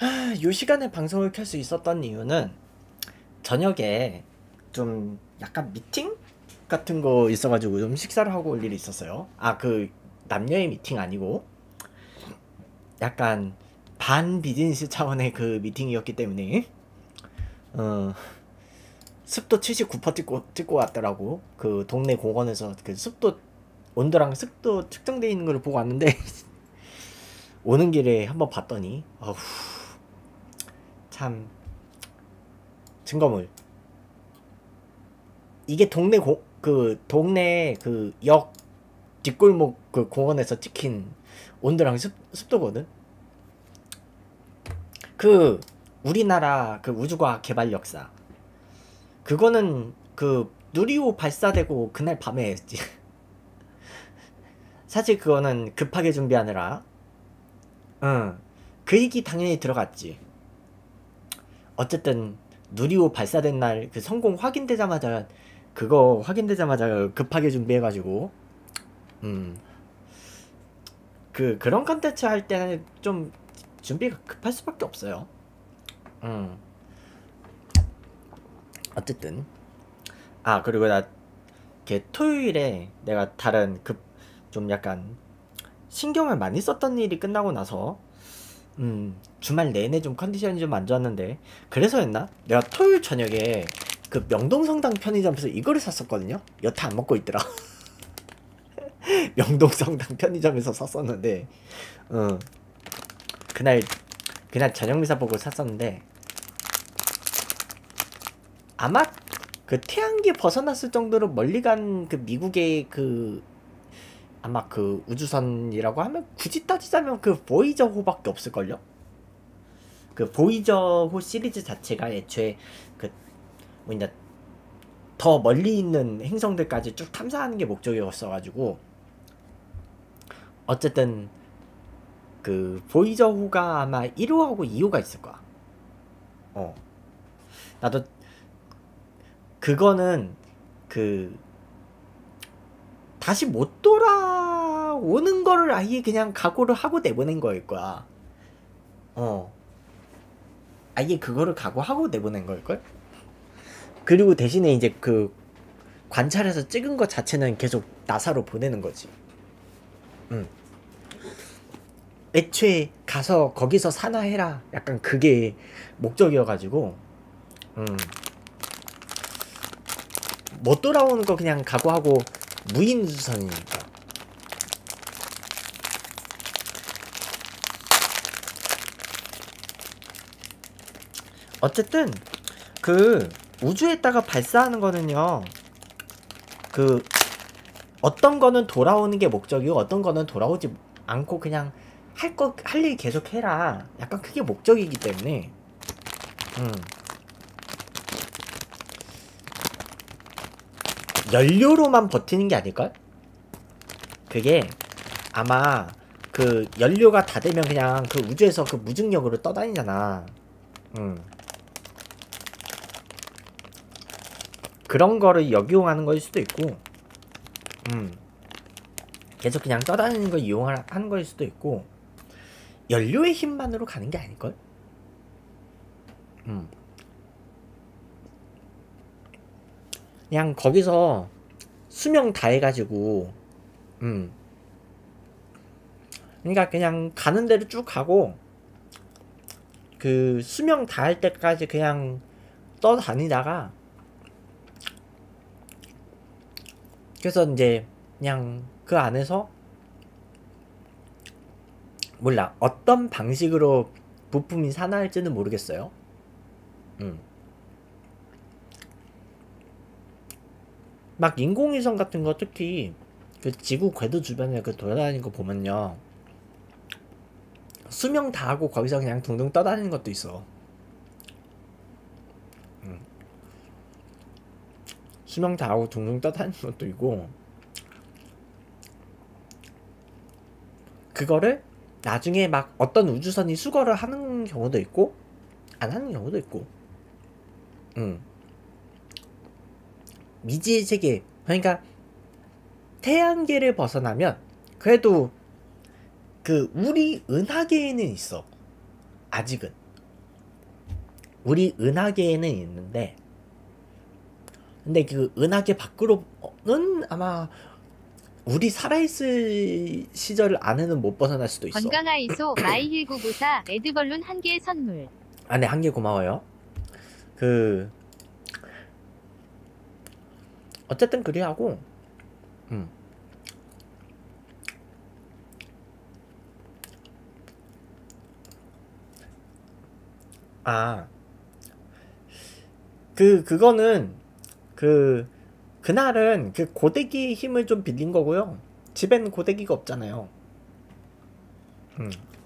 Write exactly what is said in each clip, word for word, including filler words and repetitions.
요 시간에 방송을 켤 수 있었던 이유는 저녁에 좀 약간 미팅 같은 거 있어가지고 좀 식사를 하고 올 일이 있었어요. 아, 그 남녀의 미팅 아니고 약간 반 비즈니스 차원의 그 미팅이었기 때문에 어 습도 칠십구 퍼센트 찍고 찍고 왔더라고. 그 동네 공원에서 그 습도 온도랑 습도 측정돼 있는 걸 보고 왔는데 오는 길에 한번 봤더니 어후, 참 증거물. 이게 동네 고, 그 동네 그 역 뒷골목 그 공원에서 찍힌 온도랑 습, 습도거든. 그 우리나라 그 우주과학 개발 역사 그거는 그 누리호 발사되고 그날 밤에 했지. 사실 그거는 급하게 준비하느라 응, 그 얘기 당연히 들어갔지. 어쨌든 누리호 발사된 날 그 성공 확인되자마자 그거 확인되자마자 급하게 준비해가지고 음 그 그런 컨텐츠 할 때는 좀 준비가 급할 수밖에 없어요. 음 어쨌든 아 그리고 나 이렇게 토요일에 내가 다른 급 좀 약간 신경을 많이 썼던 일이 끝나고 나서 음 주말 내내 좀 컨디션이 좀 안 좋았는데 그래서였나? 내가 토요일 저녁에 그 명동성당 편의점에서 이거를 샀었거든요. 여태 안 먹고 있더라. 명동성당 편의점에서 샀었는데 어 그날 그날 저녁 미사 보고 샀었는데 아마 그 태양계 벗어났을 정도로 멀리 간 그 미국의 그 아마 그 우주선이라고 하면 굳이 따지자면 그 보이저호밖에 없을걸요? 그 보이저호 시리즈 자체가 애초에 그 뭐냐 더 멀리 있는 행성들까지 쭉 탐사하는 게 목적이었어가지고 어쨌든 그 보이저호가 아마 일 호하고 이 호가 있을 거야. 어 나도 그거는 그 다시 못 돌아오는 거를 아예 그냥 각오를 하고 내보낸 거일 거야. 어 아예 그거를 각오하고 내보낸 걸걸? 그리고 대신에 이제 그 관찰해서 찍은 것 자체는 계속 나사로 보내는 거지. 응. 애초에 가서 거기서 산화해라. 약간 그게 목적이어가지고, 음. 못 돌아오는 거 그냥 각오하고 무인 우주선이니까. 어쨌든 그 우주에다가 발사하는 거는요. 그 어떤 거는 돌아오는 게 목적이고 어떤 거는 돌아오지 않고 그냥 할 거 할 일 계속 해라. 약간 그게 목적이기 때문에 음. 연료로만 버티는 게 아닐걸? 그게 아마 그 연료가 다 되면 그냥 그 우주에서 그 무중력으로 떠다니잖아. 음. 그런 거를 역이용하는 거일 수도 있고, 음. 계속 그냥 떠다니는 걸 이용하는 거일 수도 있고, 연료의 힘만으로 가는 게 아닐걸? 음. 그냥 거기서 수명 다 해가지고, 음. 그러니까 그냥 가는 대로 쭉 가고, 그 수명 다 할 때까지 그냥 떠다니다가, 그래서 이제 그냥 그 안에서 몰라 어떤 방식으로 부품이 산화할지는 모르겠어요. 음. 막 인공위성 같은 거 특히 그 지구 궤도 주변에 그 돌아다니는 거 보면요 수명 다 하고 거기서 그냥 둥둥 떠다니는 것도 있어. 음. 수명 다 하고 둥둥 떠다니는 것도 있고 그거를 나중에 막 어떤 우주선이 수거를 하는 경우도 있고 안 하는 경우도 있고 음. 미지의 세계 그러니까 태양계를 벗어나면 그래도 그 우리 은하계에는 있어. 아직은 우리 은하계에는 있는데, 근데 그 은하계 밖으로는 아마 우리 살아있을 시절 안에는 못 벗어날 수도 있어. 건강아이소 마이힐구구사 레드벌룬 한 개 선물. 아, 네, 한 개 고마워요. 그 어쨌든 그리 하고, 음. 아, 그 그거는 그 그날은 그 고데기의 힘을 좀 빌린 거고요. 집에는 고데기가 없잖아요. 음.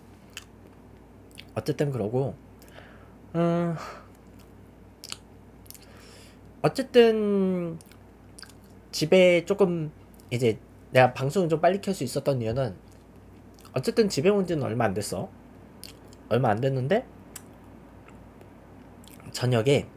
어쨌든 그러고, 음, 어쨌든 집에 조금 이제 내가 방송을 좀 빨리 켤 수 있었던 이유는, 어쨌든 집에 온 지는 얼마 안 됐어. 얼마 안 됐는데 저녁에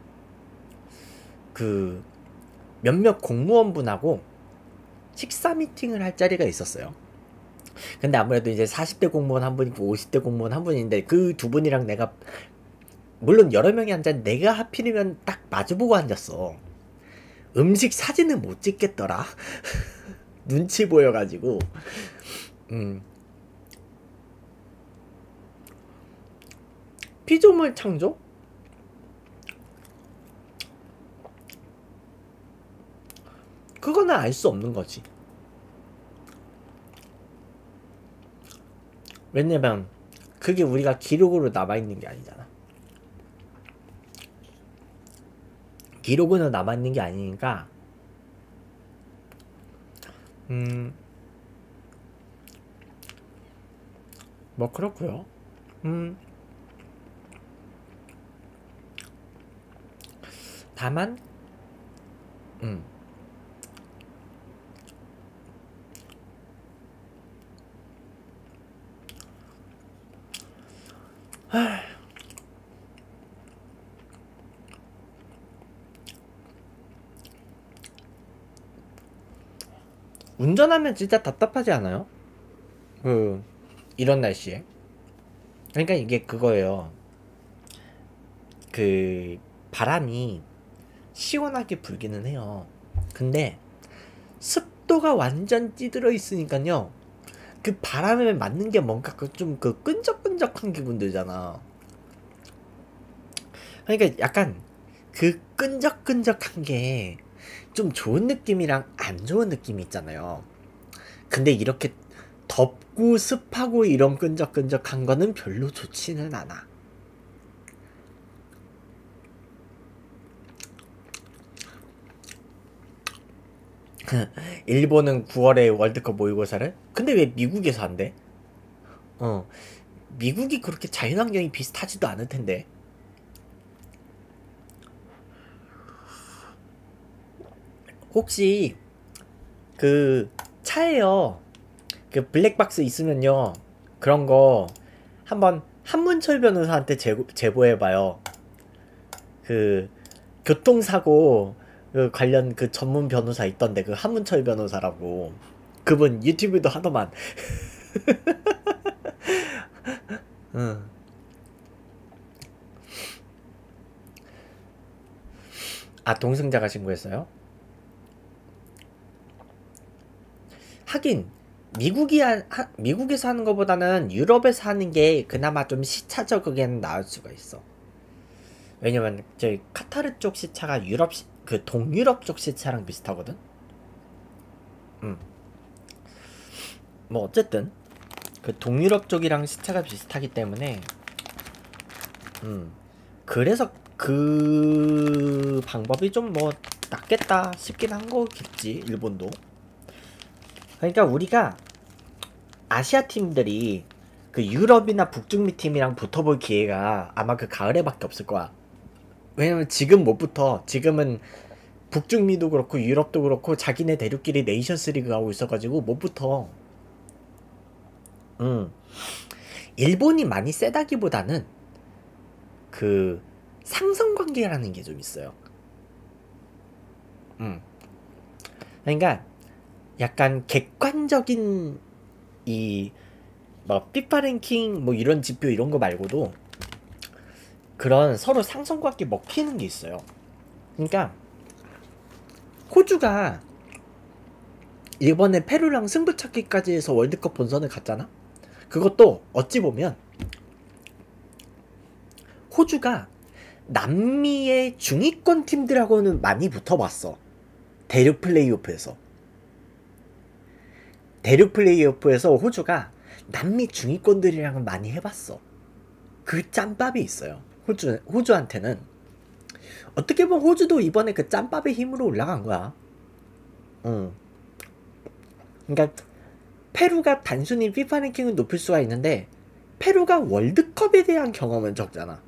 그 몇몇 공무원분하고 식사 미팅을 할 자리가 있었어요. 근데 아무래도 이제 사십 대 공무원 한 분 있고 오십 대 공무원 한 분인데, 그 두 분이랑 내가, 물론 여러 명이 앉았는데 내가 하필이면 딱 마주보고 앉았어. 음식 사진은 못 찍겠더라. 눈치 보여가지고. 음. 피조물 창조? 그거는 알 수 없는 거지. 왜냐면 그게 우리가 기록으로 남아있는 게 아니잖아. 기록으로 남아있는 게 아니니까, 음, 뭐 그렇고요. 음, 다만, 음, 하... 운전하면 진짜 답답하지 않아요? 그 이런 날씨에. 그러니까 이게 그거예요. 그 바람이 시원하게 불기는 해요. 근데 습도가 완전 찌들어 있으니까요, 그 바람에 맞는 게 뭔가 그 좀 그 끈적끈적한 기분 들잖아. 그러니까 약간 그 끈적끈적한 게 좀 좋은 느낌이랑 안 좋은 느낌이 있잖아요. 근데 이렇게 덥고 습하고 이런 끈적끈적한 거는 별로 좋지는 않아. 일본은 구월에 월드컵 모의고사를? 근데 왜 미국에서 한대? 어, 미국이 그렇게 자연환경이 비슷하지도 않을 텐데. 혹시 그 차에요, 그 블랙박스 있으면요, 그런 거 한번 한문철 변호사한테 제보, 제보해봐요. 그 교통사고 그 관련 그 전문 변호사 있던데, 그 한문철 변호사라고. 그분 유튜브도 하더만. 응. 아, 동승자가 신고했어요? 하긴 미국이 하, 미국에서 하는 것보다는 유럽에서 하는 게 그나마 좀 시차적으로는 나을 수가 있어. 왜냐면 저희 카타르 쪽 시차가 유럽 시, 그 동유럽 쪽 시차랑 비슷하거든. 음. 뭐 어쨌든 그 동유럽 쪽이랑 시차가 비슷하기 때문에, 음. 그래서 그 방법이 좀 뭐 낫겠다 싶긴 한 거겠지, 일본도. 그러니까 우리가 아시아 팀들이 그 유럽이나 북중미 팀이랑 붙어볼 기회가 아마 그 가을에밖에 없을 거야. 왜냐면 지금 못 붙어. 지금은 북중미도 그렇고 유럽도 그렇고 자기네 대륙끼리 네이션스 리그 하고 있어가지고 못 붙어. 음. 일본이 많이 세다기보다는 그 상성관계라는 게 좀 있어요. 음. 그러니까 약간 객관적인 이 뭐 피파 랭킹 뭐 이런 지표 이런 거 말고도, 그런 서로 상성관계 먹히는 게 있어요. 그러니까 호주가 이번에 페루랑 승부찾기까지 해서 월드컵 본선을 갔잖아. 그것도 어찌 보면 호주가 남미의 중위권 팀들하고는 많이 붙어봤어. 대륙 플레이오프에서 대륙 플레이오프에서 호주가 남미 중위권들이랑은 많이 해봤어. 그 짬밥이 있어요. 호주, 호주한테는. 어떻게 보면 호주도 이번에 그 짬밥의 힘으로 올라간 거야. 응. 그러니까 페루가 단순히 피파 랭킹은 높일 수가 있는데 페루가 월드컵에 대한 경험은 적잖아.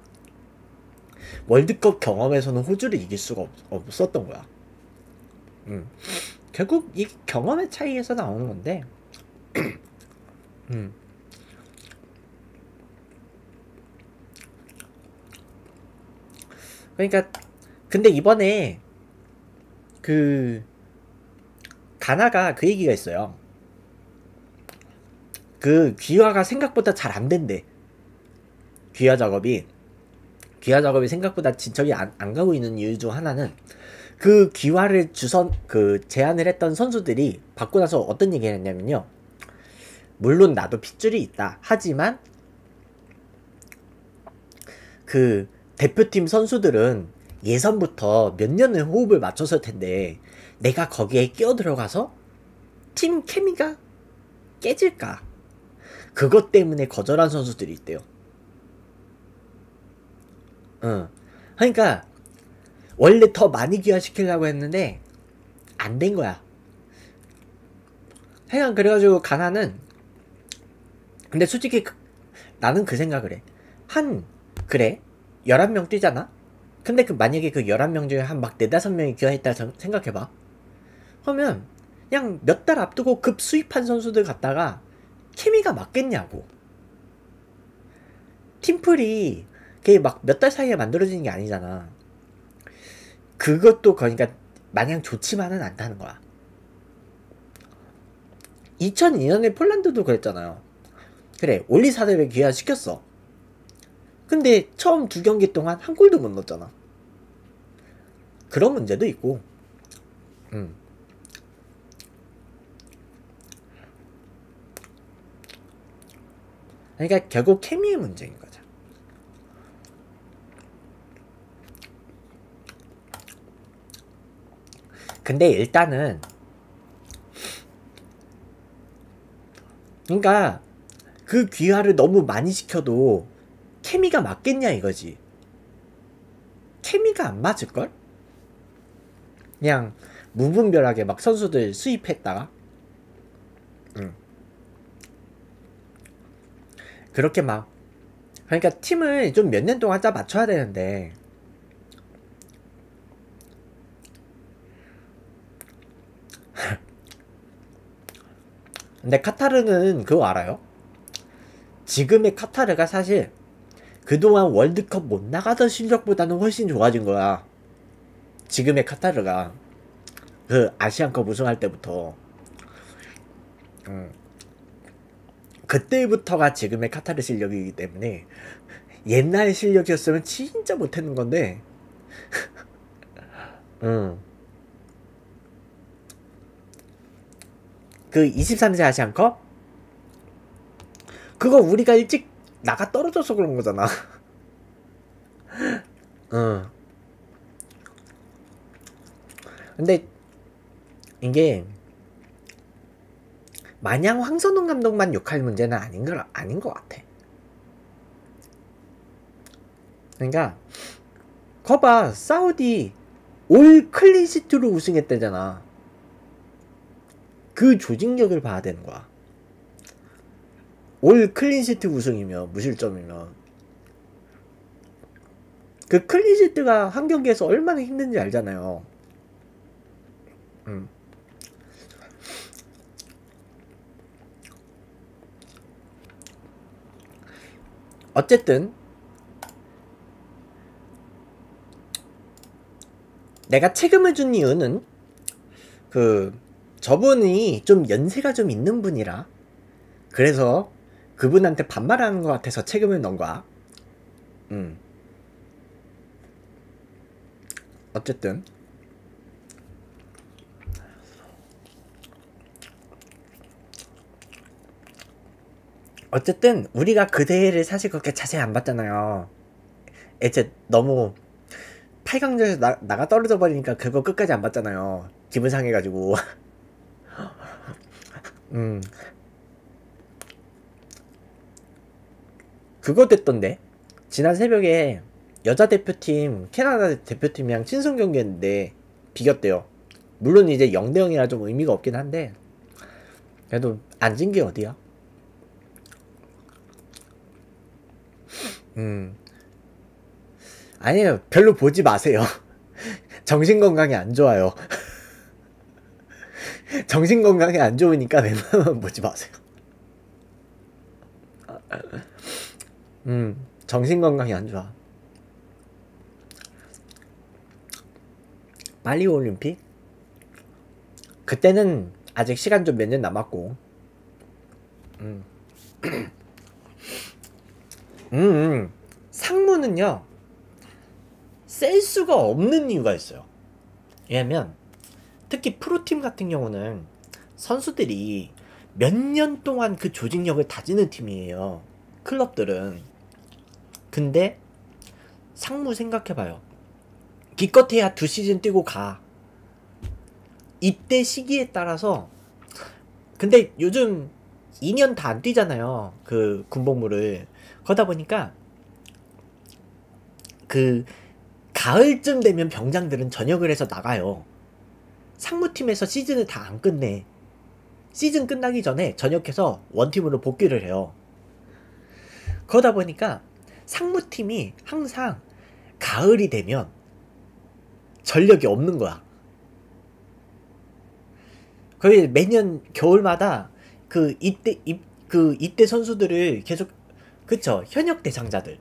월드컵 경험에서는 호주를 이길 수가 없, 없었던 거야. 음. 결국 이 경험의 차이에서 나오는 건데 음. 그러니까 근데 이번에 그 가나가 그 얘기가 있어요. 그 귀화가 생각보다 잘 안 된대. 귀화 작업이 귀화 작업이 생각보다 진척이 안, 안 가고 있는 이유 중 하나는 그 귀화를 주선 그 제안을 했던 선수들이 받고 나서 어떤 얘기를 했냐면요. 물론 나도 핏줄이 있다. 하지만 그 대표팀 선수들은 예선부터 몇 년을 호흡을 맞췄을 텐데 내가 거기에 끼어 들어가서 팀 케미가 깨질까? 그것 때문에 거절한 선수들이 있대요. 응. 그러니까 원래 더 많이 귀화시키려고 했는데 안 된 거야. 하여간 그래가지고 가나는 근데 솔직히 그, 나는 그 생각을 해. 한 그래 열한 명 뛰잖아? 근데 그 만약에 그 열한 명 중에 한 막 네다섯 명이 귀화했다 생각해봐. 그러면 그냥 몇 달 앞두고 급 수입한 선수들 갖다가 케미가 맞겠냐고. 팀플이 그게 막 몇 달 사이에 만들어지는 게 아니잖아. 그것도 그러니까 마냥 좋지만은 않다는 거야. 이천이 년에 폴란드도 그랬잖아요. 그래 올리사드를 귀화시켰어. 근데 처음 두 경기 동안 한 골도 못 넣었잖아. 그런 문제도 있고 음. 그러니까 결국 케미의 문제인 거죠. 근데 일단은 그러니까 그 귀화를 너무 많이 시켜도 케미가 맞겠냐 이거지. 케미가 안 맞을걸? 그냥 무분별하게 막 선수들 수입했다가 응. 그렇게 막 그러니까 팀을 좀 몇 년 동안 짜 맞춰야 되는데 근데 카타르는 그거 알아요? 지금의 카타르가 사실 그동안 월드컵 못 나가던 실력보다는 훨씬 좋아진 거야. 지금의 카타르가 그 아시안컵 우승할 때부터 음. 그때부터가 지금의 카타르 실력이기 때문에 옛날 실력이었으면 진짜 못했는 건데 음. 그 이십삼 세 아시안컵? 그거 우리가 일찍 나가 떨어져서 그런 거잖아. 응. 근데 이게 마냥 황선홍 감독만 욕할 문제는 아닌 거 아닌 것 같아. 그러니까 거봐 사우디 올 클린시트로 우승했대잖아. 그 조직력을 봐야 되는 거야. 올 클린시트 우승이면 무실점이면 그 클린시트가 한 경기에서 얼마나 힘든지 알잖아요. 음. 어쨌든 내가 책임을 준 이유는 그 저분이 좀 연세가 좀 있는 분이라 그래서 그분한테 반말하는 것 같아서 책임을 넣은 거야. 음. 어쨌든 어쨌든 우리가 그 대회를 사실 그렇게 자세히 안 봤잖아요. 이제 너무 팔 강전에서 나, 나가 떨어져 버리니까 그거 끝까지 안 봤잖아요. 기분 상해가지고. 음 그거 됐던데 지난 새벽에 여자 대표팀 캐나다 대표팀이랑 친선 경기했는데 비겼대요. 물론 이제 영 대 영이라 좀 의미가 없긴 한데 그래도 안 진 게 어디야. 음 아니에요, 별로 보지 마세요. 정신건강에 안 좋아요. 정신건강에 안 좋으니까 웬만하면 보지 마세요. 음 정신건강이 안 좋아. 파리 올림픽? 그때는 아직 시간 좀 몇 년 남았고. 음. 음, 음. 상무는요 셀 수가 없는 이유가 있어요. 왜냐면 특히 프로팀 같은 경우는 선수들이 몇 년 동안 그 조직력을 다지는 팀이에요, 클럽들은. 근데 상무 생각해봐요. 기껏해야 두 시즌 뛰고 가. 입대 시기에 따라서. 근데 요즘 이 년 다 안 뛰잖아요, 그 군복무를. 그러다 보니까 그 가을쯤 되면 병장들은 전역을 해서 나가요. 상무팀에서 시즌을 다 안 끝내. 시즌 끝나기 전에 전역해서 원팀으로 복귀를 해요. 그러다 보니까 상무팀이 항상 가을이 되면 전력이 없는 거야. 거의 매년 겨울마다 그 이때 입, 그 이때 선수들을 계속, 그쵸, 현역 대상자들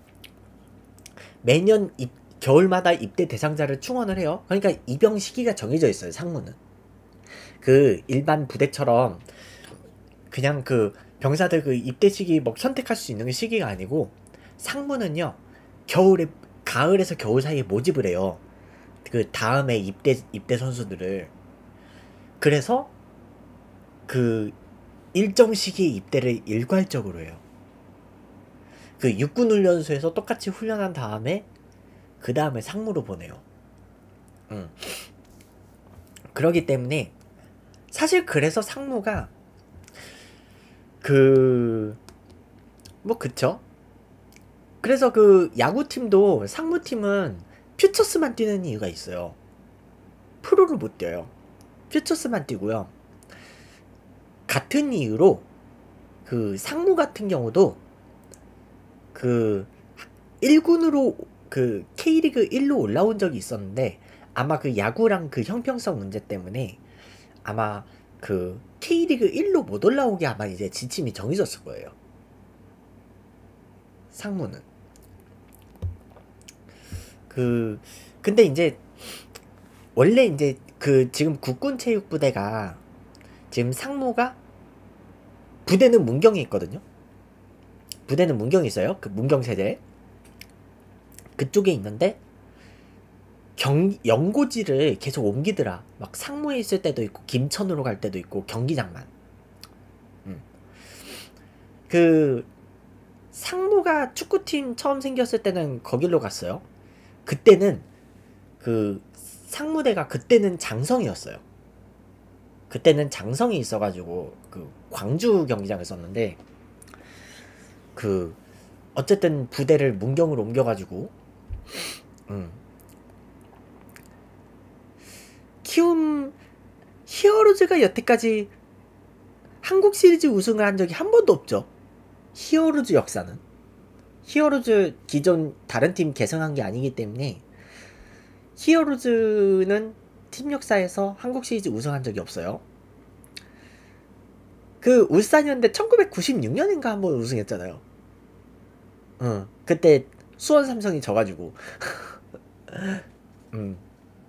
매년 입, 겨울마다 입대 대상자를 충원을 해요. 그러니까 입영 시기가 정해져 있어요, 상무는. 그 일반 부대처럼 그냥 그 병사들 그 입대 시기 뭐 선택할 수 있는 시기가 아니고, 상무는요 겨울에, 가을에서 겨울 사이에 모집을 해요, 그 다음에 입대 입대 선수들을. 그래서 그 일정 시기에 입대를 일괄적으로 해요. 그 육군 훈련소에서 똑같이 훈련한 다음에 그 다음에 상무로 보내요. 음. 그러기 때문에 사실 그래서 상무가 그 뭐 그쵸? 그래서 그 야구팀도 상무팀은 퓨처스만 뛰는 이유가 있어요. 프로를 못 뛰어요. 퓨처스만 뛰고요. 같은 이유로 그 상무 같은 경우도 그 일 군으로 그 K리그 일로 올라온 적이 있었는데, 아마 그 야구랑 그 형평성 문제 때문에 아마 그 K리그 일로 못 올라오게 아마 이제 지침이 정해졌을 거예요, 상무는. 그 근데 이제 원래 이제 그 지금 국군체육부대가 지금 상무가 부대는 문경에 있거든요. 부대는 문경에 있어요. 그 문경세대 그쪽에 있는데 경 연고지를 계속 옮기더라. 막 상무에 있을 때도 있고 김천으로 갈 때도 있고 경기장만. 음. 그 상무가 축구팀 처음 생겼을 때는 거길로 갔어요. 그때는 그 상무대가 그때는 장성이었어요. 그때는 장성이 있어가지고 그 광주 경기장을 썼는데, 그 어쨌든 부대를 문경으로 옮겨가지고 음. 키움 히어로즈가 여태까지 한국 시리즈 우승을 한 적이 한 번도 없죠. 히어로즈 역사는. 히어로즈 기존 다른 팀 계승한 게 아니기 때문에 히어로즈는 팀 역사에서 한국 시리즈 우승한 적이 없어요. 그 울산현대 천구백구십육 년인가 한번 우승했잖아요. 응, 그때 수원 삼성이 져가지고. 음.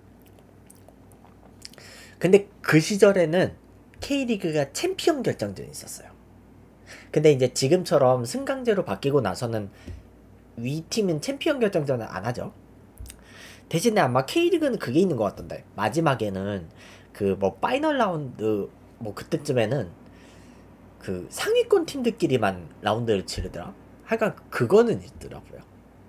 근데 그 시절에는 K리그가 챔피언 결정전이 있었어요. 근데 이제 지금처럼 승강제로 바뀌고 나서는 위 팀은 챔피언 결정전을 안 하죠. 대신에 아마 K리그는 그게 있는 것 같던데. 마지막에는 그 뭐 파이널 라운드 뭐 그때쯤에는 그 상위권 팀들끼리만 라운드를 치르더라. 하여간 그거는 있더라고요.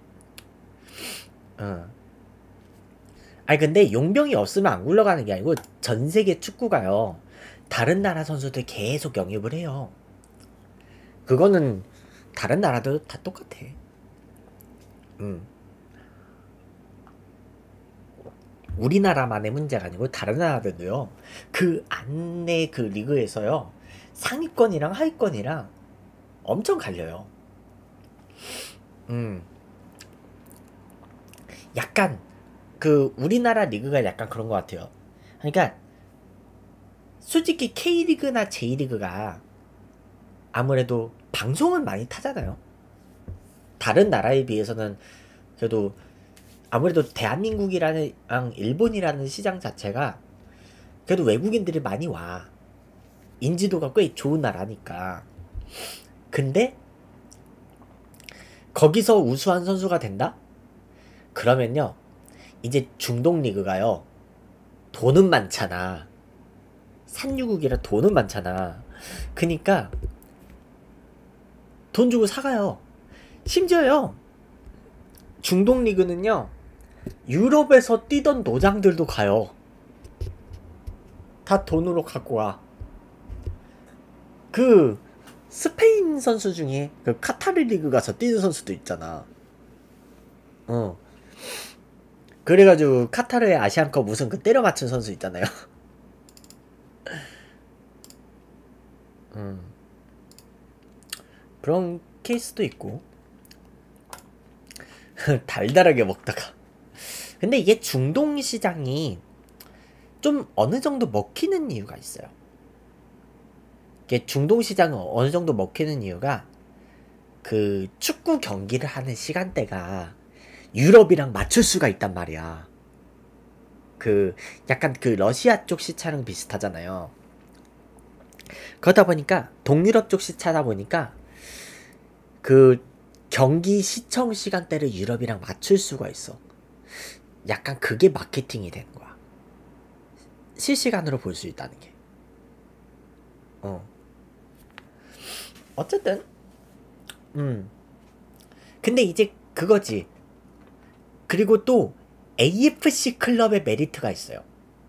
어. 아니 근데 용병이 없으면 안 굴러가는 게 아니고 전 세계 축구가요. 다른 나라 선수들 계속 영입을 해요. 그거는 다른 나라도 다 똑같아. 음. 우리나라만의 문제가 아니고 다른 나라들도요. 그 안내 그 리그에서요. 상위권이랑 하위권이랑 엄청 갈려요. 음. 약간 그 우리나라 리그가 약간 그런 것 같아요. 그러니까 솔직히 K리그나 J리그가 아무래도 방송은 많이 타잖아요. 다른 나라에 비해서는 그래도 아무래도 대한민국이라는 일본이라는 시장 자체가 그래도 외국인들이 많이 와. 인지도가 꽤 좋은 나라니까. 근데 거기서 우수한 선수가 된다? 그러면요. 이제 중동 리그가요. 돈은 많잖아. 산유국이라 돈은 많잖아. 그니까 돈 주고 사가요. 심지어요. 중동 리그는요. 유럽에서 뛰던 노장들도 가요. 다 돈으로 갖고 와. 그 스페인 선수 중에 그 카타르 리그 가서 뛰는 선수도 있잖아. 어. 그래가지고 카타르의 아시안컵 무슨 그 때려 맞춘 선수 있잖아요. 음. 그런 케이스도 있고. 달달하게 먹다가. 근데 이게 중동 시장이 좀 어느 정도 먹히는 이유가 있어요. 이게 중동 시장은 어느 정도 먹히는 이유가 그 축구 경기를 하는 시간대가 유럽이랑 맞출 수가 있단 말이야. 그 약간 그 러시아 쪽 시차랑 비슷하잖아요. 그러다 보니까 동유럽 쪽 시차다 보니까 그 경기 시청 시간대를 유럽이랑 맞출 수가 있어. 약간 그게 마케팅이 되는 거야. 실시간으로 볼 수 있다는 게. 어. 어쨌든 음. 근데 이제 그거지. 그리고 또 에이에프씨 클럽의 메리트가 있어요.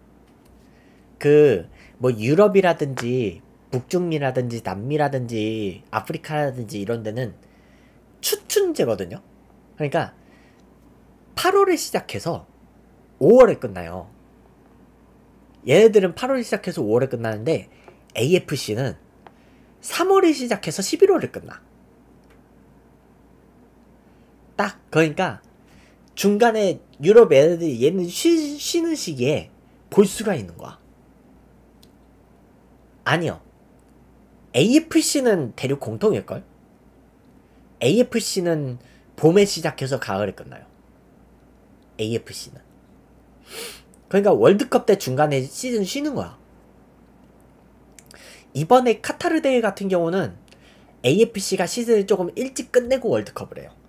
그 뭐 유럽이라든지 북중미라든지 남미라든지 아프리카라든지 이런 데는 추춘제거든요. 그러니까 팔월에 시작해서 오월에 끝나요. 얘네들은 팔월에 시작해서 오월에 끝나는데 에이에프씨는 삼월에 시작해서 십일월에 끝나. 딱 그러니까 중간에 유럽 애들이 얘는 쉬, 쉬는 시기에 볼 수가 있는 거야. 아니요. 에이에프씨는 대륙 공통일걸? 에이에프씨는 봄에 시작해서 가을에 끝나요. 에이에프씨는. 그러니까 월드컵 때 중간에 시즌 쉬는 거야. 이번에 카타르 대회 같은 경우는 에이에프씨가 시즌을 조금 일찍 끝내고 월드컵을 해요.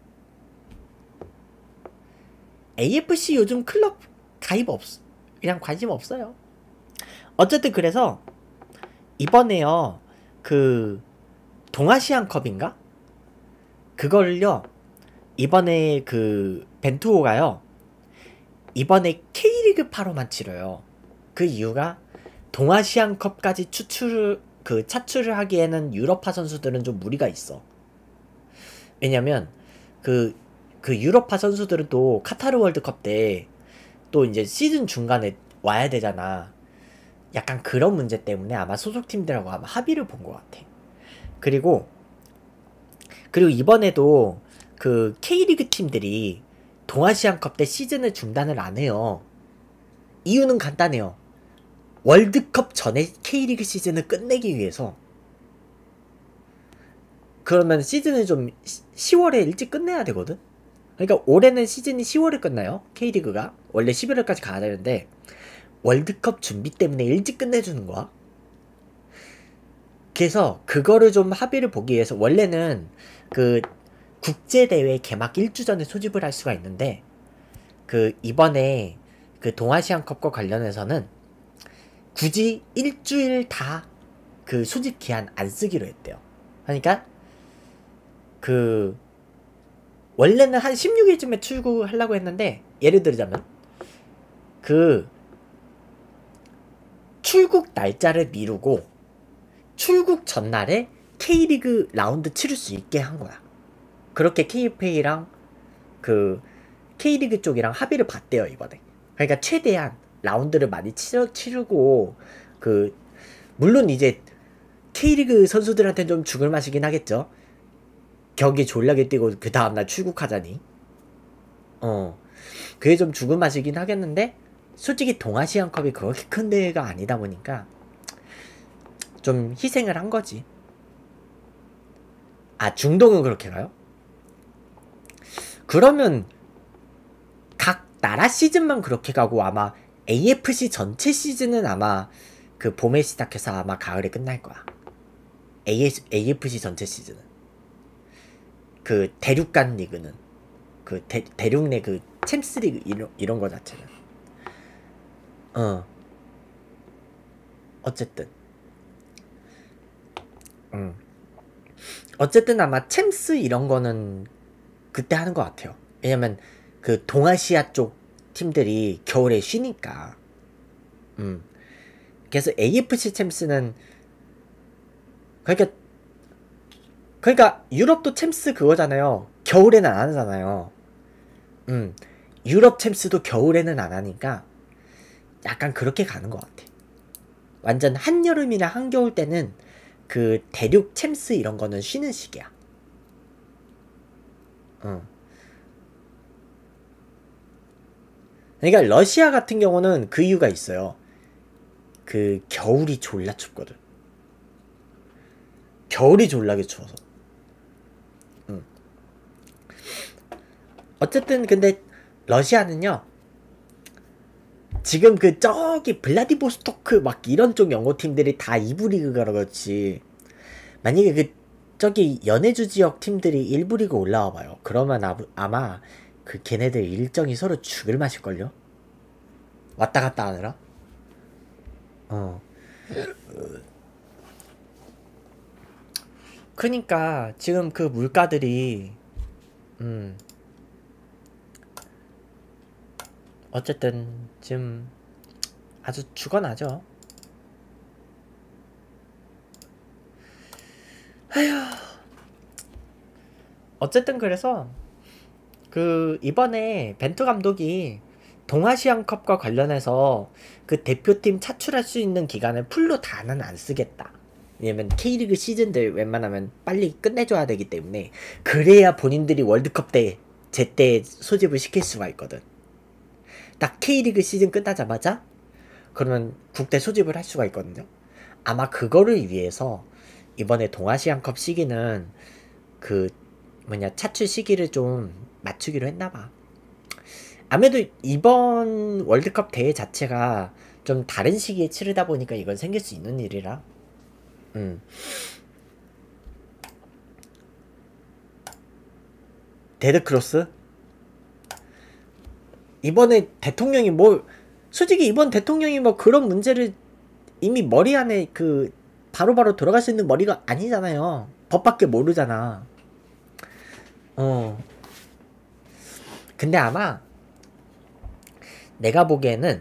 에이에프씨 요즘 클럽 가입 없, 그냥 관심 없어요. 어쨌든 그래서 이번에요, 그 동아시안컵인가? 그걸요, 이번에 그 벤투호가요, 이번에 K리그파로만 치러요. 그 이유가 동아시안컵까지 추출 그 차출을 하기에는 유럽파 선수들은 좀 무리가 있어. 왜냐면 그 그 유럽파 선수들은 또 카타르 월드컵 때 또 이제 시즌 중간에 와야 되잖아. 약간 그런 문제 때문에 아마 소속팀들하고 아마 합의를 본 것 같아. 그리고 그리고 이번에도 그 K리그 팀들이 동아시안컵 때 시즌을 중단을 안 해요. 이유는 간단해요. 월드컵 전에 K리그 시즌을 끝내기 위해서. 그러면 시즌을 좀 시월에 일찍 끝내야 되거든? 그러니까 올해는 시즌이 시월에 끝나요. K리그가. 원래 십일월까지 가야 되는데 월드컵 준비 때문에 일찍 끝내주는 거야. 그래서 그거를 좀 합의를 보기 위해서 원래는 그 국제대회 개막 일 주 전에 소집을 할 수가 있는데 그 이번에 그 동아시안컵과 관련해서는 굳이 일주일 다 그 소집 기한 안 쓰기로 했대요. 그러니까 그 원래는 한 십육 일쯤에 출구하려고 했는데, 예를 들자면 그 출국 날짜를 미루고 출국 전날에 K리그 라운드 치를 수 있게 한 거야. 그렇게 케이에프에이랑 그 K리그 쪽이랑 합의를 봤대요, 이번에. 그러니까 최대한 라운드를 많이 치르, 치르고 그 물론 이제 K리그 선수들한테는 좀 죽을 맛이긴 하겠죠. 경기 졸라게 뛰고 그 다음날 출국하자니. 어 그게 좀 죽을 맛이긴 하겠는데, 솔직히 동아시안컵이 그렇게 큰 대회가 아니다 보니까 좀 희생을 한 거지. 아, 중동은 그렇게 가요? 그러면 각 나라 시즌만 그렇게 가고 아마 에이에프씨 전체 시즌은 아마 그 봄에 시작해서 아마 가을에 끝날 거야. 에이에프씨 전체 시즌은. 그 대륙간 리그는 그 대, 대륙 내 그 챔스 리그 이런, 이런 거 자체는. 어 어쨌든 음 어쨌든 아마 챔스 이런 거는 그때 하는 것 같아요. 왜냐면 그 동아시아 쪽 팀들이 겨울에 쉬니까. 음 그래서 에이에프씨 챔스는 그러니까 그러니까 유럽도 챔스 그거잖아요. 겨울에는 안 하잖아요. 음 유럽 챔스도 겨울에는 안 하니까 약간 그렇게 가는 것 같아. 완전 한여름이나 한겨울 때는 그 대륙 챔스 이런 거는 쉬는 시기야. 어. 그러니까 러시아 같은 경우는 그 이유가 있어요. 그 겨울이 졸라 춥거든. 겨울이 졸라게 추워서. 응. 어쨌든 근데 러시아는요, 지금 그 저기 블라디보스토크 막 이런 쪽 연고팀들이 다 이 부 리그가 그렇지, 만약에 그 저기 연해주 지역 팀들이 일 부 리그 올라와 봐요. 그러면 아, 아마 그 걔네들 일정이 서로 죽을 맛일걸요? 왔다 갔다 하느라? 어. 그니까 지금 그 물가들이 음 어쨌든 지금 아주 죽어나죠. 아휴. 어쨌든 그래서 그 이번에 벤투 감독이 동아시안컵과 관련해서 그 대표팀 차출할 수 있는 기간을 풀로 다는 안 쓰겠다. 왜냐면 K리그 시즌들 웬만하면 빨리 끝내줘야 되기 때문에, 그래야 본인들이 월드컵 때 제때 소집을 시킬 수가 있거든. 딱 K리그 시즌 끝나자마자 그러면 국대 소집을 할 수가 있거든요. 아마 그거를 위해서 이번에 동아시안컵 시기는 그 뭐냐 차출 시기를 좀 맞추기로 했나봐. 아무래도 이번 월드컵 대회 자체가 좀 다른 시기에 치르다 보니까 이건 생길 수 있는 일이라. 음. 데드크로스? 이번에 대통령이 뭐 솔직히 이번 대통령이 뭐 그런 문제를 이미 머리 안에 그 바로바로 들어갈 수 있는 머리가 아니잖아요. 법밖에 모르잖아. 어. 근데 아마 내가 보기에는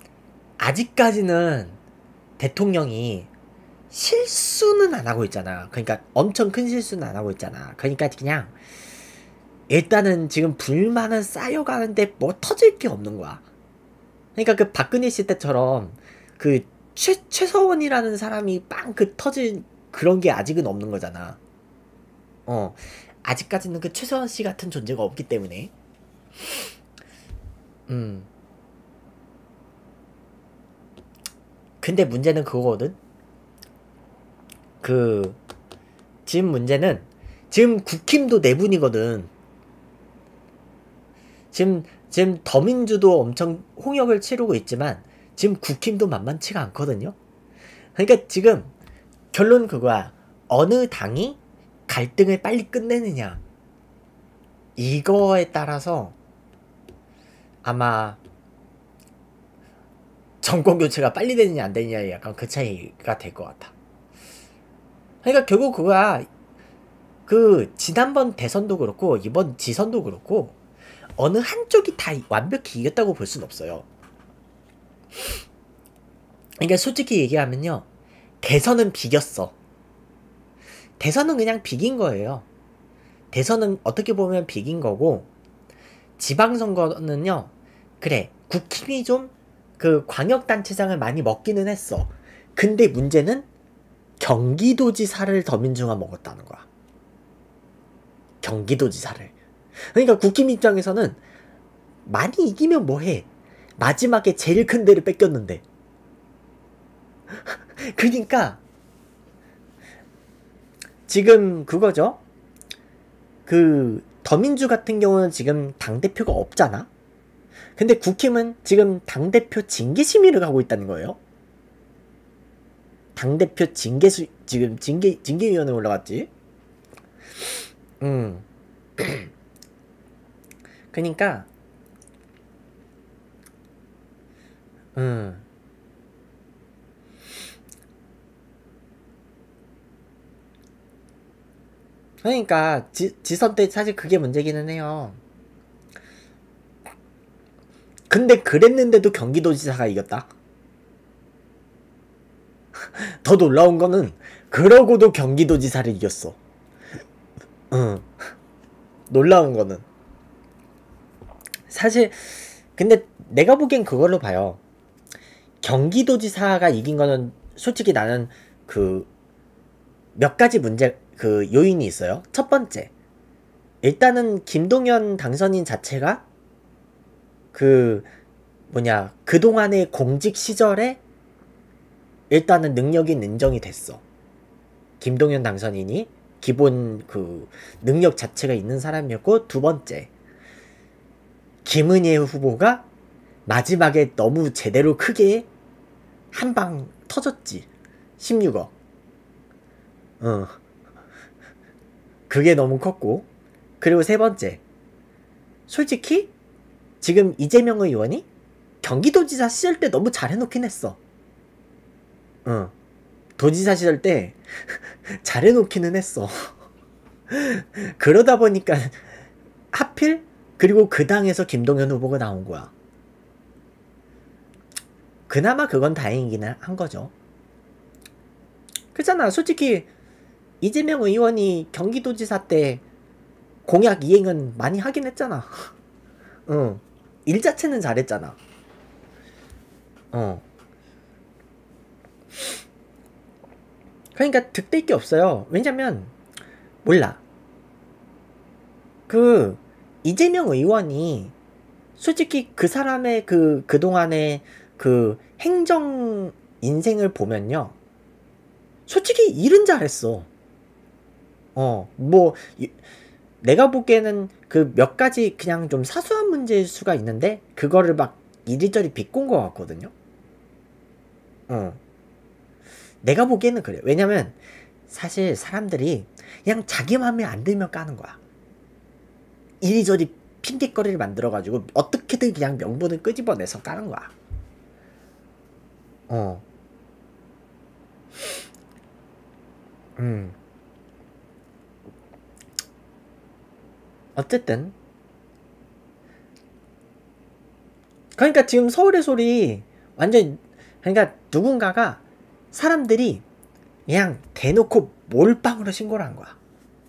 아직까지는 대통령이 실수는 안 하고 있잖아. 그러니까 엄청 큰 실수는 안 하고 있잖아. 그러니까 그냥 일단은 지금 불만은 쌓여가는데 뭐 터질 게 없는 거야. 그러니까 그 박근혜 씨 때처럼 그 최, 최서원이라는 사람이 빵 그 터진 그런 게 아직은 없는 거잖아. 어. 아직까지는 그 최서원 씨 같은 존재가 없기 때문에. 음. 근데 문제는 그거거든. 그 지금 문제는 지금 국힘도 내분이거든. 지금 지금 더민주도 엄청 홍역을 치르고 있지만 지금 국힘도 만만치가 않거든요. 그러니까 지금 결론 그거야. 어느 당이 갈등을 빨리 끝내느냐, 이거에 따라서 아마 정권 교체가 빨리 되느냐 안 되느냐 약간 그 차이가 될 것 같아. 그러니까 결국 그거야. 그 지난번 대선도 그렇고 이번 지선도 그렇고 어느 한쪽이 다 완벽히 이겼다고 볼 순 없어요. 그러니까 솔직히 얘기하면요, 대선은 비겼어. 대선은 그냥 비긴 거예요. 대선은 어떻게 보면 비긴 거고, 지방선거는요, 그래 국힘이 좀 그 광역단체장을 많이 먹기는 했어. 근데 문제는 경기도지사를 더민주가 먹었다는 거야. 경기도지사를. 그러니까 국힘 입장에서는 많이 이기면 뭐해, 마지막에 제일 큰 데를 뺏겼는데. 그러니까 지금 그거죠. 그 더민주 같은 경우는 지금 당대표가 없잖아. 근데 국힘은 지금 당대표 징계 심의를 하고 있다는 거예요. 당대표 징계수 지금 징계 징계위원회 올라갔지. 음. 그러니까 음. 그러니까 지, 지선 때 사실 그게 문제기는 해요. 근데 그랬는데도 경기도지사가 이겼다. 더 놀라운 거는 그러고도 경기도지사를 이겼어. 응. 놀라운 거는 사실 근데 내가 보기엔 그걸로 봐요. 경기도지사가 이긴 거는 솔직히 나는 그 몇 가지 문제 그 요인이 있어요. 첫 번째, 일단은 김동연 당선인 자체가 그 뭐냐 그동안의 공직 시절에 일단은 능력이 인정이 됐어. 김동연 당선인이 기본 그 능력 자체가 있는 사람이었고, 두 번째, 김은혜 후보가 마지막에 너무 제대로 크게 한 방 터졌지. 십육억. 어. 그게 너무 컸고, 그리고 세 번째, 솔직히 지금 이재명 의원이 경기도지사 시절 때 너무 잘해놓긴 했어. 어. 도지사 시절 때 잘해놓기는 했어. 그러다 보니까 하필 그리고 그 당에서 김동연 후보가 나온 거야. 그나마 그건 다행이긴 한 거죠. 그렇잖아. 솔직히 이재명 의원이 경기도지사 때 공약 이행은 많이 하긴 했잖아. 어. 일 자체는 잘했잖아. 어. 그러니까 득될 게 없어요. 왜냐면 몰라. 그 이재명 의원이 솔직히 그 사람의 그 그동안의 그 행정 인생을 보면요, 솔직히 일은 잘했어. 어, 뭐 내가 보기에는 그 몇 가지 그냥 좀 사소한 문제일 수가 있는데 그거를 막 이리저리 비꼰 것 같거든요. 어. 내가 보기에는 그래. 왜냐면 사실 사람들이 그냥 자기 맘에 안 들면 까는 거야. 이리저리 핑계거리를 만들어가지고 어떻게든 그냥 명분을 끄집어내서 까는 거야. 어. 음. 어쨌든 그러니까 지금 서울의 소리 완전, 그러니까 누군가가 사람들이 그냥 대놓고 몰빵으로 신고를 한 거야.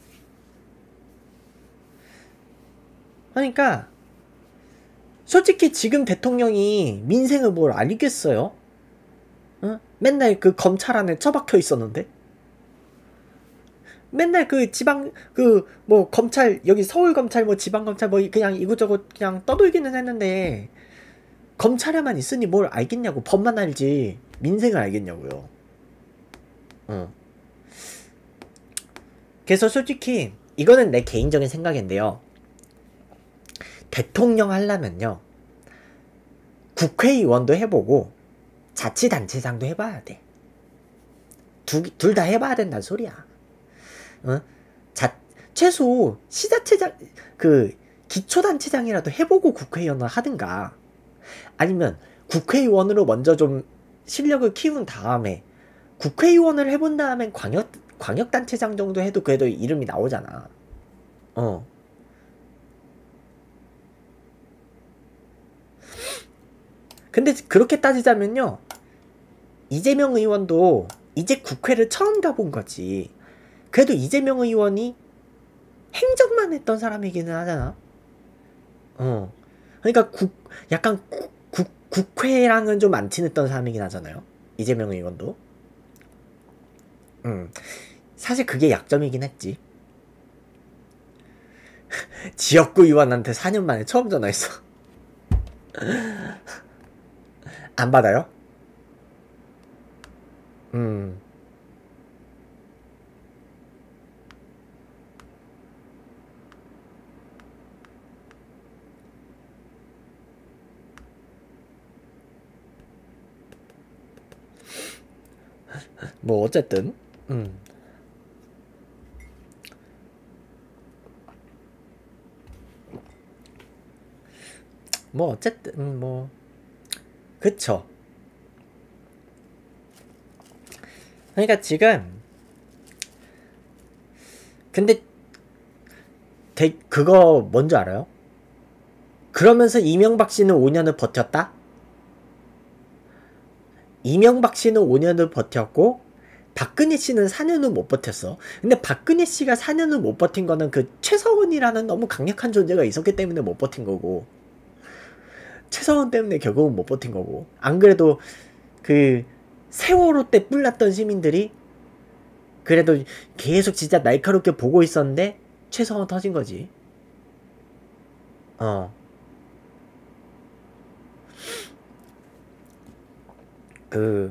그러니까 솔직히 지금 대통령이 민생을 뭘 알겠어요? 어? 맨날 그 검찰 안에 처박혀 있었는데, 맨날 그 지방 그 뭐 검찰 여기 서울 검찰 뭐 지방 검찰 뭐 그냥 이것저것 그냥 떠돌기는 했는데 검찰에만 있으니 뭘 알겠냐고. 법만 알지 민생을 알겠냐고요. 어. 그래서 솔직히 이거는 내 개인적인 생각인데요, 대통령 하려면요 국회의원도 해보고 자치단체장도 해봐야 돼. 둘 다 해봐야 된다는 소리야. 어? 자, 최소 시자체장 그 기초단체장이라도 해보고 국회의원을 하든가, 아니면 국회의원으로 먼저 좀 실력을 키운 다음에 국회의원을 해본 다음엔 광역, 광역단체장 정도 해도 그래도 이름이 나오잖아. 어. 근데 그렇게 따지자면요, 이재명 의원도 이제 국회를 처음 가본 거지. 그래도 이재명 의원이 행정만 했던 사람이기는 하잖아. 어. 그러니까 국, 약간 국, 국, 국회랑은 좀 안 친했던 사람이긴 하잖아요. 이재명 의원도. 음. 사실 그게 약점이긴 했지. 지역구 의원한테 사 년 만에 처음 전화했어. 안 받아요? 음. 뭐 어쨌든 음. 뭐 어쨌든 뭐 그쵸. 그러니까 지금 근데 대, 그거 뭔지 알아요? 그러면서 이명박 씨는 오 년을 버텼다? 이명박 씨는 오 년을 버텼고 박근혜 씨는 사 년을 못 버텼어. 근데 박근혜 씨가 사 년을 못 버틴 거는 그 최서원이라는 너무 강력한 존재가 있었기 때문에 못 버틴 거고, 최서원 때문에 결국은 못 버틴 거고, 안 그래도 그 세월호 때 뿔났던 시민들이 그래도 계속 진짜 날카롭게 보고 있었는데 최서원 터진 거지. 어. 그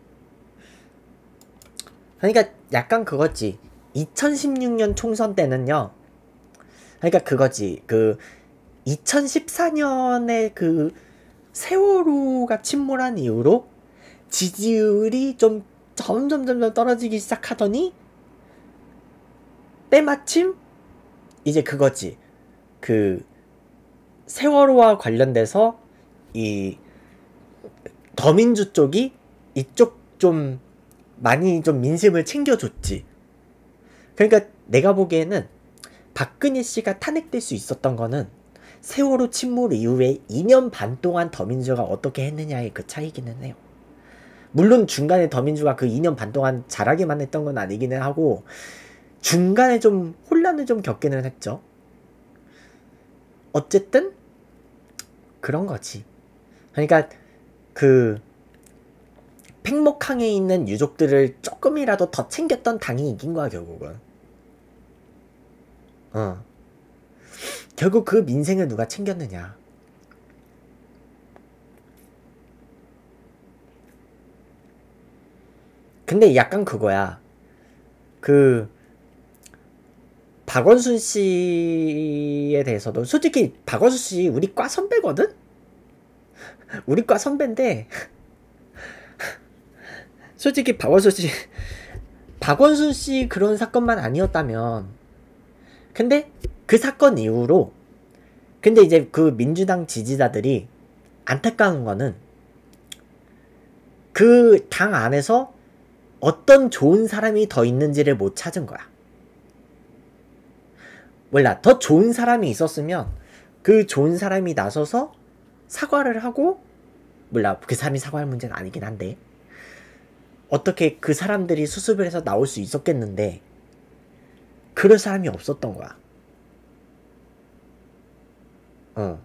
그러니까 약간 그거지. 이천십육 년 총선 때는요, 그러니까 그거지. 그 이천십사 년에 그 세월호가 침몰한 이후로 지지율이 좀 점점 점점 떨어지기 시작하더니 때마침 이제 그거지. 그 세월호와 관련돼서 이 더민주 쪽이 이쪽 좀 많이 좀 민심을 챙겨줬지. 그러니까 내가 보기에는 박근혜 씨가 탄핵될 수 있었던 거는 세월호 침몰 이후에 이 년 반 동안 더민주가 어떻게 했느냐의 그 차이기는 해요. 물론 중간에 더민주가 그 이 년 반 동안 잘하기만 했던 건 아니기는 하고 중간에 좀 혼란을 좀 겪기는 했죠. 어쨌든 그런 거지. 그러니까 그 팽목항에 있는 유족들을 조금이라도 더 챙겼던 당이 이긴 거야 결국은. 어. 결국 그 민생을 누가 챙겼느냐. 근데 약간 그거야. 그 박원순 씨에 대해서도 솔직히 박원순 씨 우리 과 선배거든? 우리 과 선배인데 솔직히 박원순 씨 박원순 씨 그런 사건만 아니었다면, 근데 그 사건 이후로 근데 이제 그 민주당 지지자들이 안타까운 거는 그 당 안에서 어떤 좋은 사람이 더 있는지를 못 찾은 거야. 몰라, 더 좋은 사람이 있었으면 그 좋은 사람이 나서서 사과를 하고, 몰라 그 사람이 사과할 문제는 아니긴 한데 어떻게 그 사람들이 수습을 해서 나올 수 있었겠는데 그럴 사람이 없었던 거야. 어.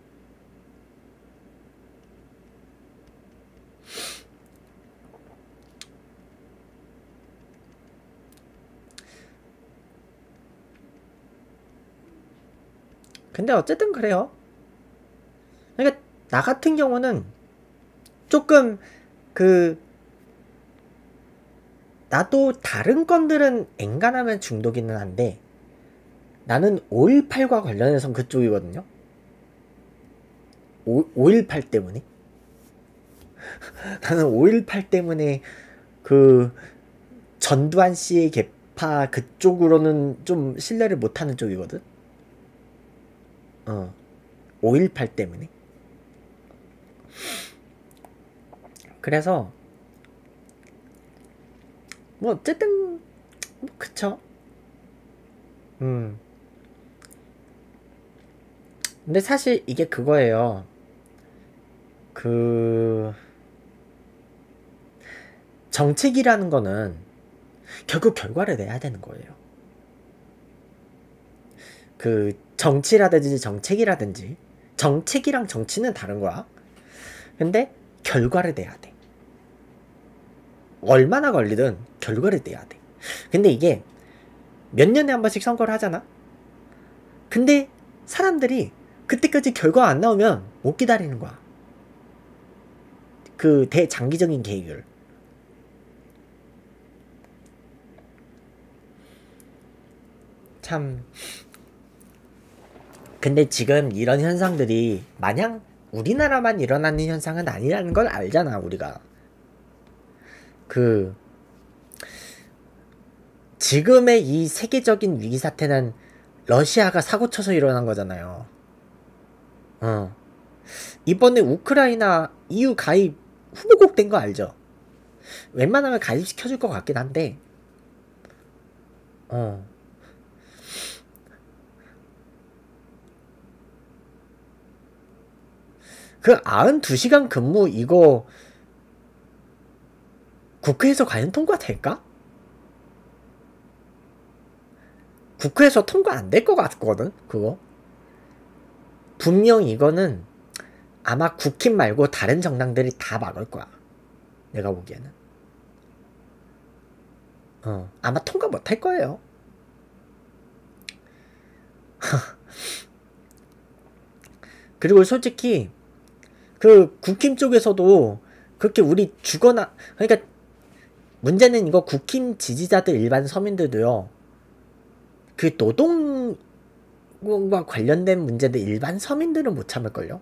근데 어쨌든 그래요. 그러니까 나 같은 경우는 조금 그 나도 다른 건들은 엔간하면 중독이는 한데 나는 오일팔과 관련해선 그쪽이거든요. 오, 오일팔 때문에 나는 오일팔 때문에 그 전두환 씨의 개파 그쪽으로는 좀 신뢰를 못하는 쪽이거든. 어, 오일팔 때문에. 그래서 뭐 어쨌든 뭐 그쵸. 음. 근데 사실 이게 그거예요. 그 정책이라는 거는 결국 결과를 내야 되는 거예요. 그 정치라든지 정책이라든지, 정책이랑 정치는 다른 거야. 근데 결과를 내야 돼. 얼마나 걸리든 결과를 내야 돼. 근데 이게 몇 년에 한 번씩 선거를 하잖아. 근데 사람들이 그때까지 결과 안 나오면 못 기다리는 거야. 그 대장기적인 계획을. 참. 근데 지금 이런 현상들이 마냥 우리나라만 일어나는 현상은 아니라는 걸 알잖아, 우리가. 그 지금의 이 세계적인 위기 사태는 러시아가 사고쳐서 일어난 거잖아요. 어. 이번에 우크라이나 이유 가입 후보국 된 거 알죠? 웬만하면 가입시켜줄 것 같긴 한데, 어. 그 구십이 시간 근무 이거 국회에서 과연 통과될까? 국회에서 통과 안 될 것 같거든, 그거. 분명 이거는 아마 국힘 말고 다른 정당들이 다 막을 거야. 내가 보기에는. 어, 아마 통과 못 할 거예요. 그리고 솔직히 그 국힘 쪽에서도 그렇게 우리 주거나, 그러니까 문제는 이거 국힘 지지자들 일반 서민들도요, 그 노동과 관련된 문제들 일반 서민들은 못 참을걸요.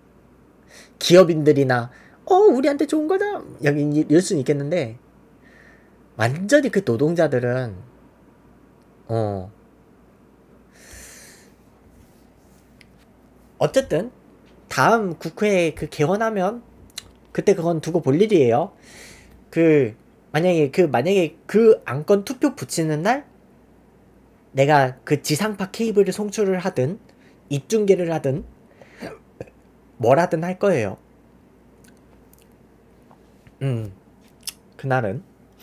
기업인들이나 어 우리한테 좋은 거다 여기 이럴 수는 있겠는데, 완전히 그 노동자들은 어 어쨌든 다음 국회 그 개원하면 그때 그건 두고 볼 일이에요. 그 만약에 그 만약에 그 안건 투표 붙이는 날 내가 그 지상파 케이블을 송출을 하든 입중계를 하든 뭘 하든 할 거예요. 음 그날은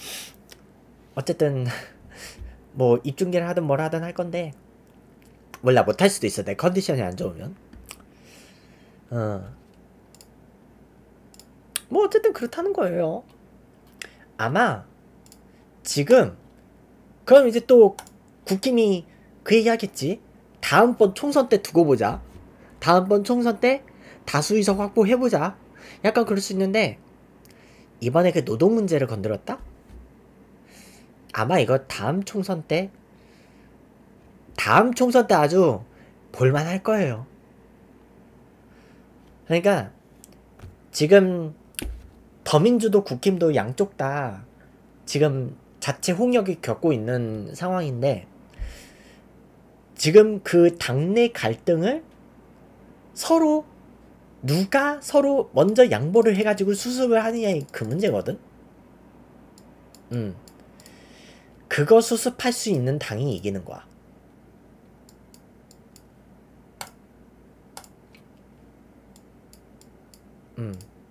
어쨌든 뭐 입중계를 하든 뭘 하든 할 건데, 몰라, 못 할 수도 있어. 내 컨디션이 안 좋으면. 어. 뭐 어쨌든 그렇다는 거예요. 아마 지금 그럼 이제 또 국힘이 그 얘기 하겠지. 다음번 총선 때 두고 보자. 다음번 총선 때 다수의석 확보해보자. 약간 그럴 수 있는데, 이번에 그 노동 문제를 건드렸다? 아마 이거 다음 총선 때 다음 총선 때 아주 볼만할 거예요. 그러니까 지금 더민주도 국힘도 양쪽 다 지금 자체 홍역이 겪고 있는 상황인데, 지금 그 당내 갈등을 서로 누가 서로 먼저 양보를 해가지고 수습을 하느냐, 그 문제거든. 음. 그거 수습할 수 있는 당이 이기는 거야. 음.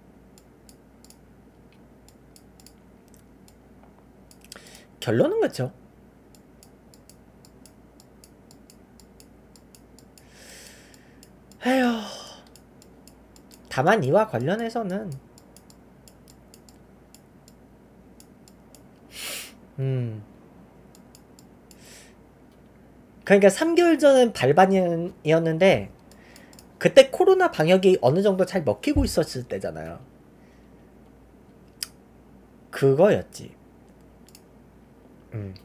결론은 그렇죠. 에휴. 다만 이와 관련해서는 음. 그러니까 삼 개월 전은 발반이었는데 그때 코로나 방역이 어느 정도 잘 먹히고 있었을 때잖아요. 그거였지. 음.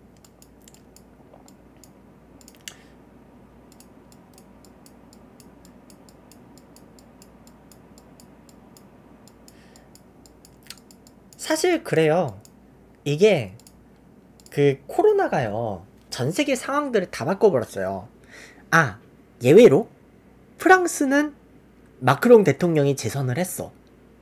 사실 그래요. 이게 그 코로나가요, 전 세계 상황들을 다 바꿔버렸어요. 아, 예외로 프랑스는 마크롱 대통령이 재선을 했어.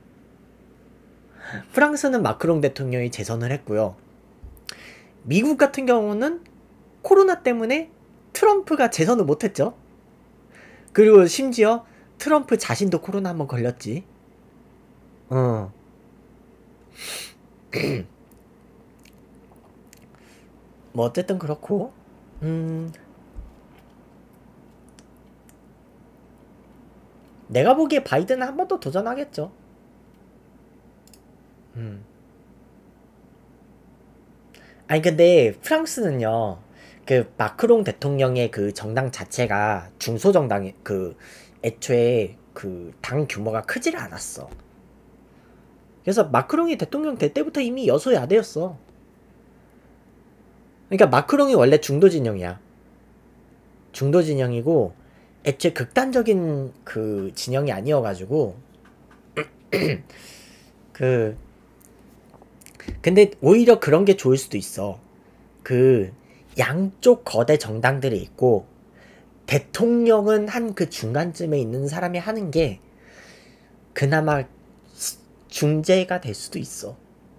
프랑스는 마크롱 대통령이 재선을 했고요. 미국 같은 경우는 코로나 때문에 트럼프가 재선을 못했죠. 그리고 심지어 트럼프 자신도 코로나 한번 걸렸지. 어. 뭐 어쨌든 그렇고, 음, 내가 보기에 바이든은 한 번 더 도전하겠죠. 음. 아니 근데 프랑스는요, 그 마크롱 대통령의 그 정당 자체가 중소정당이 그 애초에 그 당 규모가 크지를 않았어. 그래서 마크롱이 대통령 될 때부터 이미 여소야대였어. 그러니까 마크롱이 원래 중도 진영이야. 중도 진영이고 애초에 극단적인 그 진영이 아니어가지고 그 근데 오히려 그런 게 좋을 수도 있어. 그 양쪽 거대 정당들이 있고 대통령은 한 그 중간쯤에 있는 사람이 하는 게 그나마 중재가 될 수도 있어.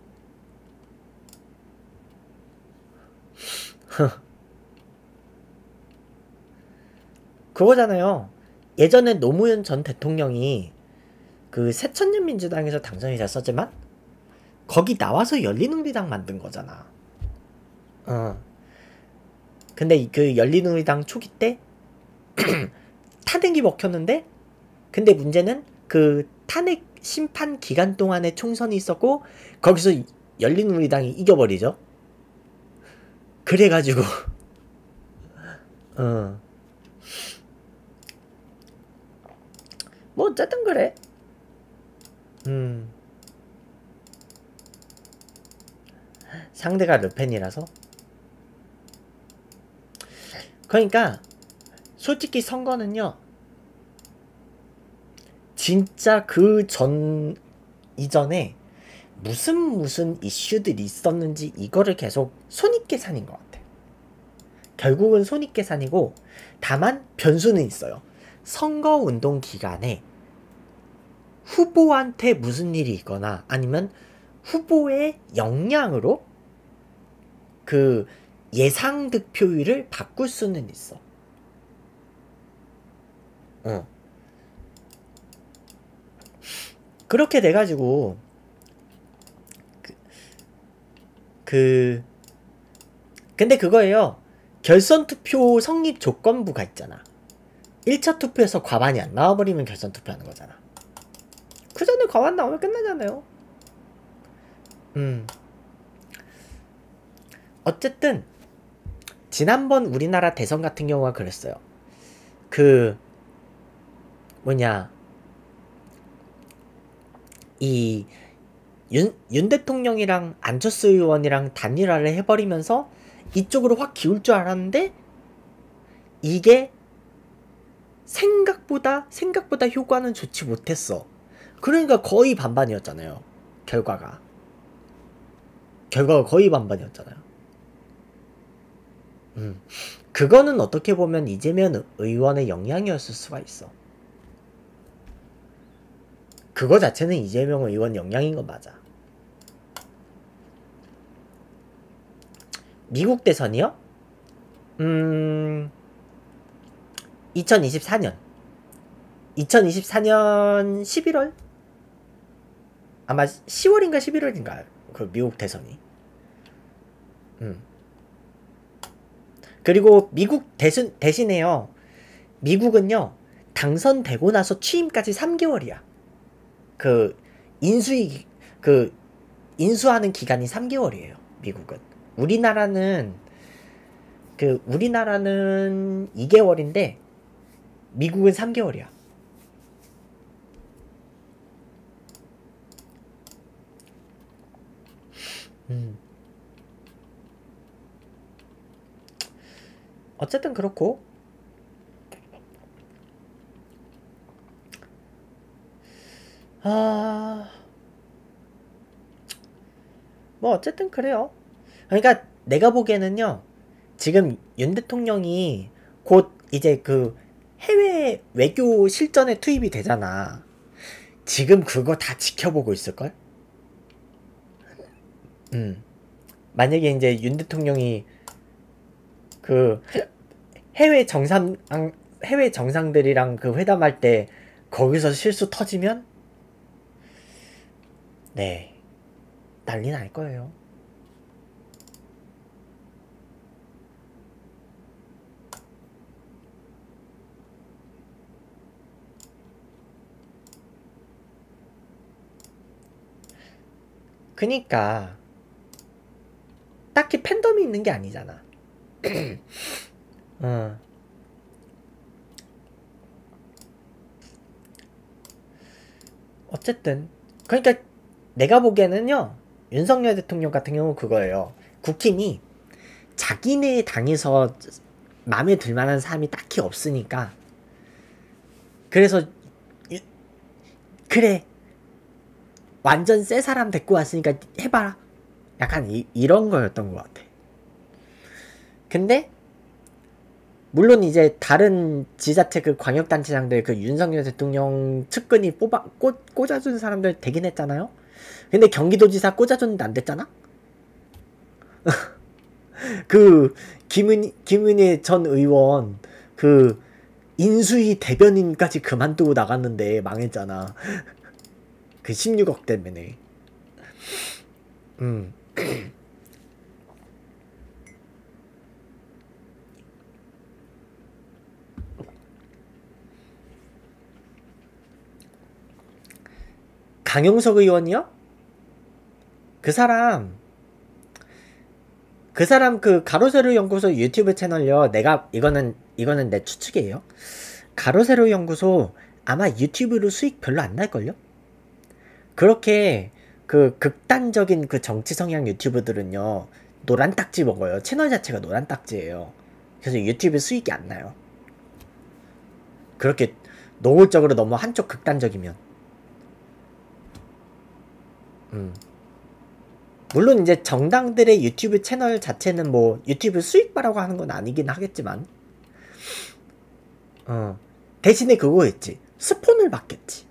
그거잖아요. 예전에 노무현 전 대통령이 그 새천년민주당에서 당선이 됐었지만 거기 나와서 열린우리당 만든 거잖아. 어. 근데 그 열린우리당 초기 때 탄핵이 먹혔는데, 근데 문제는 그 탄핵 심판 기간 동안에 총선이 있었고 거기서 열린우리당이 이겨버리죠. 그래가지고 어. 뭐 어쨌든 그래. 음. 상대가 르펜이라서. 그러니까 솔직히 선거는요, 진짜 그 전 이전에 무슨 무슨 이슈들이 있었는지 이거를 계속 손익계산인 것 같아. 결국은 손익계산이고, 다만 변수는 있어요. 선거운동 기간에 후보한테 무슨 일이 있거나 아니면 후보의 역량으로 그 예상 득표율을 바꿀 수는 있어. 어. 그렇게 돼가지고 그, 그 근데 그거예요. 결선 투표 성립 조건부가 있잖아. 일 차 투표에서 과반이 안 나와버리면 결선 투표하는 거잖아. 그 전에 과반 나오면 끝나잖아요. 음. 어쨌든 지난번 우리나라 대선 같은 경우가 그랬어요. 그 뭐냐 이 윤, 윤 대통령이랑 안철수 의원이랑 단일화를 해버리면서 이쪽으로 확 기울 줄 알았는데 이게 생각보다 생각보다 효과는 좋지 못했어. 그러니까 거의 반반이었잖아요. 결과가 결과가 거의 반반이었잖아요. 음. 그거는 어떻게 보면 이재명 의원의 영향이었을 수가 있어. 그거 자체는 이재명 의원 영향인 건 맞아. 미국 대선이요? 음... 이천이십사 년 이천이십사 년 십일월? 아마 시월인가 십일월인가 그 미국 대선이. 음. 그리고 미국 대신, 대신에요, 미국은요 당선되고 나서 취임까지 삼 개월이야. 그 인수이 그 인수하는 기간이 삼 개월이에요. 미국은. 우리나라는 그 우리나라는 이 개월인데 미국은 삼 개월이야. 음. 어쨌든 그렇고, 아, 뭐 어쨌든 그래요. 그러니까 내가 보기에는요, 지금 윤 대통령이 곧 이제 그 해외 해외 외교 실전에 투입이 되잖아. 지금 그거 다 지켜보고 있을걸? 음. 만약에 이제 윤 대통령이 그 해외 정상 해외 정상들이랑 그 회담할 때 거기서 실수 터지면 네 난리 날 거예요. 그니까 딱히 팬덤이 있는 게 아니잖아. 어. 어쨌든 그러니까 내가 보기에는요 윤석열 대통령 같은 경우 그거예요. 국힘이 자기네 당에서 마음에 들만한 사람이 딱히 없으니까 그래서 유, 그래 완전 새 사람 데리고 왔으니까 해봐라 약간 이, 이런 거였던 것 같아. 근데 물론 이제 다른 지자체 그 광역단체장들 그 윤석열 대통령 측근이 뽑아 꽂, 꽂아준 사람들 되긴 했잖아요. 근데 경기도지사 꽂아줬는데 안 됐잖아. 그 김은 김은혜 전 의원 그 인수위 대변인까지 그만두고 나갔는데 망했잖아. 그 십육억 때문에. 음. 강용석 의원이요? 그 사람 그 사람 그 가로세로 연구소 유튜브 채널요. 내가 이거는 이거는 내 추측이에요. 가로세로 연구소 아마 유튜브로 수익 별로 안 날걸요? 그렇게 그 극단적인 그 정치 성향 유튜브들은요 노란 딱지 먹어요. 채널 자체가 노란 딱지예요. 그래서 유튜브 수익이 안 나요. 그렇게 노골적으로 너무 한쪽 극단적이면. 음. 물론 이제 정당들의 유튜브 채널 자체는 뭐 유튜브 수익바라고 하는 건 아니긴 하겠지만 어 대신에 그거였지. 스폰을 받겠지.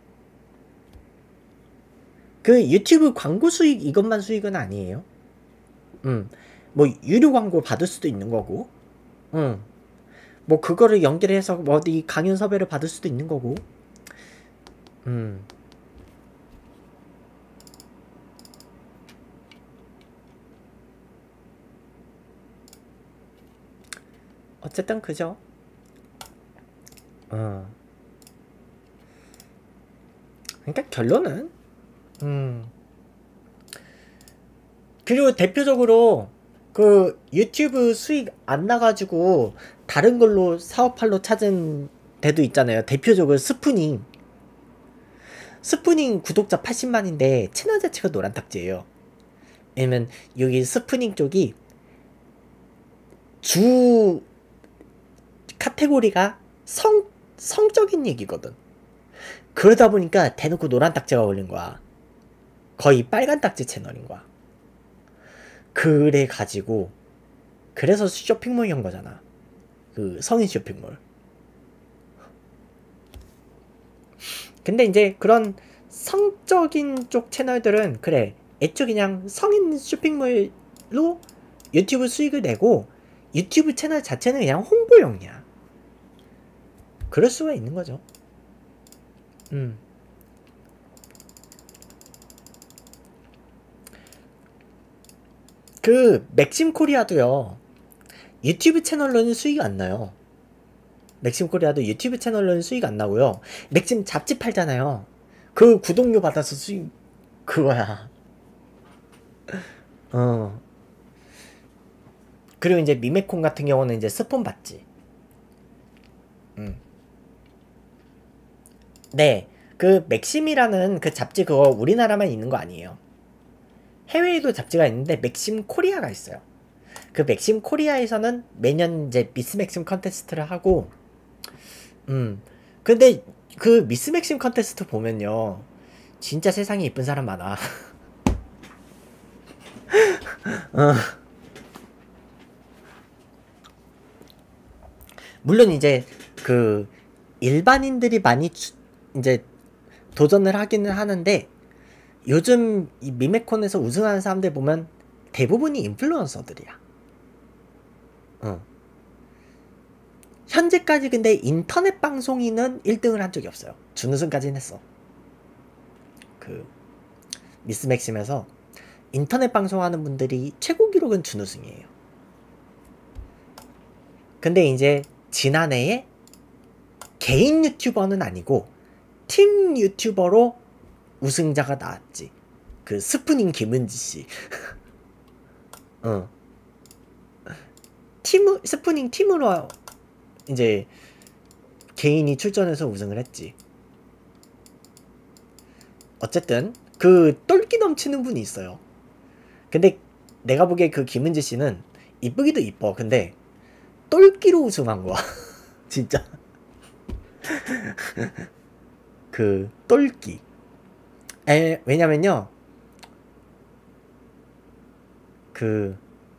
그 유튜브 광고 수익 이것만 수익은 아니에요. 음. 뭐 유료 광고 받을 수도 있는 거고. 음. 뭐 그거를 연결해서 어디 강연 섭외를 받을 수도 있는 거고. 음. 어쨌든 그죠. 어. 그러니까 결론은 음. 그리고 대표적으로 그 유튜브 수익 안 나가지고 다른 걸로 사업할로 찾은 데도 있잖아요. 대표적으로 스푸닝. 스푸닝 구독자 팔십만인데 채널 자체가 노란 딱지예요. 왜냐면 여기 스푸닝 쪽이 주 카테고리가 성, 성적인 얘기거든. 그러다 보니까 대놓고 노란 딱지가 걸린 거야. 거의 빨간 딱지 채널인 거야. 그래 가지고 그래서 쇼핑몰 연 거잖아. 그 성인 쇼핑몰. 근데 이제 그런 성적인 쪽 채널들은 그래 애초에 그냥 성인 쇼핑몰로 유튜브 수익을 내고 유튜브 채널 자체는 그냥 홍보용이야. 그럴 수가 있는 거죠. 음. 그 맥심 코리아도요. 유튜브 채널로는 수익이 안 나요. 맥심 코리아도 유튜브 채널로는 수익 안 나고요. 맥심 잡지 팔잖아요. 그 구독료 받아서 수익 그거야. 어. 그리고 이제 미메콘 같은 경우는 이제 스폰 받지. 음. 네. 그 맥심이라는 그 잡지 그거 우리나라만 있는 거 아니에요. 해외에도 잡지가 있는데 맥심 코리아가 있어요. 그 맥심 코리아에서는 매년 이제 미스 맥심 컨테스트를 하고 음. 근데 그 미스 맥심 컨테스트 보면요. 진짜 세상에 이쁜 사람 많아. 어. 물론 이제 그 일반인들이 많이 추, 이제 도전을 하기는 하는데 요즘 이 미메콘에서 우승하는 사람들 보면 대부분이 인플루언서들이야. 어. 현재까지 근데 인터넷 방송인은 일 등을 한 적이 없어요. 준우승까지는 했어. 그 미스 맥심에서 인터넷 방송하는 분들이 최고 기록은 준우승이에요. 근데 이제 지난해에 개인 유튜버는 아니고 팀 유튜버로 우승자가 나왔지. 그 스프닝 김은지 씨. 어. 팀 스프닝 팀으로 이제 개인이 출전해서 우승을 했지. 어쨌든 그 똘끼 넘치는 분이 있어요. 근데 내가 보기에 그 김은지 씨는 이쁘기도 이뻐. 근데 똘끼로 우승한 거야. 진짜. 그 똘끼. 에, 왜냐면요. 그,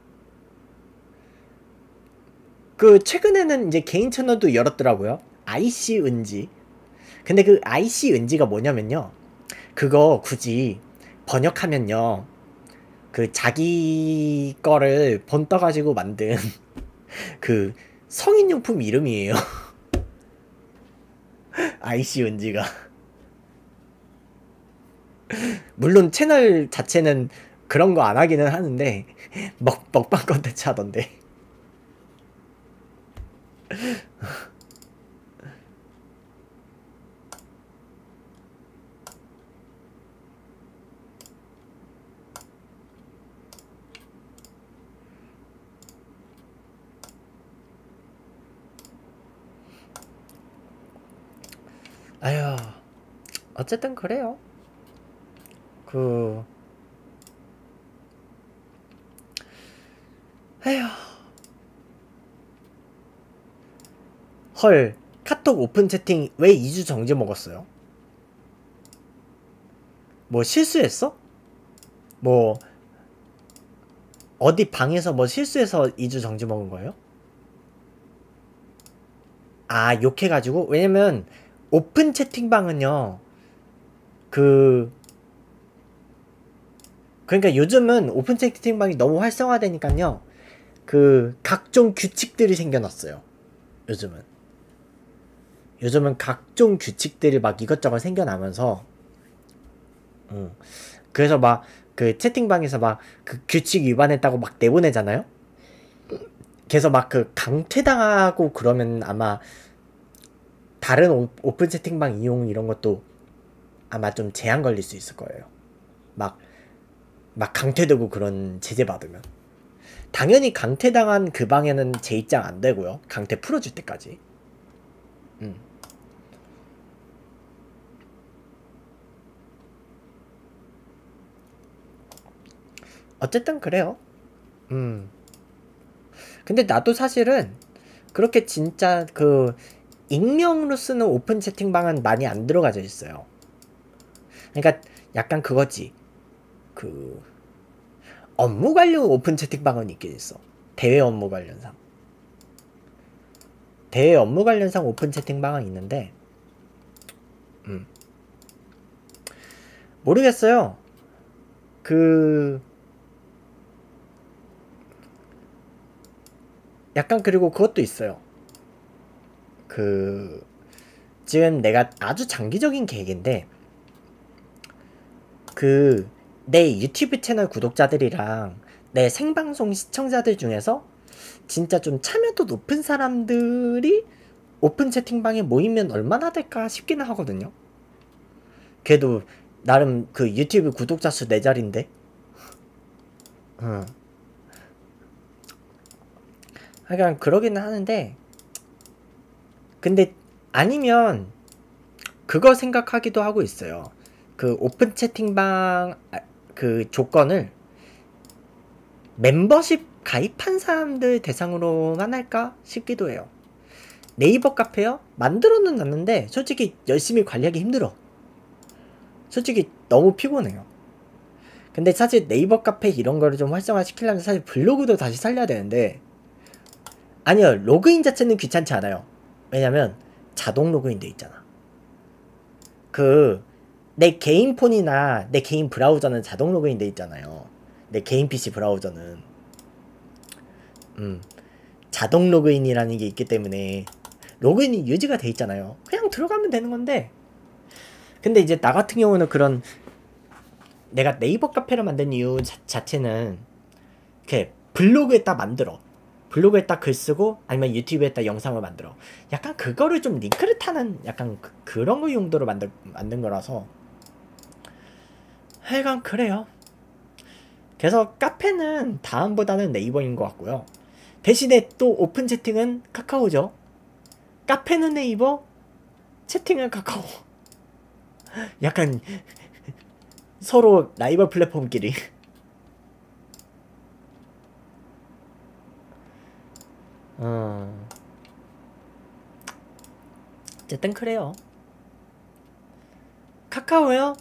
그 최근에는 이제 개인 채널도 열었더라고요. 아이씨 은지. 근데 그 아이씨 은지가 뭐냐면요. 그거 굳이 번역하면요. 그 자기 거를 본 떠가지고 만든 그 성인용품 이름이에요. 아이씨 은지가. 물론 채널 자체는 그런 거 안 하기는 하는데 먹, 먹방 컨텐츠 하던데. 아휴, 어쨌든 그래요. 그 에휴. 헐, 카톡 오픈 채팅 왜 이 주 정지 먹었어요? 뭐 실수했어? 뭐 어디 방에서 뭐 실수해서 이 주 정지 먹은 거예요? 아, 욕해가지고? 왜냐면 오픈 채팅방은요, 그 그러니까 요즘은 오픈 채팅방이 너무 활성화되니까요, 그 각종 규칙들이 생겨났어요. 요즘은 요즘은 각종 규칙들이 막 이것저것 생겨나면서, 음. 그래서 막 그 채팅방에서 막 그 규칙 위반했다고 막 내보내잖아요. 그래서 막 그 강퇴당하고 그러면 아마 다른 오, 오픈 채팅방 이용 이런 것도 아마 좀 제한 걸릴 수 있을 거예요. 막 막 강퇴되고 그런 제재 받으면. 당연히 강퇴당한 그 방에는 제 입장 안 되고요. 강퇴 풀어줄 때까지. 음. 어쨌든 그래요. 음. 근데 나도 사실은 그렇게 진짜 그 익명으로 쓰는 오픈 채팅방은 많이 안 들어가져 있어요. 그러니까 약간 그거지. 그 업무 관련 오픈 채팅방은 있긴 있어. 대외 업무 관련상. 대외 업무 관련상 오픈 채팅방은 있는데, 음. 모르겠어요. 그 약간 그리고 그것도 있어요. 그 지금 내가 아주 장기적인 계획인데, 그 내 유튜브 채널 구독자들이랑 내 생방송 시청자들 중에서 진짜 좀 참여도 높은 사람들이 오픈 채팅방에 모이면 얼마나 될까 싶기는 하거든요. 그래도 나름 그 유튜브 구독자 수 네 자리인데. 응. 하여간 그러기는 하는데, 근데 아니면 그거 생각하기도 하고 있어요. 그 오픈 채팅방 그 조건을 멤버십 가입한 사람들 대상으로만 할까 싶기도 해요. 네이버 카페요? 만들어는 놨는데 솔직히 열심히 관리하기 힘들어. 솔직히 너무 피곤해요. 근데 사실 네이버 카페 이런 거를 좀 활성화 시키려면 사실 블로그도 다시 살려야 되는데, 아니요, 로그인 자체는 귀찮지 않아요. 왜냐면 자동 로그인 돼 있잖아. 그 내 개인 폰이나 내 개인 브라우저는 자동 로그인 돼 있잖아요. 내 개인 피씨 브라우저는 음 자동 로그인이라는 게 있기 때문에 로그인이 유지가 돼 있잖아요. 그냥 들어가면 되는 건데, 근데 이제 나 같은 경우는 그런 내가 네이버 카페를 만든 이유 자, 자체는 이렇게 블로그에다 만들어. 블로그에 딱 글 쓰고 아니면 유튜브에 딱 영상을 만들어. 약간 그거를 좀 링크를 타는 약간 그, 그런 거 용도로 만들, 만든 거라서 하여간 그래요. 그래서 카페는 다음보다는 네이버인 것 같고요. 대신에 또 오픈 채팅은 카카오죠. 카페는 네이버, 채팅은 카카오. 약간 서로 라이벌 플랫폼끼리. 어... 어쨌든 그래요. 카카오요?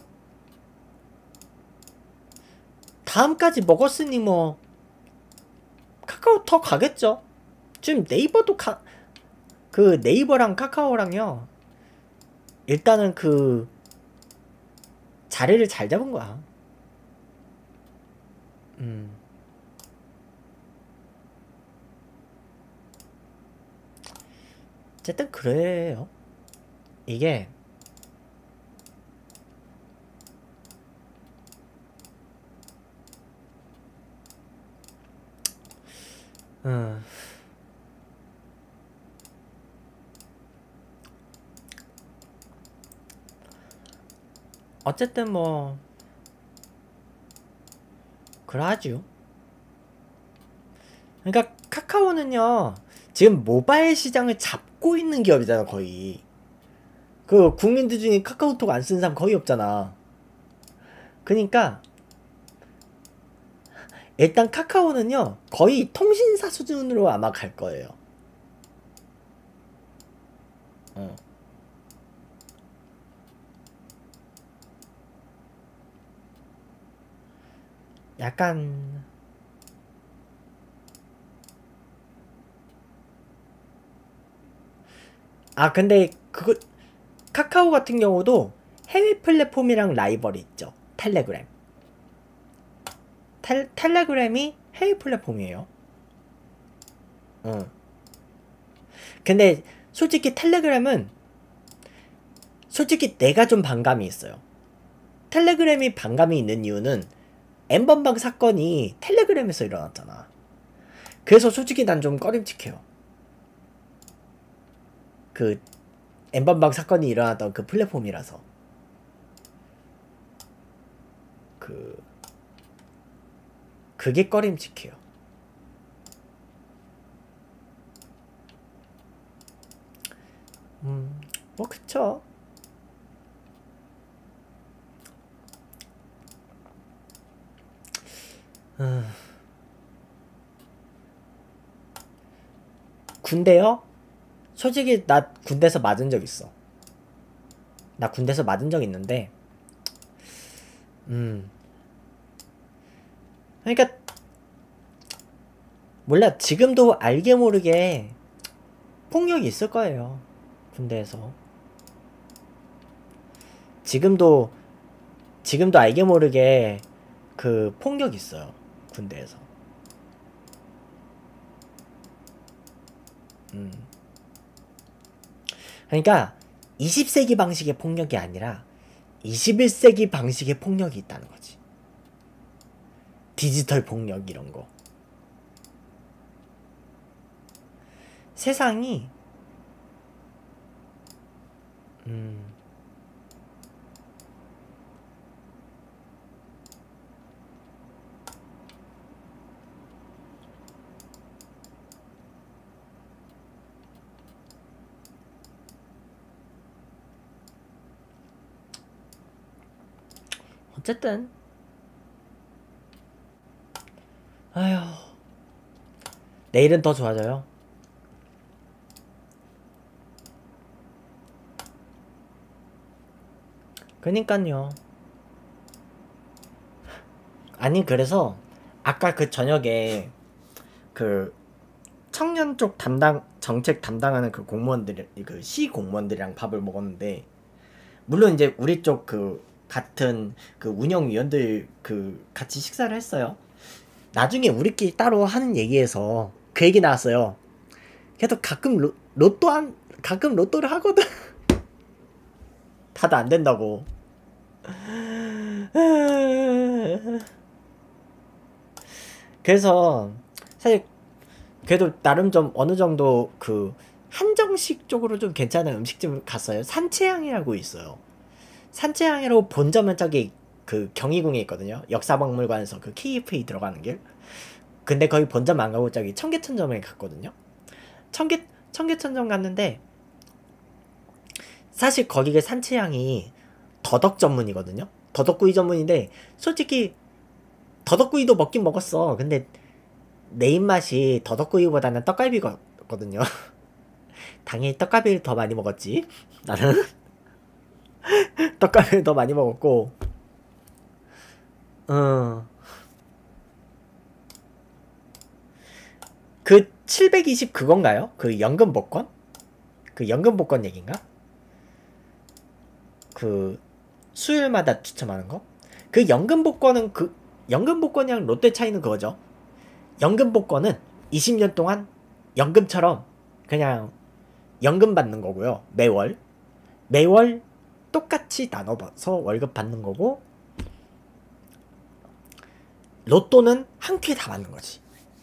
다음까지 먹었으니 뭐 카카오톡 가겠죠. 지금 네이버도 가... 그 네이버랑 카카오랑요, 일단은 그 자리를 잘 잡은 거야. 음. 어쨌든 그래요. 이게 음. 어쨌든 뭐 그러하죠. 그러니까 카카오는요 지금 모바일 시장을 잡고 있는 기업이잖아. 거의 그 국민들 중에 카카오톡 안 쓰는 사람 거의 없잖아. 그러니까 일단 카카오는요 거의 통신사 수준으로 아마 갈 거예요. 어. 약간 아 근데 그거 카카오 같은 경우도 해외 플랫폼이랑 라이벌이 있죠. 텔레그램. 텔, 텔레그램이 해외 플랫폼이에요. 어. 근데 솔직히 텔레그램은 솔직히 내가 좀 반감이 있어요. 텔레그램이 반감이 있는 이유는 엠번방 사건이 텔레그램에서 일어났잖아. 그래서 솔직히 난 좀 꺼림칙해요. 그 엠번방 사건이 일어났던 그 플랫폼이라서. 그 그게 꺼림칙해요. 음, 뭐 그쵸. 음. 군대요? 솔직히 나 군대에서 맞은 적 있어. 나 군대에서 맞은 적 있는데 음 그러니까 몰라. 지금도 알게 모르게 폭력이 있을 거예요. 군대에서 지금도 지금도 알게 모르게 그 폭력이 있어요. 군대에서. 음 그러니까 이십 세기 방식의 폭력이 아니라 이십일 세기 방식의 폭력이 있다는 거지. 디지털 폭력 이런 거. 세상이 음 어쨌든 아휴 내일은 더 좋아져요. 그니깐요. 아니 그래서 아까 그 저녁에 그 청년 쪽 담당 정책 담당하는 그 공무원들 그 시 공무원들이랑 밥을 먹었는데 물론 이제 우리 쪽 그 같은 그 운영위원들 그 같이 식사를 했어요. 나중에 우리끼리 따로 하는 얘기에서 그 얘기 나왔어요. 걔도 가끔 로, 로또 한 가끔 로또를 하거든. 다들 안 된다고. 그래서 사실 그래도 나름 좀 어느 정도 그 한정식 쪽으로 좀 괜찮은 음식집을 갔어요. 산채향이라고 있어요. 산채향이라고 본점은 저기 그 경희궁에 있거든요. 역사박물관에서 그 케이에프이 들어가는 길. 근데 거기 본점 안 가고 저기 청계천점에 갔거든요. 청계 청계천점 갔는데 사실 거기가 산채향이 더덕 전문이거든요. 더덕구이 전문인데 솔직히 더덕구이도 먹긴 먹었어. 근데 내 입맛이 더덕구이보다는 떡갈비거든요. 당연히 떡갈비를 더 많이 먹었지. 나는 떡갈비를 더 많이 먹었고 어. 그 칠백이십 그건가요? 그 연금 복권? 그 연금 복권 얘기인가? 그 수요일마다 추첨하는 거? 그 연금 복권은 그 연금 복권이랑 롯데 차이는 그거죠. 연금 복권은 이십 년 동안 연금처럼 그냥 연금 받는 거고요. 매월 매월 똑같이 나눠서 월급 받는 거고 로또는 한 큐에 다 받는 거지.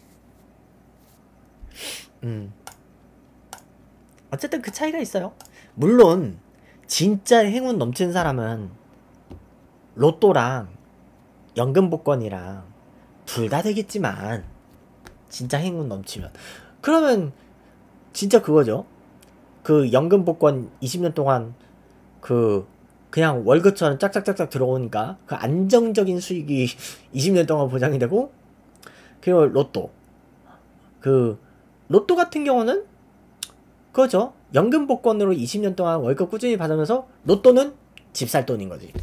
음. 어쨌든 그 차이가 있어요. 물론 진짜 행운 넘치는 사람은 로또랑 연금 복권이랑 둘 다 되겠지만 진짜 행운 넘치면 그러면 진짜 그거죠. 그 연금 복권 이십 년 동안 그 그냥 월급처럼 짝짝짝짝 들어오니까 그 안정적인 수익이 이십 년 동안 보장이 되고 그리고 로또 그 로또 같은 경우는 그거죠. 연금 복권으로 이십 년 동안 월급 꾸준히 받으면서 로또는 집 살 돈인 거지.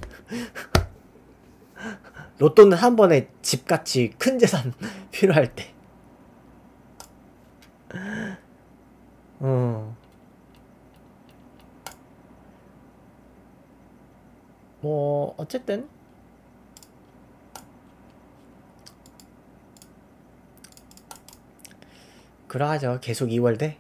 로또는 한 번에 집같이 큰 재산 필요할 때. 어. 뭐 어쨌든 그러하죠. 계속 이월 돼.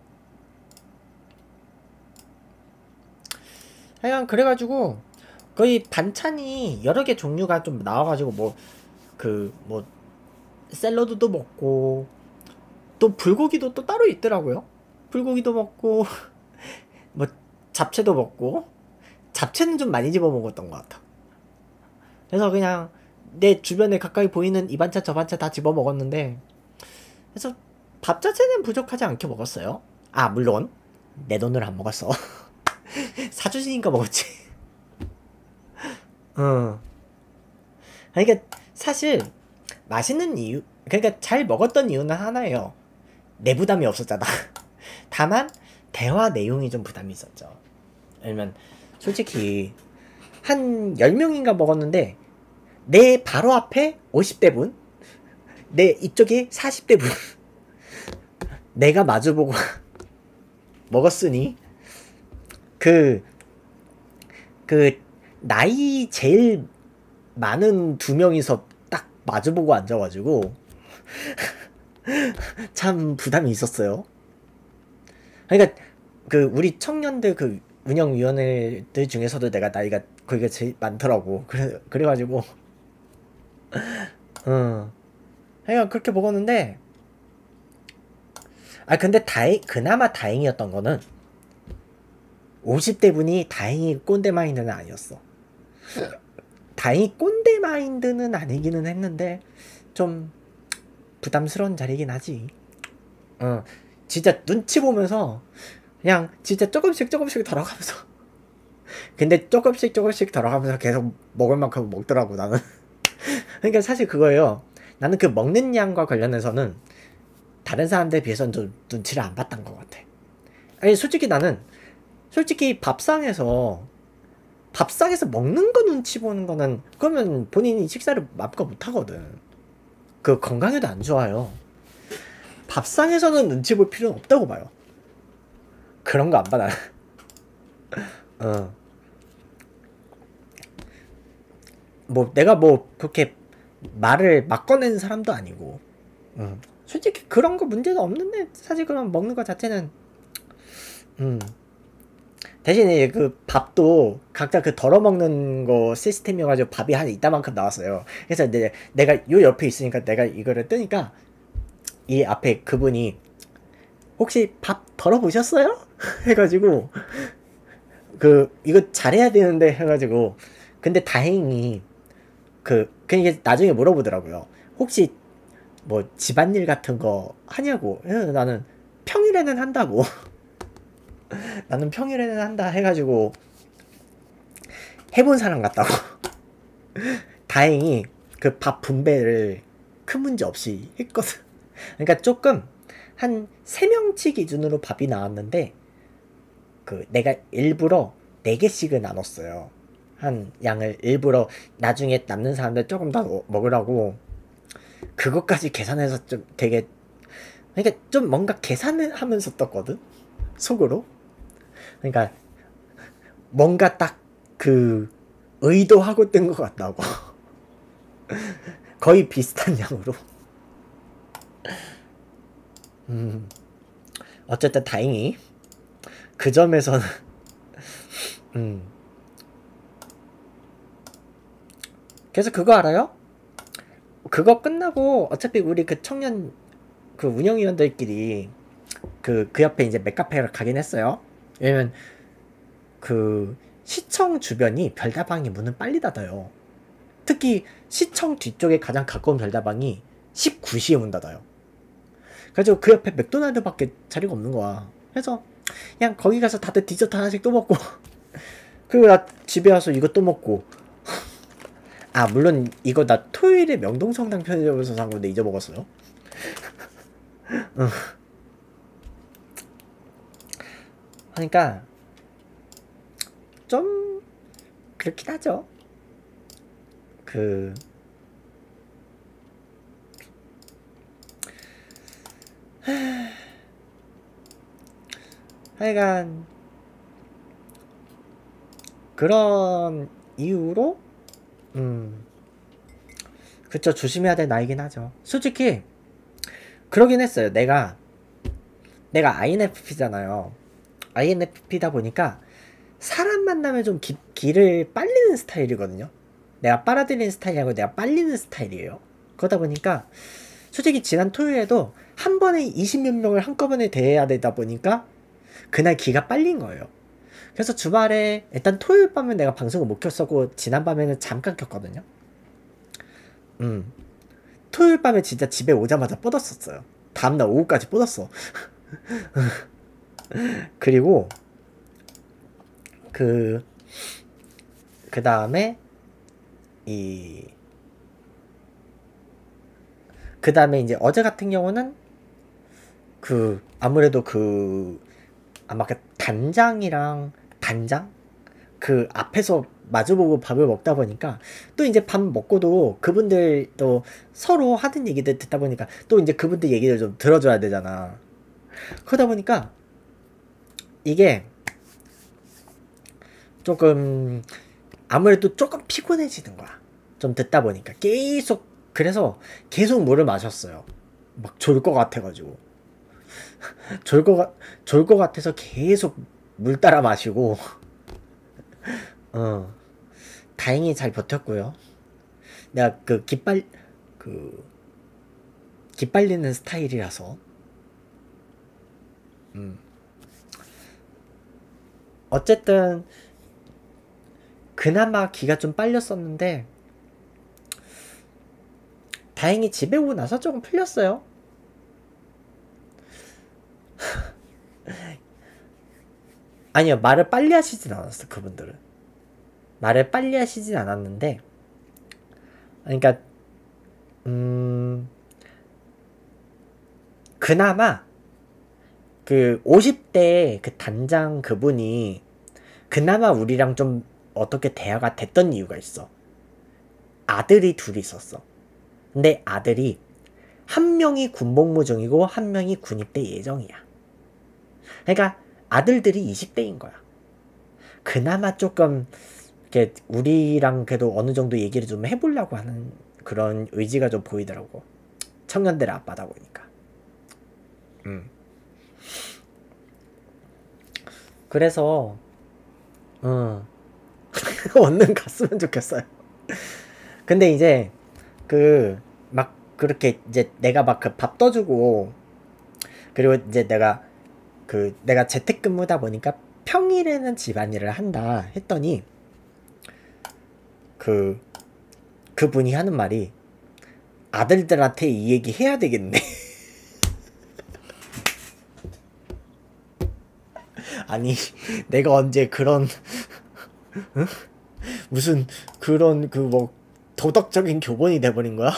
하여간 그래가지고 거의 반찬이 여러 개 종류가 좀 나와가지고 뭐 그 뭐 샐러드도 먹고 또 불고기도 또 따로 있더라고요. 불고기도 먹고 뭐 잡채도 먹고 잡채는 좀 많이 집어 먹었던 것 같아. 그래서 그냥 내 주변에 가까이 보이는 이 반찬 저 반찬 다 집어 먹었는데 그래서 밥 자체는 부족하지 않게 먹었어요. 아 물론 내 돈으로 안 먹었어. 사주시니까 먹었지. 어. 그러니까 사실 맛있는 이유 그러니까 잘 먹었던 이유는 하나예요. 내 부담이 없었잖아. 다만 대화 내용이 좀 부담이 있었죠. 왜냐면 솔직히 한 열 명인가 먹었는데 내 바로 앞에 오십 대 분 내 이쪽에 사십 대 분 내가 마주보고 먹었으니 그, 그, 나이 제일 많은 두 명이서 딱 마주보고 앉아가지고, 참 부담이 있었어요. 그러니까, 그, 우리 청년들 그 운영위원회들 중에서도 내가 나이가 거기가 제일 많더라고. 그래, 그래가지고, 어. 그러니까 그렇게 먹었는데, 아, 근데 다행, 그나마 다행이었던 거는, 오십 대 분이 다행히 꼰대 마인드는 아니었어. 다행히 꼰대 마인드는 아니기는 했는데 좀 부담스러운 자리긴 하지. 어, 진짜 눈치 보면서 그냥 진짜 조금씩 조금씩 덜어가면서 근데 조금씩 조금씩 덜어가면서 계속 먹을 만큼 먹더라고 나는. 그러니까 사실 그거예요. 나는 그 먹는 양과 관련해서는 다른 사람들에 비해서는 좀 눈치를 안 봤던 것 같아. 아니 솔직히 나는 솔직히 밥상에서 밥상에서 먹는 거 눈치 보는 거는 그러면 본인이 식사를 마음껏 못 하거든. 그 건강에도 안 좋아요. 밥상에서는 눈치 볼 필요는 없다고 봐요. 그런 거 안 봐, 나는. 어. 뭐, 내가 뭐, 그렇게 말을 막 꺼내는 사람도 아니고. 음. 솔직히 그런 거 문제는 없는데, 사실 그럼 먹는 거 자체는, 음. 대신에 그 밥도 각자 그 덜어 먹는 거 시스템이어가지고 밥이 한 이따만큼 나왔어요. 그래서 내, 내가 요 옆에 있으니까 내가 이거를 뜨니까, 이 앞에 그분이, 혹시 밥 덜어 보셨어요? 해가지고, 그, 이거 잘해야 되는데 해가지고, 근데 다행히, 그, 그니까 나중에 물어보더라고요. 혹시, 뭐, 집안일 같은 거 하냐고. 그래서 나는 평일에는 한다고. 나는 평일에는 한다 해가지고, 해본 사람 같다고. 다행히, 그 밥 분배를 큰 문제 없이 했거든. 그러니까 조금, 한 세 명치 기준으로 밥이 나왔는데, 그, 내가 일부러 네 개씩을 나눴어요. 한 양을 일부러 나중에 남는 사람들 조금 더 먹으라고. 그것까지 계산해서 좀 되게, 그러니까 좀 뭔가 계산을 하면서 떴거든? 속으로. 그러니까, 뭔가 딱 그, 의도하고 뜬 것 같다고. 거의 비슷한 양으로. 음, 어쨌든 다행히, 그 점에서는, 음. 그래서 그거 알아요? 그거 끝나고, 어차피 우리 그 청년, 그 운영위원들끼리, 그, 그 옆에 이제 맥카페를 가긴 했어요. 왜냐면, 그, 시청 주변이 별다방이 문을 빨리 닫아요. 특히, 시청 뒤쪽에 가장 가까운 별다방이 십구 시에 문 닫아요. 그래서 그 옆에 맥도날드밖에 자리가 없는 거야. 그래서 그냥 거기 가서 다들 디저트 하나씩 또 먹고 그리고 나 집에 와서 이거 또 먹고 아 물론 이거 나 토요일에 명동성당 편의점에서 산 건데 잊어먹었어요. 그러니까 좀 그렇긴 하죠. 그 하여간 그런 이유로 음 그쵸 조심해야 될 나이긴 하죠. 솔직히 그러긴 했어요. 내가 내가 아이엔에프피잖아요. 아이엔에프피다 보니까 사람 만나면 좀 기, 길을 빨리는 스타일이거든요. 내가 빨아들이는 스타일이 아니고 내가 빨리는 스타일이에요. 그러다 보니까 솔직히 지난 토요일에도 한 번에 이십몇 명을 한꺼번에 대해야 되다 보니까 그날 기가 빨린 거예요. 그래서 주말에 일단 토요일 밤에 내가 방송을 못 켰었고 지난 밤에는 잠깐 켰거든요. 음 토요일 밤에 진짜 집에 오자마자 뻗었었어요. 다음날 오후까지 뻗었어. 그리고 그 그 다음에 이 그 다음에 이제 어제 같은 경우는 그 아무래도 그 아마 그 단장이랑 단장 그 앞에서 마주보고 밥을 먹다 보니까 또 이제 밥 먹고도 그분들 또 서로 하는 얘기들 듣다 보니까 또 이제 그분들 얘기를 좀 들어줘야 되잖아. 그러다 보니까 이게 조금 아무래도 조금 피곤해지는 거야. 좀 듣다 보니까 계속 그래서 계속 물을 마셨어요. 막 졸 것 같아가지고 졸 것 졸 것 같아서 계속 물 따라 마시고 어 다행히 잘 버텼고요. 내가 그 기빨 그 기빨리는 스타일이라서 음 어쨌든 그나마 기가 좀 빨렸었는데 다행히 집에 오고 나서 조금 풀렸어요. 아니요 말을 빨리 하시진 않았어. 그분들은 말을 빨리 하시진 않았는데 그러니까 음 그나마 그 오십 대 그 단장 그분이 그나마 우리랑 좀 어떻게 대화가 됐던 이유가 있어. 아들이 둘이 있었어. 근데 아들이 한 명이 군복무 중이고 한 명이 군입대 예정이야. 그러니까 아들들이 이십 대인 거야. 그나마 조금 이렇게 우리랑 그래도 어느 정도 얘기를 좀 해보려고 하는 그런 의지가 좀 보이더라고. 청년들의 아빠다 보니까. 음. 그래서 어 얼른 갔으면 좋겠어요. 근데 이제 그 막 그렇게 이제 내가 막 그 밥 떠주고 그리고 이제 내가 그 내가 재택근무다 보니까 평일에는 집안일을 한다 했더니 그 그분이 하는 말이 아들들한테 이 얘기 해야 되겠네. 아니 내가 언제 그런 응? 무슨 그런 그 뭐 도덕적인 교본이 돼버린 거야?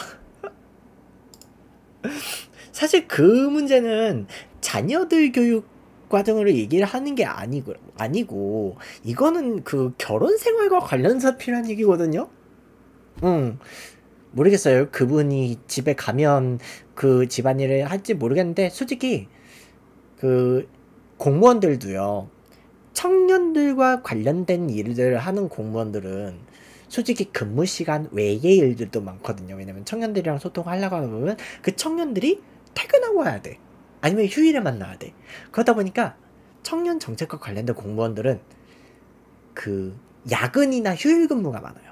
사실 그 문제는 자녀들 교육 과정으로 얘기를 하는 게 아니고 아니고 이거는 그 결혼 생활과 관련해서 필요한 얘기거든요. 응. 모르겠어요. 그분이 집에 가면 그 집안일을 할지 모르겠는데 솔직히 그 공무원들도요. 청년들과 관련된 일들을 하는 공무원들은 솔직히 근무 시간 외의 일들도 많거든요. 왜냐면 청년들이랑 소통하려고 하면 그 청년들이 퇴근하고 와야 돼. 아니면 휴일에 만나야 돼. 그러다 보니까 청년 정책과 관련된 공무원들은 그 야근이나 휴일 근무가 많아요.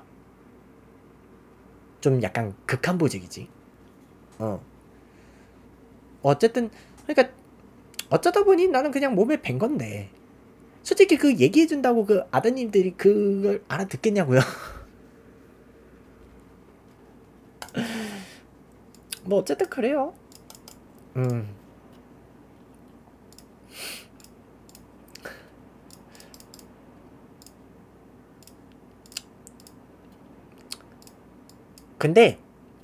좀 약간 극한보직이지. 어. 어쨌든 그러니까 어쩌다 보니 나는 그냥 몸에 밴 건데 솔직히 그 얘기해준다고 그 아드님들이 그걸 알아듣겠냐고요. 뭐 어쨌든 그래요. 음. 근데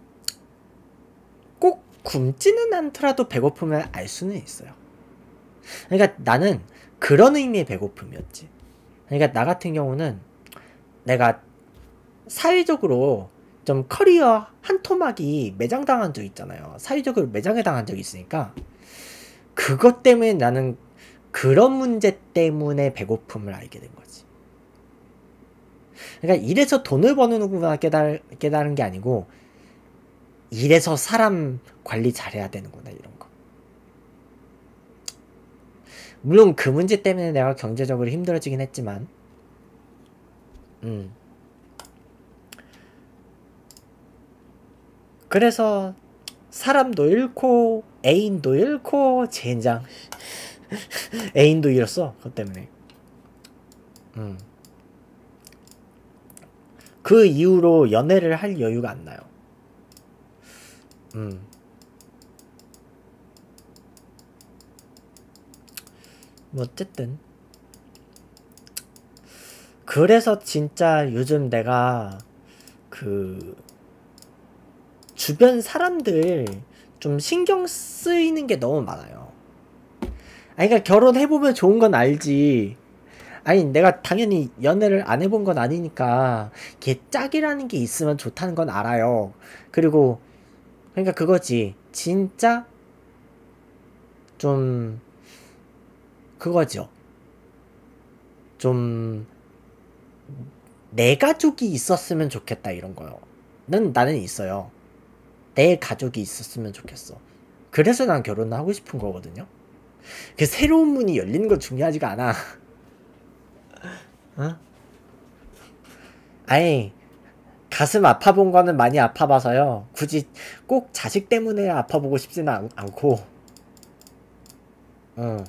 꼭 굶지는 않더라도 배고픔을 알 수는 있어요. 그러니까 나는 그런 의미의 배고픔이었지. 그러니까 나 같은 경우는 내가 사회적으로 좀 커리어 한 토막이 매장당한 적 있잖아요. 사회적으로 매장에 당한 적이 있으니까 그것 때문에 나는 그런 문제 때문에 배고픔을 알게 된 거지. 그러니까 이래서 돈을 버는구나 깨달, 깨달은 게 아니고 이래서 사람 관리 잘해야 되는구나 이런 거. 물론 그 문제 때문에 내가 경제적으로 힘들어지긴 했지만 음. 그래서 사람도 잃고 애인도 잃고 젠장 애인도 잃었어 그것 때문에. 음. 그 이후로 연애를 할 여유가 안 나요. 음. 뭐 어쨌든 그래서 진짜 요즘 내가 그 주변 사람들 좀 신경 쓰이는 게 너무 많아요. 아니 그러니까 결혼해보면 좋은 건 알지. 아니 내가 당연히 연애를 안 해본 건 아니니까 걔 짝이라는 게 있으면 좋다는 건 알아요. 그리고 그러니까 그거지. 진짜 좀 그거죠. 좀 내 가족이 있었으면 좋겠다 이런 거요. 는 나는 있어요. 내 가족이 있었으면 좋겠어. 그래서 난 결혼을 하고 싶은 거거든요. 그 새로운 문이 열리는 건 중요하지가 않아. 어? 아니 가슴 아파본 거는 많이 아파봐서요. 굳이 꼭 자식 때문에 아파보고 싶지는 않, 않고 어.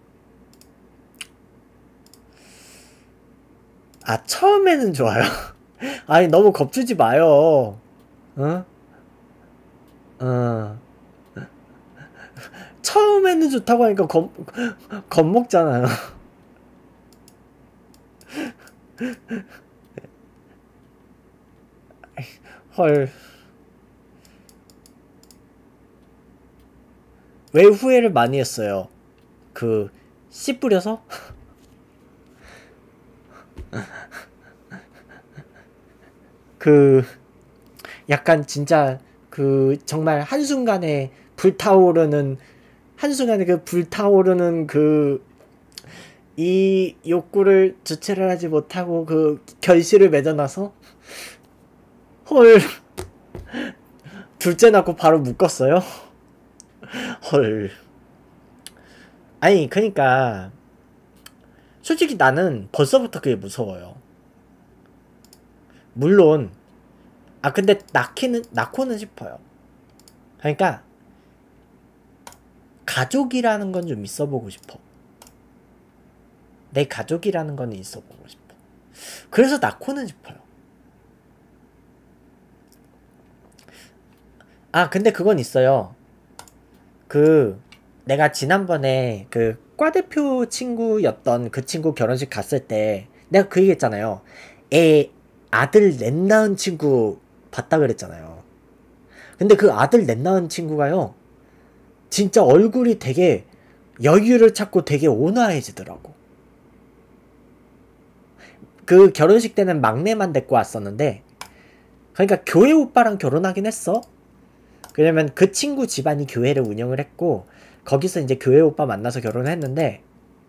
아 처음에는 좋아요. 아니 너무 겁주지 마요. 어? 어. 처음에는 좋다고 하니까 겁, 겁먹잖아요. 헐. 왜 후회를 많이 했어요? 그 씨 뿌려서? 그 약간 진짜 그 그 정말 한순간에 불타오르는 한순간에 그 불타오르는 그 이 욕구를 주체를 하지 못하고 그 결실을 맺어놔서 헐 둘째 낳고 바로 묶었어요. 헐. 아니 그니까 솔직히 나는 벌써부터 그게 무서워요. 물론 아 근데 낳기는 낳고는 싶어요. 그러니까 가족이라는 건 좀 있어보고 싶어. 내 가족이라는 건 있어보고 싶어. 그래서 낳고는 싶어요. 아 근데 그건 있어요. 그 내가 지난번에 그 과대표 친구였던 그 친구 결혼식 갔을 때 내가 그 얘기 했잖아요. 애 아들 넷 낳은 친구 봤다 그랬잖아요. 근데 그 아들 넷 낳은 친구가요 진짜 얼굴이 되게 여유를 찾고 되게 온화해지더라고. 그 결혼식 때는 막내만 데리고 왔었는데 그러니까 교회 오빠랑 결혼하긴 했어. 왜냐면 그 친구 집안이 교회를 운영을 했고 거기서 이제 교회 오빠 만나서 결혼을 했는데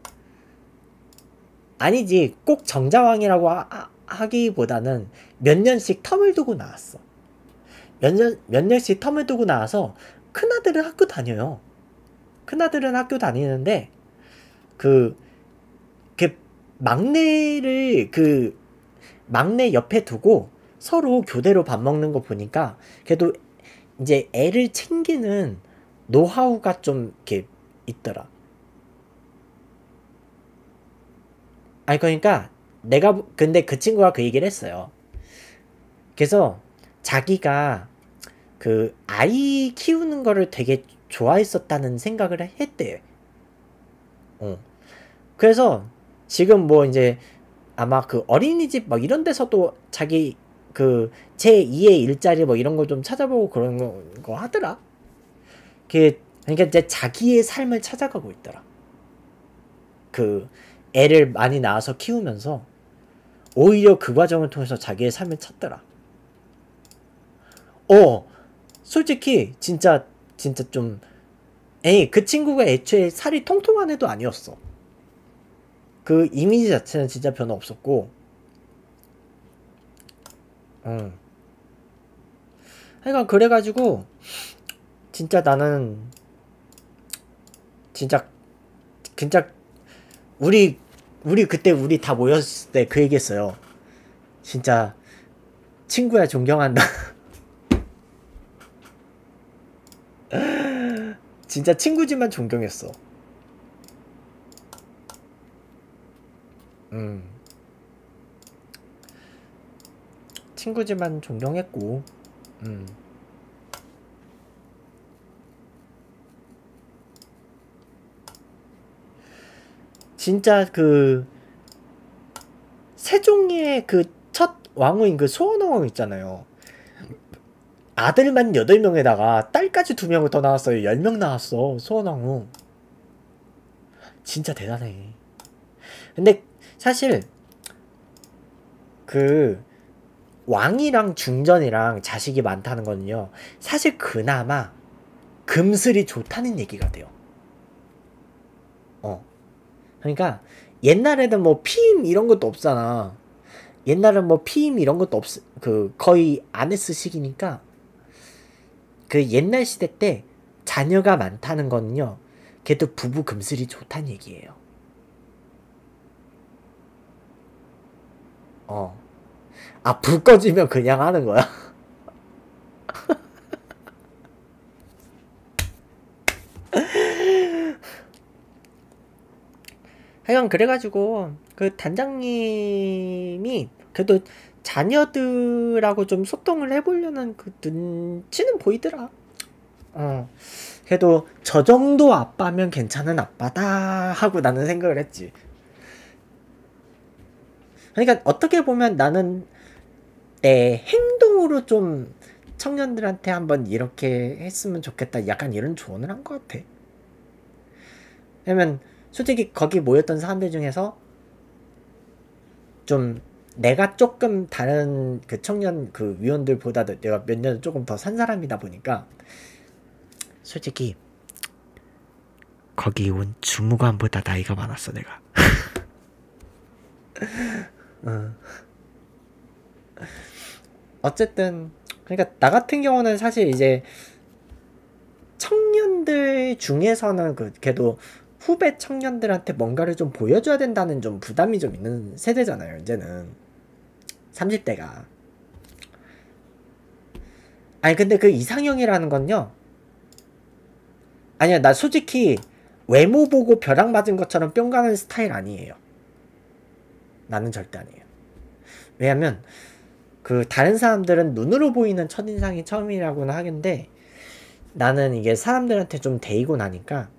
아니지 꼭 정자왕이라고 하, 하기보다는 몇 년씩 텀을 두고 나왔어. 몇 년, 몇 년씩 텀을 두고 나와서 큰아들은 학교 다녀요. 큰아들은 학교 다니는데 그, 그 막내를 그 막내 옆에 두고 서로 교대로 밥 먹는 거 보니까 그래도 이제 애를 챙기는 노하우가 좀 이렇게 있더라. 아니 그러니까 내가 근데 그 친구가 그 얘기를 했어요. 그래서 자기가 그 아이 키우는 거를 되게 좋아했었다는 생각을 했대. 어. 그래서 지금 뭐 이제 아마 그 어린이집 막 이런 데서도 자기 그 제이의 일자리 뭐 이런 걸 좀 찾아보고 그런 거, 거 하더라. 그 그러니까 이제 자기의 삶을 찾아가고 있더라. 그 애를 많이 낳아서 키우면서 오히려 그 과정을 통해서 자기의 삶을 찾더라. 어 솔직히 진짜 진짜 좀 에이 그 친구가 애초에 살이 통통한 애도 아니었어. 그 이미지 자체는 진짜 변화 없었고 응. 하여간 그래가지고 진짜 나는 진짜 진짜 우리 우리 그때 우리 다 모였을 때 그 얘기했어요. 진짜 친구야 존경한다. 진짜 친구지만 존경했어. 음. 친구지만 존경했고 음. 진짜 그 세종의 그 첫 왕후인 그 소원왕후 있잖아요. 아들만 여덟 명에다가 딸까지 두 명을 더 낳았어요. 열 명 낳았어 소원왕후. 진짜 대단해. 근데 사실 그 왕이랑 중전이랑 자식이 많다는 거는요 사실 그나마 금슬이 좋다는 얘기가 돼요. 어 그러니까 옛날에는 뭐 피임 이런 것도 없잖아. 옛날엔 뭐 피임 이런 것도 없, 그 거의 안 했을 시기니까 그 옛날 시대 때 자녀가 많다는 거는요 걔도 부부 금슬이 좋다는 얘기예요. 어. 아, 불 꺼지면 그냥 하는 거야? 하여간 그래가지고 그 단장님이 그래도 자녀들하고 좀 소통을 해보려는 그 눈치는 보이더라. 어. 그래도 저 정도 아빠면 괜찮은 아빠다 하고 나는 생각을 했지. 그러니까 어떻게 보면 나는 내 행동으로 좀 청년들한테 한번 이렇게 했으면 좋겠다 약간 이런 조언을 한 것 같아. 왜냐면 솔직히 거기 모였던 사람들 중에서 좀 내가 조금 다른 그 청년 그 위원들보다도 내가 몇 년 조금 더 산 사람이다 보니까 솔직히 거기 온 주무관보다 나이가 많았어 내가. 어. 어쨌든 그러니까 나 같은 경우는 사실 이제 청년들 중에서는 그 걔도 후배 청년들한테 뭔가를 좀 보여줘야 된다는 좀 부담이 좀 있는 세대잖아요 이제는. 삼십 대가. 아니 근데 그 이상형이라는 건요, 아니야 나 솔직히 외모 보고 벼락 맞은 것처럼 뿅 가는 스타일 아니에요. 나는 절대 아니에요. 왜냐면 그 다른 사람들은 눈으로 보이는 첫인상이 처음이라고는 하는데 나는 이게 사람들한테 좀 데이고 나니까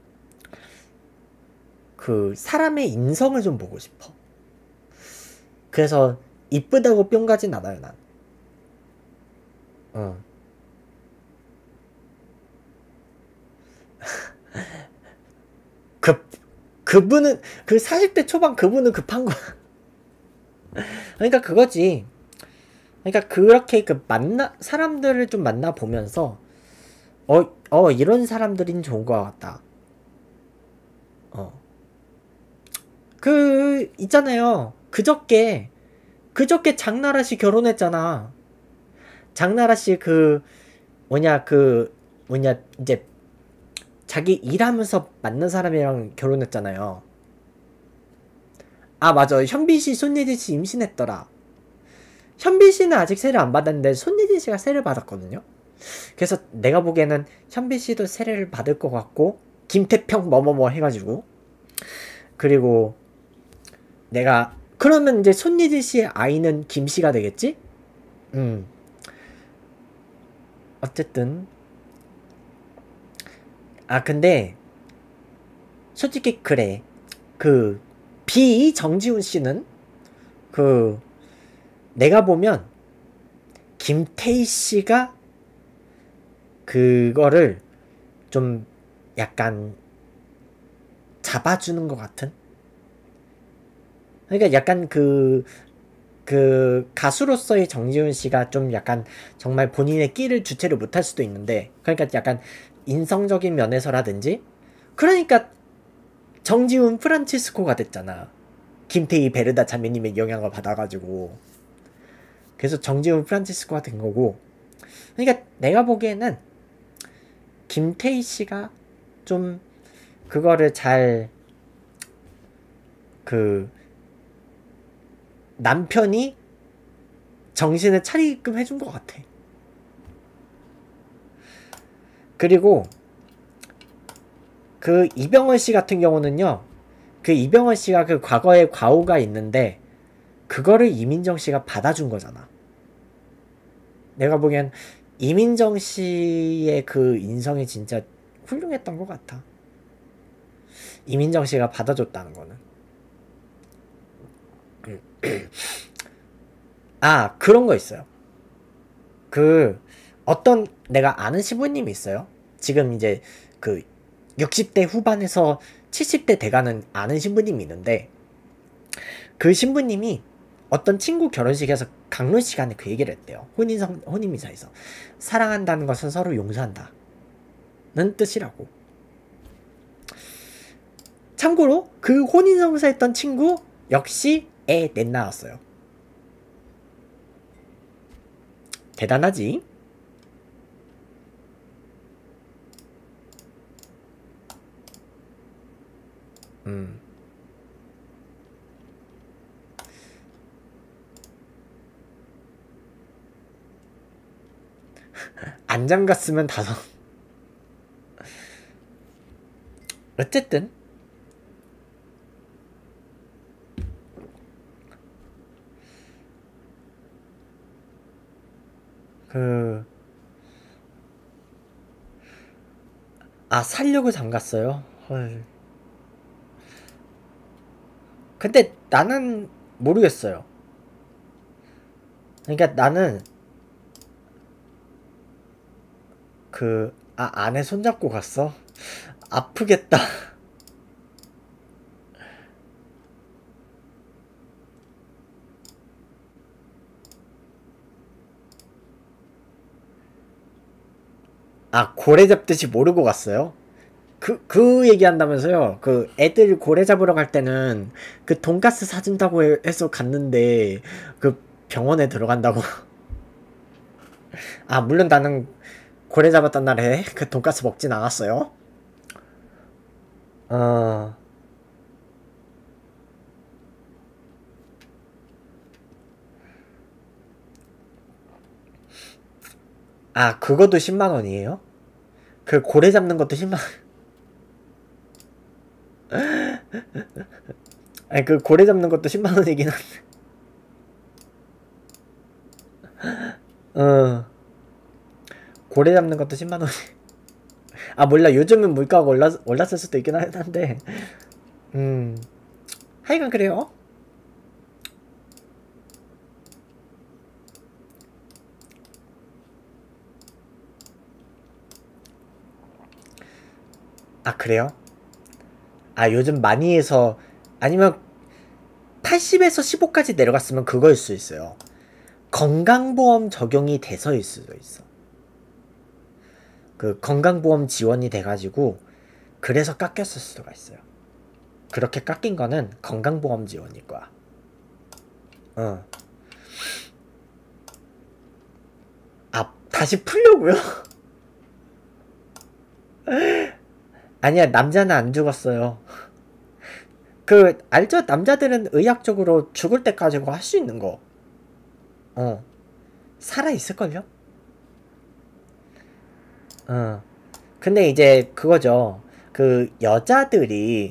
그 사람의 인성을 좀 보고 싶어. 그래서 이쁘다고 뿅 가진 않아요 난. 어. 급 그분은 그 사십 대 초반 그분은 급한 거야. 그러니까 그거지. 그러니까 그렇게 그 만나 사람들을 좀 만나 보면서 어, 어 이런 사람들인 좋은 것 같다. 어. 그 있잖아요. 그저께 그저께 장나라 씨 결혼했잖아. 장나라 씨 그 뭐냐 그 뭐냐 이제 자기 일하면서 만난 사람이랑 결혼했잖아요. 아 맞아. 현빈 씨, 손예진 씨 임신했더라. 현빈 씨는 아직 세례 안 받았는데 손예진 씨가 세례를 받았거든요. 그래서 내가 보기에는 현빈 씨도 세례를 받을 것 같고 김태평 뭐뭐뭐 해가지고 그리고 내가 그러면 이제 손예진 씨의 아이는 김 씨가 되겠지? 음. 어쨌든 아 근데 솔직히 그래. 그 비 정지훈 씨는 그 내가 보면 김태희 씨가 그거를 좀 약간 잡아주는 것 같은? 그러니까 약간 그, 그 가수로서의 정지훈 씨가 좀 약간 정말 본인의 끼를 주체를 못할 수도 있는데, 그러니까 약간 인성적인 면에서라든지, 그러니까 정지훈 프란치스코가 됐잖아. 김태희 베르다 자매님의 영향을 받아가지고. 그래서 정지훈 프란치스코가 된 거고. 그러니까 내가 보기에는 김태희 씨가 좀 그거를 잘 그 남편이 정신을 차리게끔 해준 것 같아. 그리고 그 이병헌 씨 같은 경우는요, 그 이병헌 씨가 그 과거에 과오가 있는데 그거를 이민정 씨가 받아준 거잖아. 내가 보기엔 이민정 씨의 그 인성이 진짜 훌륭했던 것 같아. 이민정 씨가 받아줬다는 거는. 아 그런 거 있어요. 그 어떤 내가 아는 신부님이 있어요. 지금 이제 그 육십 대 후반에서 칠십 대 돼가는 아는 신부님이 있는데, 그 신부님이 어떤 친구 결혼식에서 강론 시간에 그 얘기를 했대요. 혼인성, 혼인미사에서 사랑한다는 것은 서로 용서한다 는 뜻이라고. 참고로 그 혼인성사 했던 친구 역시 애 넷 낳았어요. 대단하지? 음. 안 잠갔으면 다섯. 어쨌든 그 아 살려고 잠갔어요. 헐. 근데 나는 모르겠어요. 그러니까 나는 그 아 안에 손잡고 갔어? 아프겠다. 아, 고래 잡듯이 모르고 갔어요? 그, 그 얘기한다면서요? 그 애들 고래 잡으러 갈 때는 그 돈가스 사준다고 해- 해서 갔는데 그 병원에 들어간다고. 아, 물론 나는 고래 잡았단 날에 그 돈가스 먹진 않았어요. 어, 아, 그것도 십만 원이에요? 그 고래 잡는 것도 십만 원. 아니, 그 고래 잡는 것도 십만 원이긴 한데. 어, 고래 잡는 것도 십만 원. 아, 몰라. 요즘은 물가가 올랐, 올랐을 수도 있긴 한데. 음, 하여간 그래요. 아, 그래요? 아, 요즘 많이 해서, 아니면 팔십에서 십오까지 내려갔으면 그거일 수 있어요. 건강보험 적용이 돼서일 수도 있어. 그 건강보험 지원이 돼가지고 그래서 깎였을 수가 있어요. 그렇게 깎인 거는 건강보험 지원일 거야. 어. 아, 다시 풀려고요? 아니야, 남자는 안 죽었어요. 그 알죠? 남자들은 의학적으로 죽을 때까지 할 수 있는 거. 어. 살아 있을걸요? 어. 근데 이제 그거죠. 그 여자들이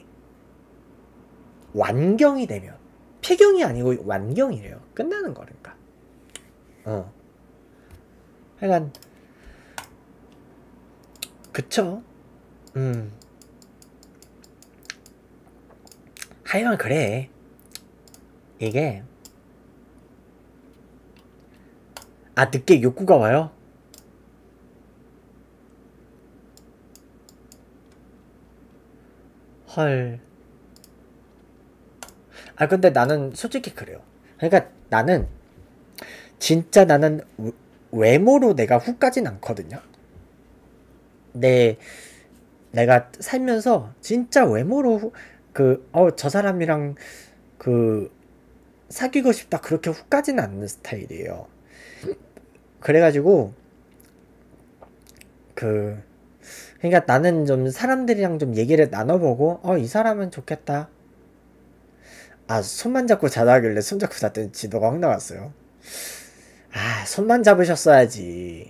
완경이 되면 폐경이 아니고 완경이래요. 끝나는 거니까. 어. 하여간 그쵸? 음. 하여간 그래. 이게 아, 늦게 욕구가 와요? 헐. 아, 근데 나는 솔직히 그래요. 그러니까 나는 진짜 나는 외모로 내가 훅 가진 않거든요. 내 내가 살면서 진짜 외모로 그 어 저 사람이랑 그 사귀고 싶다 그렇게 훅 가지는 않는 스타일이에요. 그래가지고 그 그러니까 나는 좀 사람들이랑 좀 얘기를 나눠보고 어 이 사람은 좋겠다. 아, 손만 잡고 자다길래 손 잡고 잤더니 진도가 확 나왔어요. 아, 손만 잡으셨어야지.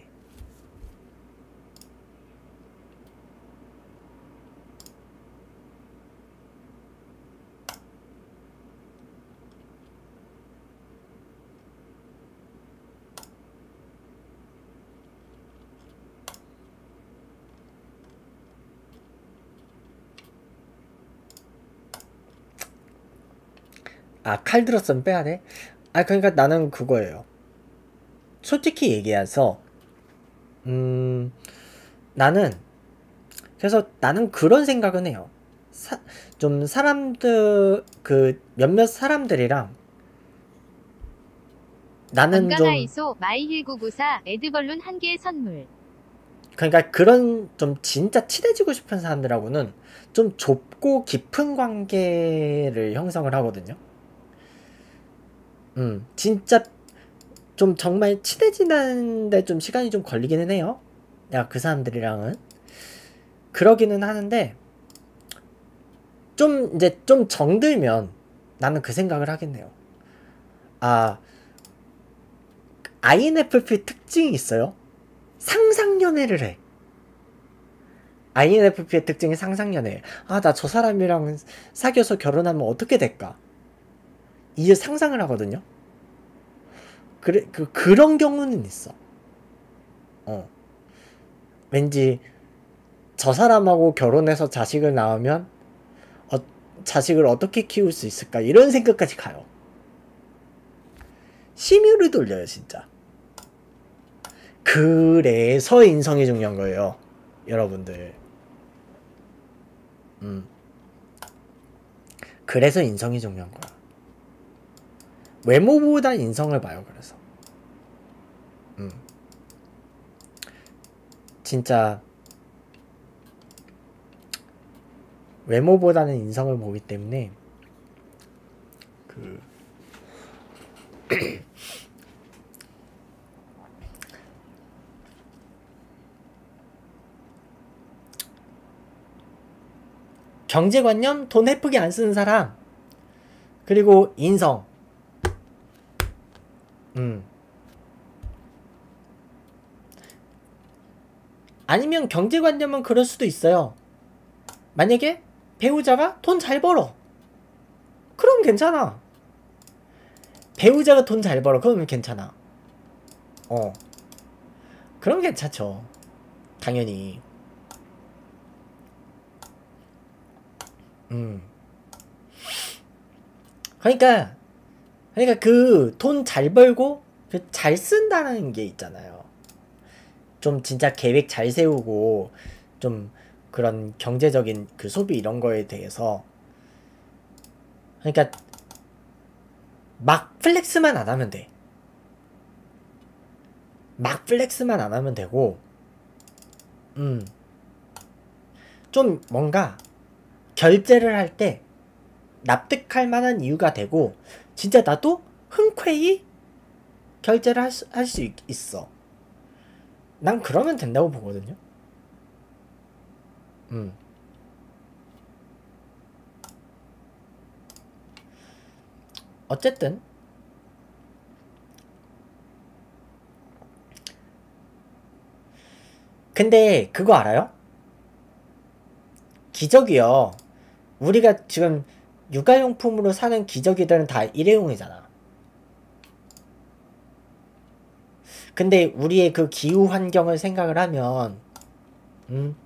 아, 칼 들었으면 빼야 돼? 아, 그러니까 나는 그거예요. 솔직히 얘기해서 음 나는 그래서 나는 그런 생각은 해요. 사, 좀 사람들 그 몇몇 사람들이랑 나는 좀 건강아이소 마이힐구구사 에드벌룬 한 개 선물. 그러니까 그런 좀 진짜 친해지고 싶은 사람들하고는 좀 좁고 깊은 관계를 형성을 하거든요. 음, 진짜 좀 정말 친해지는데 좀 시간이 좀 걸리기는 해요. 내가 그 사람들이랑은 그러기는 하는데 좀 이제 좀 정들면 나는 그 생각을 하겠네요. 아, 아이엔에프피 특징이 있어요. 상상연애를 해. 아이엔에프피의 특징이 상상연애. 아, 나 저 사람이랑 사귀어서 결혼하면 어떻게 될까? 이게 상상을 하거든요. 그래, 그, 그런 경우는 있어. 어. 왠지 저 사람하고 결혼해서 자식을 낳으면 어, 자식을 어떻게 키울 수 있을까? 이런 생각까지 가요. 심혈을 돌려요, 진짜. 그래서 인성이 중요한 거예요, 여러분들. 음. 그래서 인성이 중요한 거야. 외모보다 인성을 봐요, 그래서. 음. 진짜 외모보다는 인성을 보기 때문에 그 경제관념, 돈 헤프게 안 쓰는 사람, 그리고 인성. 음. 아니면 경제관념은 그럴 수도 있어요. 만약에 배우자가 돈 잘 벌어. 그럼 괜찮아. 배우자가 돈 잘 벌어. 그러면 괜찮아. 어. 그럼 괜찮죠. 당연히. 음. 그러니까 그러니까 그 돈 잘 벌고 그 잘 쓴다는 게 있잖아요. 좀 진짜 계획 잘 세우고 좀 그런 경제적인 그 소비 이런 거에 대해서 그러니까 막 플렉스만 안 하면 돼. 막 플렉스만 안 하면 되고 음. 좀 뭔가 결제를 할 때 납득할 만한 이유가 되고 진짜 나도 흔쾌히 결제를 할 수, 할 수 있어. 난 그러면 된다고 보거든요. 음. 어쨌든 근데 그거 알아요? 기저귀요. 우리가 지금 육아용품으로 사는 기저귀들은 다 일회용이잖아. 근데 우리의 그 기후 환경을 생각을 하면 음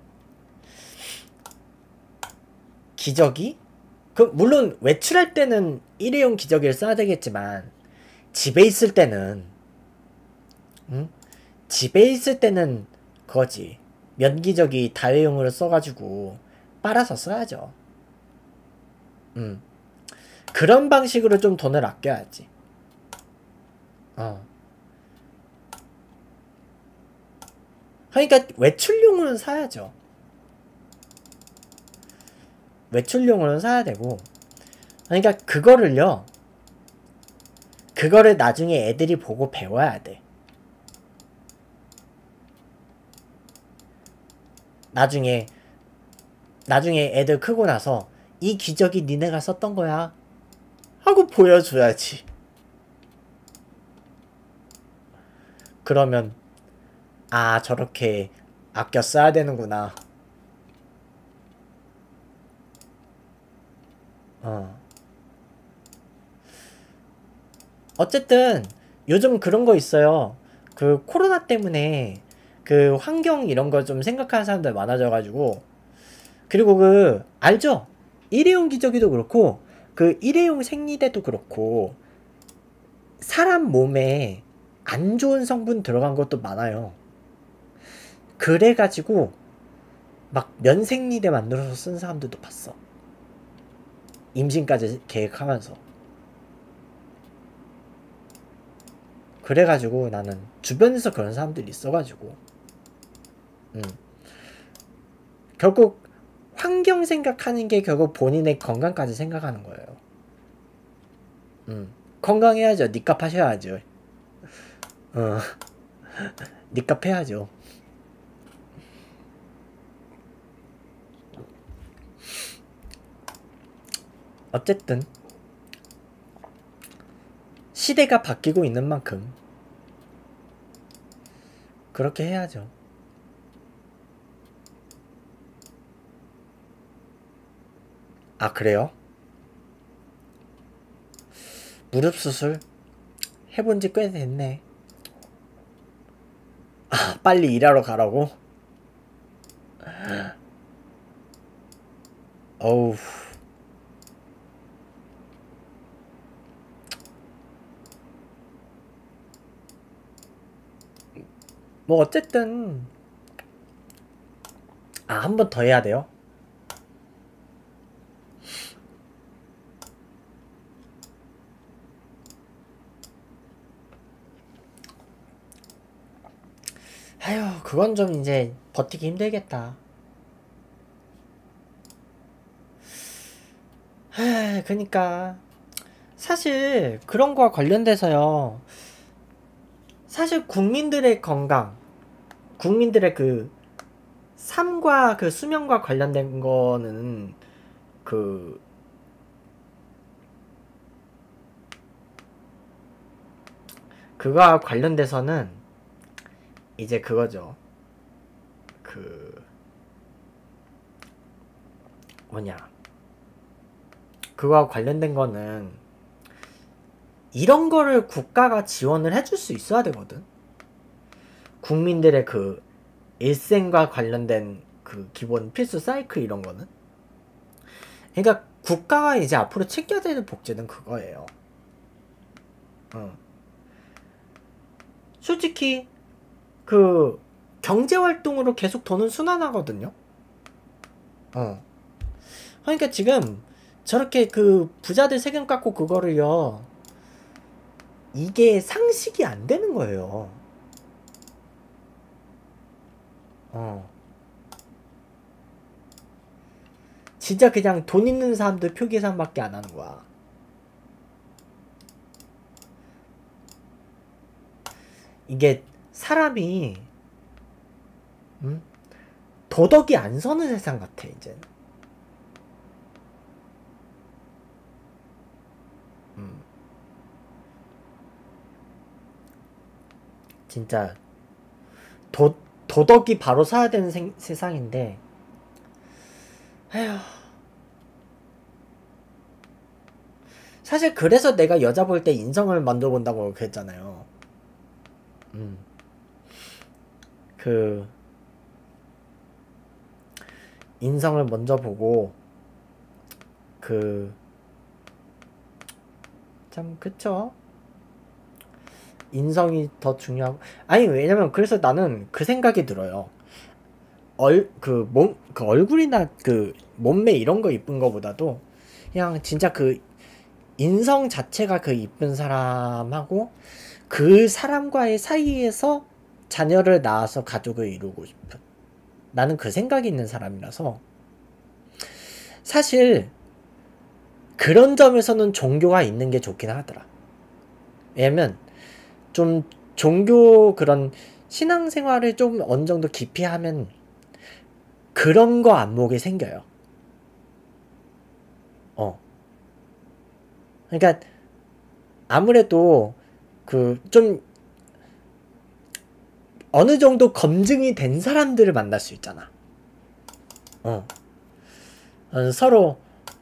기저귀? 그 물론 외출할 때는 일회용 기저귀를 써야 되겠지만 집에 있을 때는 음? 집에 있을 때는 그거지. 면기저귀 다회용으로 써가지고 빨아서 써야죠. 음. 그런 방식으로 좀 돈을 아껴야지. 어. 그러니까 외출용으로는 사야죠. 외출용으로는 사야 되고 그러니까 그거를요. 그거를 나중에 애들이 보고 배워야 돼. 나중에 나중에 애들 크고 나서 이 기저귀 니네가 썼던 거야 하고 보여줘야지. 그러면 아 저렇게 아껴 써야 되는구나. 어. 어쨌든 요즘 그런 거 있어요. 그 코로나 때문에 그 환경 이런 거 좀 생각하는 사람들 많아져가지고 그리고 그 알죠? 일회용 기저귀도 그렇고 그 일회용 생리대도 그렇고 사람 몸에 안 좋은 성분 들어간 것도 많아요. 그래가지고 막 면생리대 만들어서 쓴 사람들도 봤어. 임신까지 계획하면서. 그래가지고 나는 주변에서 그런 사람들이 있어가지고 음. 결국 환경 생각하는 게 결국 본인의 건강까지 생각하는 거예요. 음. 건강해야죠. 니값 하셔야죠. 어. 니값 해야죠. 어쨌든 시대가 바뀌고 있는 만큼 그렇게 해야죠. 아 그래요? 무릎 수술 해본지 꽤 됐네. 아 빨리 일하러 가라고? 어우 뭐 어쨌든 아 한 번 더 해야 돼요? 아휴 그건 좀 이제 버티기 힘들겠다. 에, 그니까 사실 그런 거와 관련돼서요. 사실 국민들의 건강, 국민들의 그 삶과 그 수명과 관련된 거는 그 그거와 관련돼서는 이제 그거죠. 그 뭐냐, 그거와 관련된 거는 이런 거를 국가가 지원을 해줄 수 있어야 되거든. 국민들의 그 일생과 관련된 그 기본 필수 사이클 이런 거는. 그러니까 국가가 이제 앞으로 챙겨야 되는 복지는 그거예요. 어. 솔직히 그 경제활동으로 계속 돈은 순환하거든요. 어. 그러니까 지금 저렇게 그 부자들 세금 깎고 그거를요, 이게 상식이 안 되는 거예요. 어. 진짜 그냥 돈 있는 사람들 표 계산밖에 안 하는 거야. 이게 사람이 음? 도덕이 안 서는 세상 같아 이제. 음. 진짜 도, 도덕이 바로 서야 되는 생, 세상인데, 에휴. 사실 그래서 내가 여자 볼 때 인성을 먼저 본다고 그랬잖아요. 음. 그 인성을 먼저 보고 그 참 그쵸. 인성이 더 중요하고. 아니 왜냐면 그래서 나는 그 생각이 들어요. 얼 그 몸 그 얼굴이나 그 몸매 이런 거 이쁜 거보다도 그냥 진짜 그 인성 자체가 그 이쁜 사람하고 그 사람과의 사이에서 자녀를 낳아서 가족을 이루고 싶은, 나는 그 생각이 있는 사람이라서. 사실 그런 점에서는 종교가 있는 게 좋긴 하더라. 왜냐면 좀 종교 그런 신앙생활을 좀 어느 정도 깊이 하면 그런 거 안목이 생겨요. 어. 그러니까 아무래도 그 좀 어느 정도 검증이 된 사람들을 만날 수 있잖아. 어. 어 서로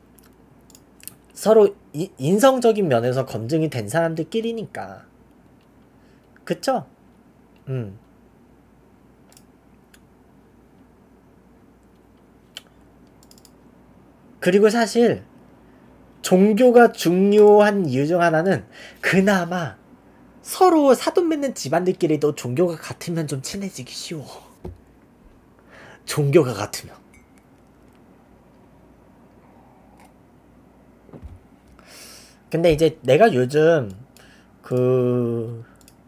서로 이, 인성적인 면에서 검증이 된 사람들끼리니까. 그쵸? 음. 그리고 사실 종교가 중요한 이유 중 하나는 그나마 서로 사돈 맺는 집안들끼리도 종교가 같으면 좀 친해지기 쉬워. 종교가 같으면. 근데 이제 내가 요즘 그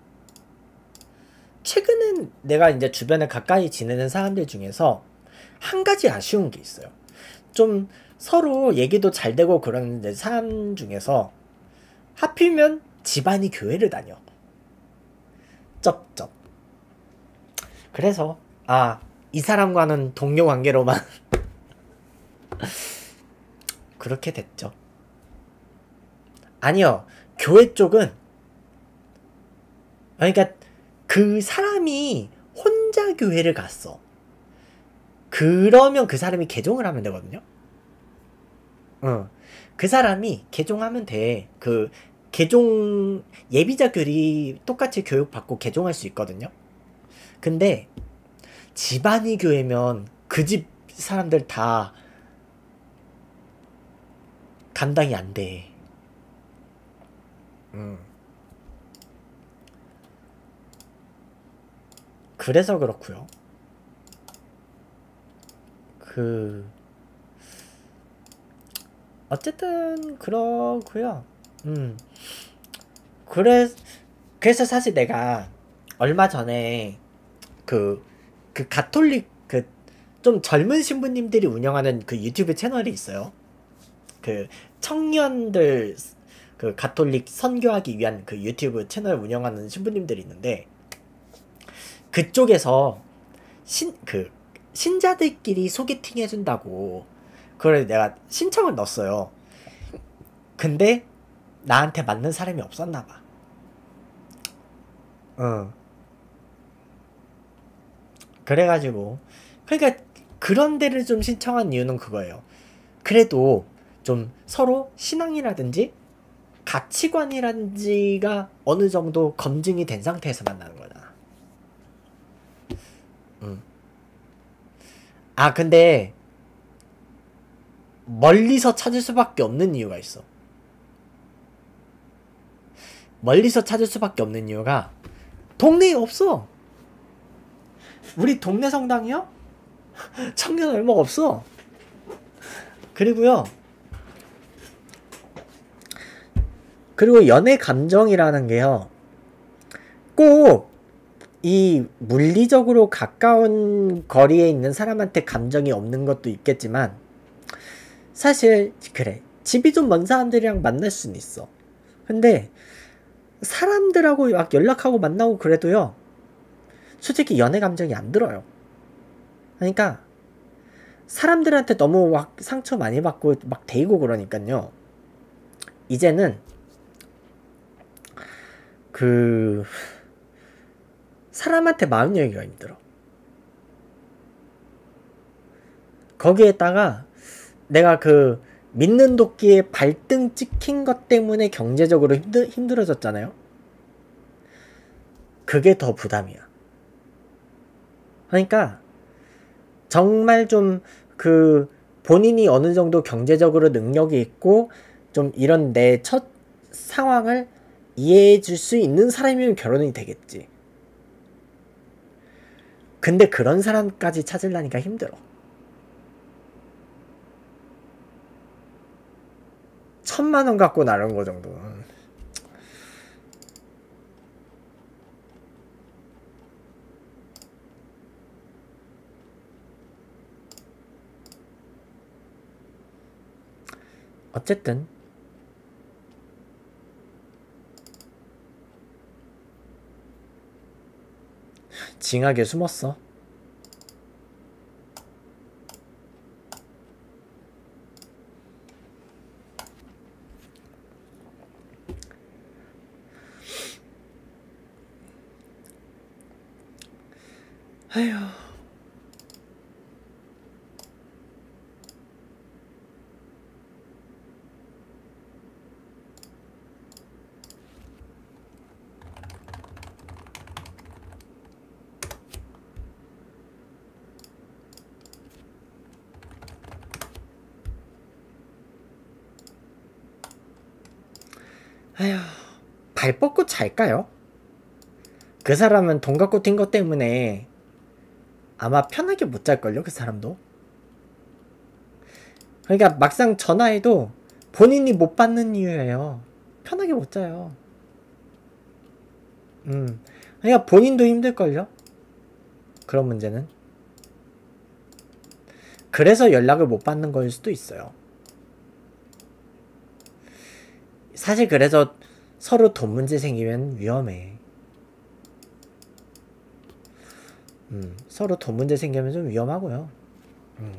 최근엔 내가 이제 주변에 가까이 지내는 사람들 중에서 한 가지 아쉬운 게 있어요. 좀 서로 얘기도 잘 되고 그러는데 사람 중에서 하필이면 집안이 교회를 다녀. 쩝쩝. 그래서 아, 이 사람과는 동료 관계로만 그렇게 됐죠. 아니요, 교회 쪽은 그러니까 그 사람이 혼자 교회를 갔어. 그러면 그 사람이 개종을 하면 되거든요. 어. 그 사람이 개종하면 돼. 그 개종 예비자들이 똑같이 교육받고 개종할 수 있거든요. 근데 집안이 교회면 그 집 사람들 다 감당이 안 돼. 음. 그래서 그렇고요. 그 어쨌든 그렇고요. 음. 그래 그래서 사실 내가 얼마 전에 그 그 가톨릭 그 좀 젊은 신부님들이 운영하는 그 유튜브 채널이 있어요. 그 청년들 그 가톨릭 선교하기 위한 그 유튜브 채널 운영하는 신부님들이 있는데 그쪽에서 신 그 신자들끼리 소개팅 해준다고 그걸 내가 신청을 넣었어요. 근데 나한테 맞는 사람이 없었나봐. 어. 그래가지고 그러니까 그런 데를 좀 신청한 이유는 그거예요. 그래도 좀 서로 신앙이라든지 가치관이라든지가 어느 정도 검증이 된 상태에서 만나는 거잖아. 음. 아 근데 멀리서 찾을 수밖에 없는 이유가 있어. 멀리서 찾을 수밖에 없는 이유가 동네에 없어. 우리 동네 성당이요? 청년 얼마가 없어. 그리고요. 그리고 연애 감정이라는 게요. 꼭 이 물리적으로 가까운 거리에 있는 사람한테 감정이 없는 것도 있겠지만 사실 그래. 집이 좀 먼 사람들이랑 만날 수는 있어. 근데 사람들하고 막 연락하고 만나고 그래도요. 솔직히 연애 감정이 안 들어요. 그러니까 사람들한테 너무 막 상처 많이 받고 막 데이고 그러니까요. 이제는 그 사람한테 마음 열기가 힘들어. 거기에다가 내가 그 믿는 도끼에 발등 찍힌 것 때문에 경제적으로 힘들, 힘들어졌잖아요. 그게 더 부담이야. 그러니까 정말 좀 그 본인이 어느 정도 경제적으로 능력이 있고 좀 이런 내 첫 상황을 이해해 줄 수 있는 사람이면 결혼이 되겠지. 근데 그런 사람까지 찾으려니까 힘들어. 천만 원 갖고 나른 거 정도. 어쨌든 징하게 숨었어. 아휴. 아휴, 발 뻗고 잘까요? 그 사람은 돈 갖고 튄 것 때문에 아마 편하게 못 잘걸요, 그 사람도. 그러니까 막상 전화해도 본인이 못 받는 이유예요. 편하게 못 자요. 음, 그러니까 본인도 힘들걸요? 그런 문제는. 그래서 연락을 못 받는 거일 수도 있어요. 사실 그래서 서로 돈 문제 생기면 위험해. 음, 서로 돈 문제 생기면 좀 위험하고요. 음.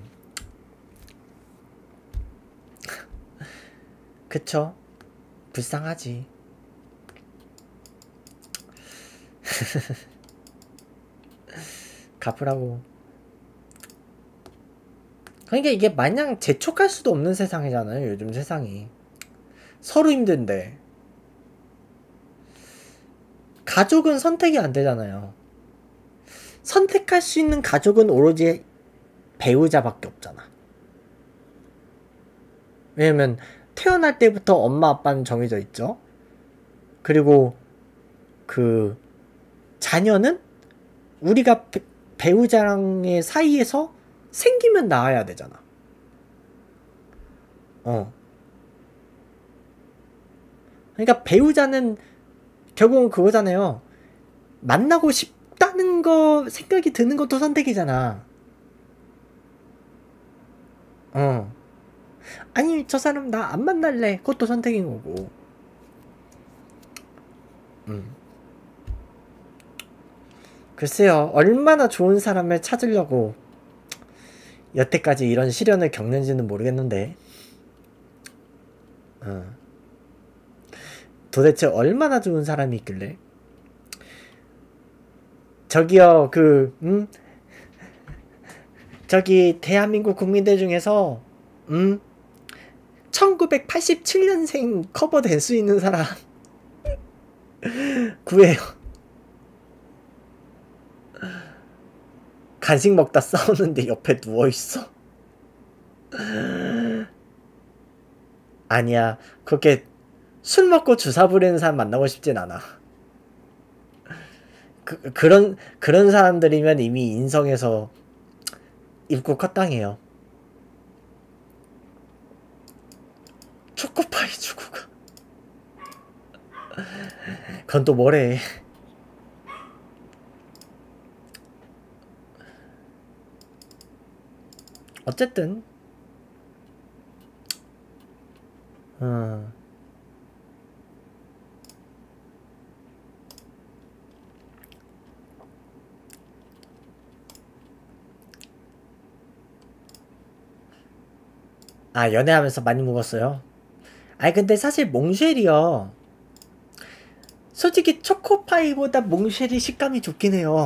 그쵸? 불쌍하지. 갚으라고. 그러니까 이게 마냥 재촉할 수도 없는 세상이잖아요, 요즘 세상이. 서로 힘든데. 가족은 선택이 안 되잖아요. 선택할 수 있는 가족은 오로지 배우자밖에 없잖아. 왜냐면 태어날 때부터 엄마 아빠는 정해져 있죠. 그리고 그 자녀는 우리가 배, 배우자랑의 사이에서 생기면 낳아야 되잖아. 어. 그러니까 배우자는 결국은 그거잖아요. 만나고 싶다는 거 생각이 드는 것도 선택이잖아. 어. 아니 저 사람 나 안 만날래. 그것도 선택인 거고. 음. 글쎄요. 얼마나 좋은 사람을 찾으려고 여태까지 이런 시련을 겪는지는 모르겠는데 어. 도대체 얼마나 좋은 사람이 있길래 저기요 그 음? 저기 대한민국 국민들 중에서 음? 천구백팔십칠 년생 커버 될 수 있는 사람 구해요. 간식 먹다 싸우는데 옆에 누워있어. 아니야 그렇게 술 먹고 주사 부리는 사람 만나고 싶진 않아. 그, 그런 그런 사람들이면 이미 인성에서 입국 헛당해요. 초코파이 주고 가. 그건 또 뭐래. 어쨌든 어. 아 연애하면서 많이 먹었어요. 아니 근데 사실 몽쉘이요 솔직히 초코파이보다 몽쉘이 식감이 좋긴 해요.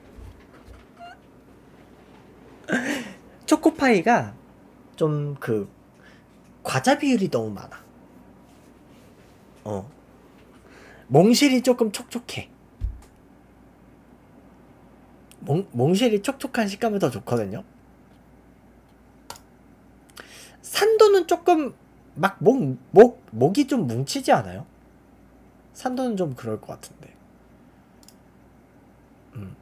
초코파이가 좀 그 과자 비율이 너무 많아. 어 몽쉘이 조금 촉촉해. 몽, 몽쉘이 촉촉한 식감이 더 좋거든요. 산도는 조금 막 목, 목, 목이 좀 뭉치지 않아요? 산도는 좀 그럴 것 같은데. 음.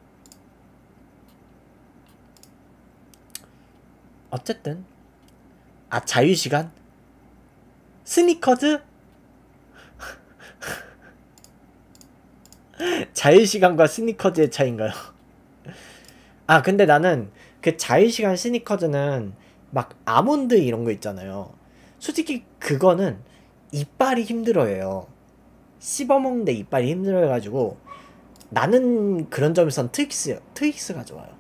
어쨌든 아 자유시간? 스니커즈? 자유시간과 스니커즈의 차이인가요? 아 근데 나는 그 자유시간 스니커즈는 막 아몬드 이런 거 있잖아요. 솔직히 그거는 이빨이 힘들어해요. 씹어먹는데 이빨이 힘들어해가지고 나는 그런 점에선 트윅스, 트윅스가 좋아요.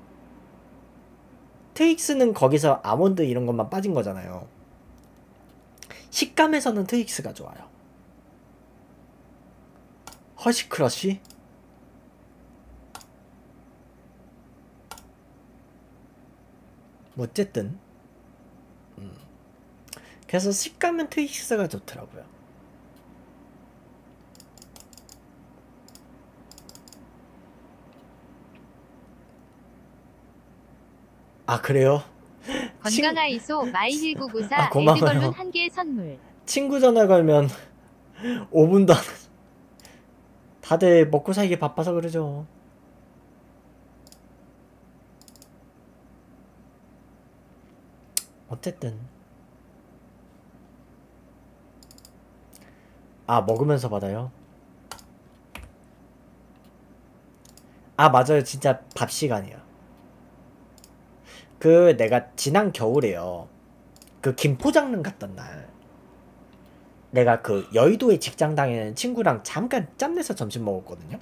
트윅스는 거기서 아몬드 이런 것만 빠진 거잖아요. 식감에서는 트윅스가 좋아요. 허쉬크러쉬? 뭐 어쨌든 음. 그래서 식감은 트윅스가 좋더라고요. 아 그래요? 건강 아이소 마이힐구구사 아, 고마워요. 에드벌룬 한 개 선물. 친구 전화 걸면 오 분도 안 다들 먹고 살기 바빠서 그러죠. 어쨌든 아 먹으면서 받아요? 아 맞아요 진짜 밥 시간이야. 그 내가 지난 겨울에요 그 김포장릉 갔던 날 내가 그 여의도에 직장 다니는 친구랑 잠깐 짬내서 점심 먹었거든요.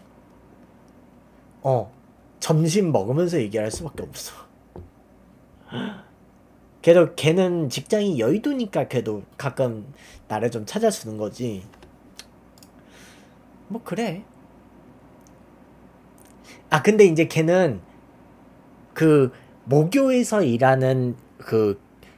어 점심 먹으면서 얘기할 수밖에 없어. 걔도 걔는 직장이 여의도니까 걔도 가끔 나를 좀 찾아주는 거지. 뭐 그래. 아 근데 이제 걔는 그 모교에서 일하는 그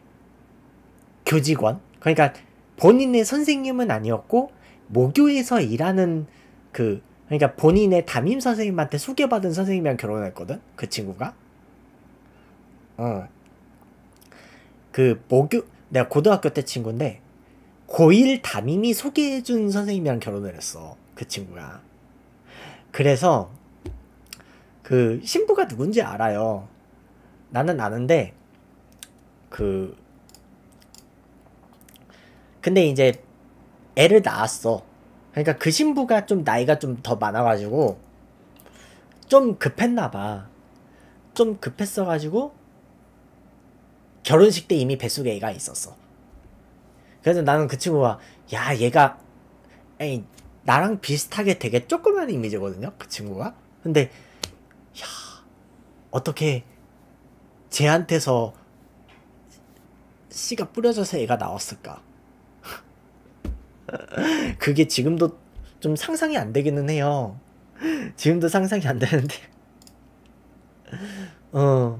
교직원 그러니까 본인의 선생님은 아니었고 모교에서 일하는 그 그러니까 본인의 담임 선생님한테 소개받은 선생님이랑 결혼했거든 그 친구가. 어 그 모교 내가 고등학교 때 친구인데 고일 담임이 소개해준 선생님이랑 결혼을 했어 그 친구가. 그래서 그 신부가 누군지 알아요. 나는 아는데 그 근데 이제 애를 낳았어. 그러니까 그 신부가 좀 나이가 좀 더 많아가지고 좀 급했나봐. 좀 급했어가지고 결혼식 때 이미 뱃속에 애가 있었어. 그래서 나는 그 친구가 야 얘가 에이, 나랑 비슷하게 되게 조그만 이미지거든요 그 친구가. 근데 야 어떻게 쟤한테서 씨가 뿌려져서 애가 나왔을까. 그게 지금도 좀 상상이 안 되기는 해요. 지금도 상상이 안 되는데 어.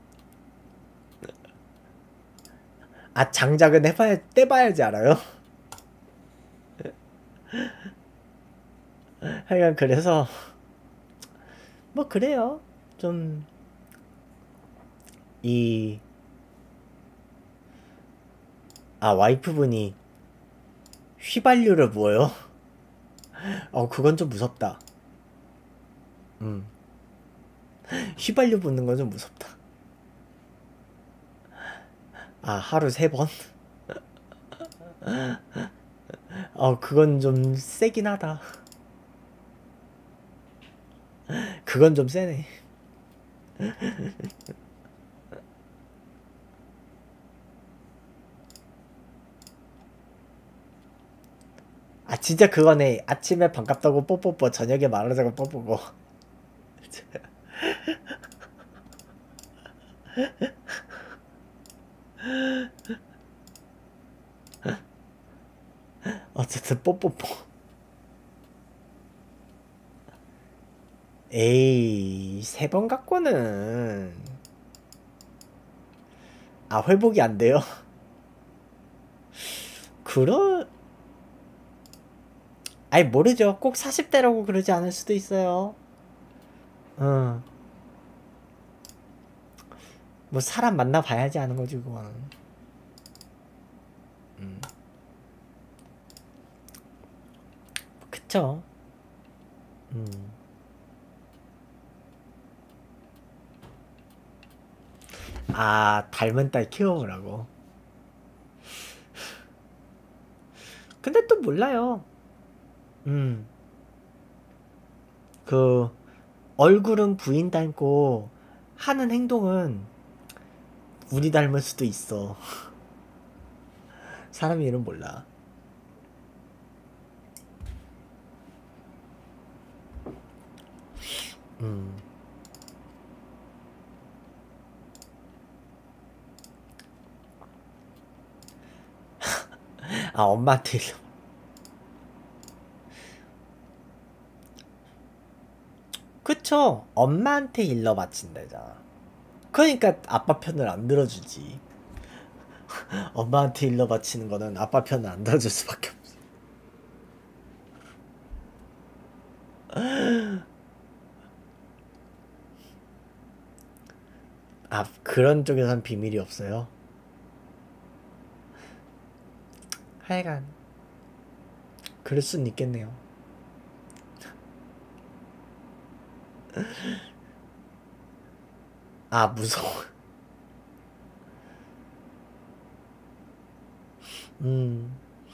아 장작은 해봐야 떼봐야지 알아요. 하여간 그래서 뭐 그래요. 좀 이 아 와이프분이 휘발유를 부어요? 어 그건 좀 무섭다. 음 휘발유 붓는 건 좀 무섭다. 아 하루 세 번? 어 그건 좀 세긴 하다. 그건 좀 세네. 아 진짜 그거네. 아침에 반갑다고 뽀뽀뽀 저녁에 말하자고 뽀뽀뽀. 어쨌든 뽀뽀뽀. 에이 세 번 갖고는 아 회복이 안 돼요? 그런 아니 모르죠. 꼭 사십 대라고 그러지 않을 수도 있어요. 어. 뭐 사람 만나 봐야지 하는 거지 그거는. 음. 그쵸. 음. 아 닮은 딸 키워보라고. 근데 또 몰라요. 음. 그 얼굴은 부인 닮고 하는 행동은 우리 닮을 수도 있어. 사람 이름 몰라. 음. 아 엄마한테 일러. 그쵸. 엄마한테 일러 바친다잖아. 그러니까 아빠 편을 안 들어주지. 엄마한테 일러 바치는 거는 아빠 편을 안 들어줄 수밖에 없어. 아 그런 쪽에선 비밀이 없어요. 하여간 그럴 순 있겠네요. 아 무서워. 음.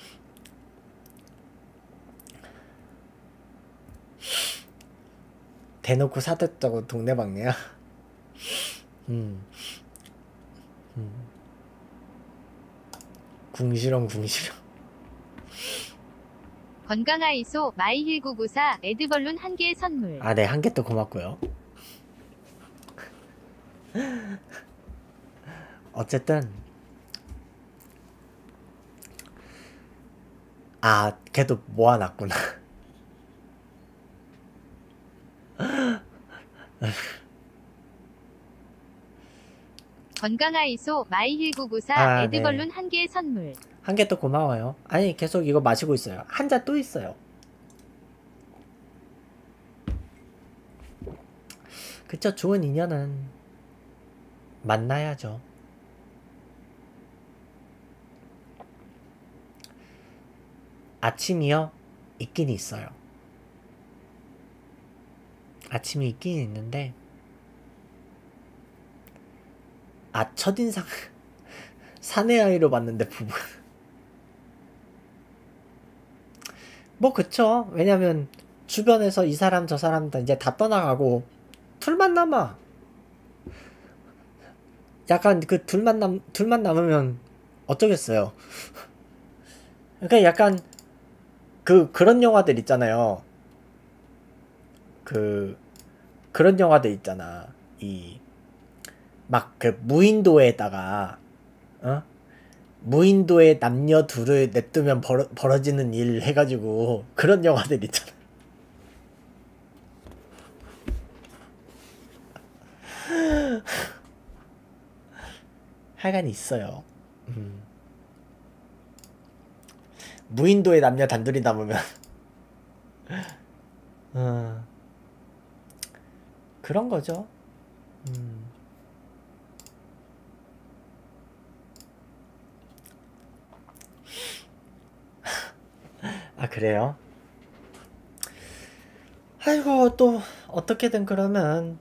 대놓고 사줬다고 동네방네야. 음. 음. 궁시렁 궁시렁. 건강아이소 마이힐구구사 에드벌룬 한 개 선물. 아 네 한 개 또 고맙고요. 어쨌든 아 걔도 모아놨구나. 건강아이소 마이힐구구사 아, 에드벌룬 네. 한 개 선물. 한 개 또 고마워요. 아니 계속 이거 마시고 있어요. 한 잔 또 있어요. 그쵸. 좋은 인연은 만나야죠. 아침이요? 있긴 있어요. 아침이 있긴 있는데 아 첫인상 사내 아이로 봤는데 부부 뭐 그쵸. 왜냐면 주변에서 이 사람 저 사람 다 이제 다 떠나가고 둘만 남아. 약간 그 둘만 남 둘만 남으면 어쩌겠어요. 그러니까 약간 그 그런 영화들 있잖아요. 그 그런 영화들 있잖아. 이 막 그 무인도에다가 어? 무인도에 남녀 둘을 냅두면 벌어, 벌어지는 일 해가지고 그런 영화들 있잖아. 하여간 있어요. 음. 무인도에 남녀 단둘이 남으면 어, 그런 거죠. 음. 아 그래요? 아이고 또 어떻게든 그러면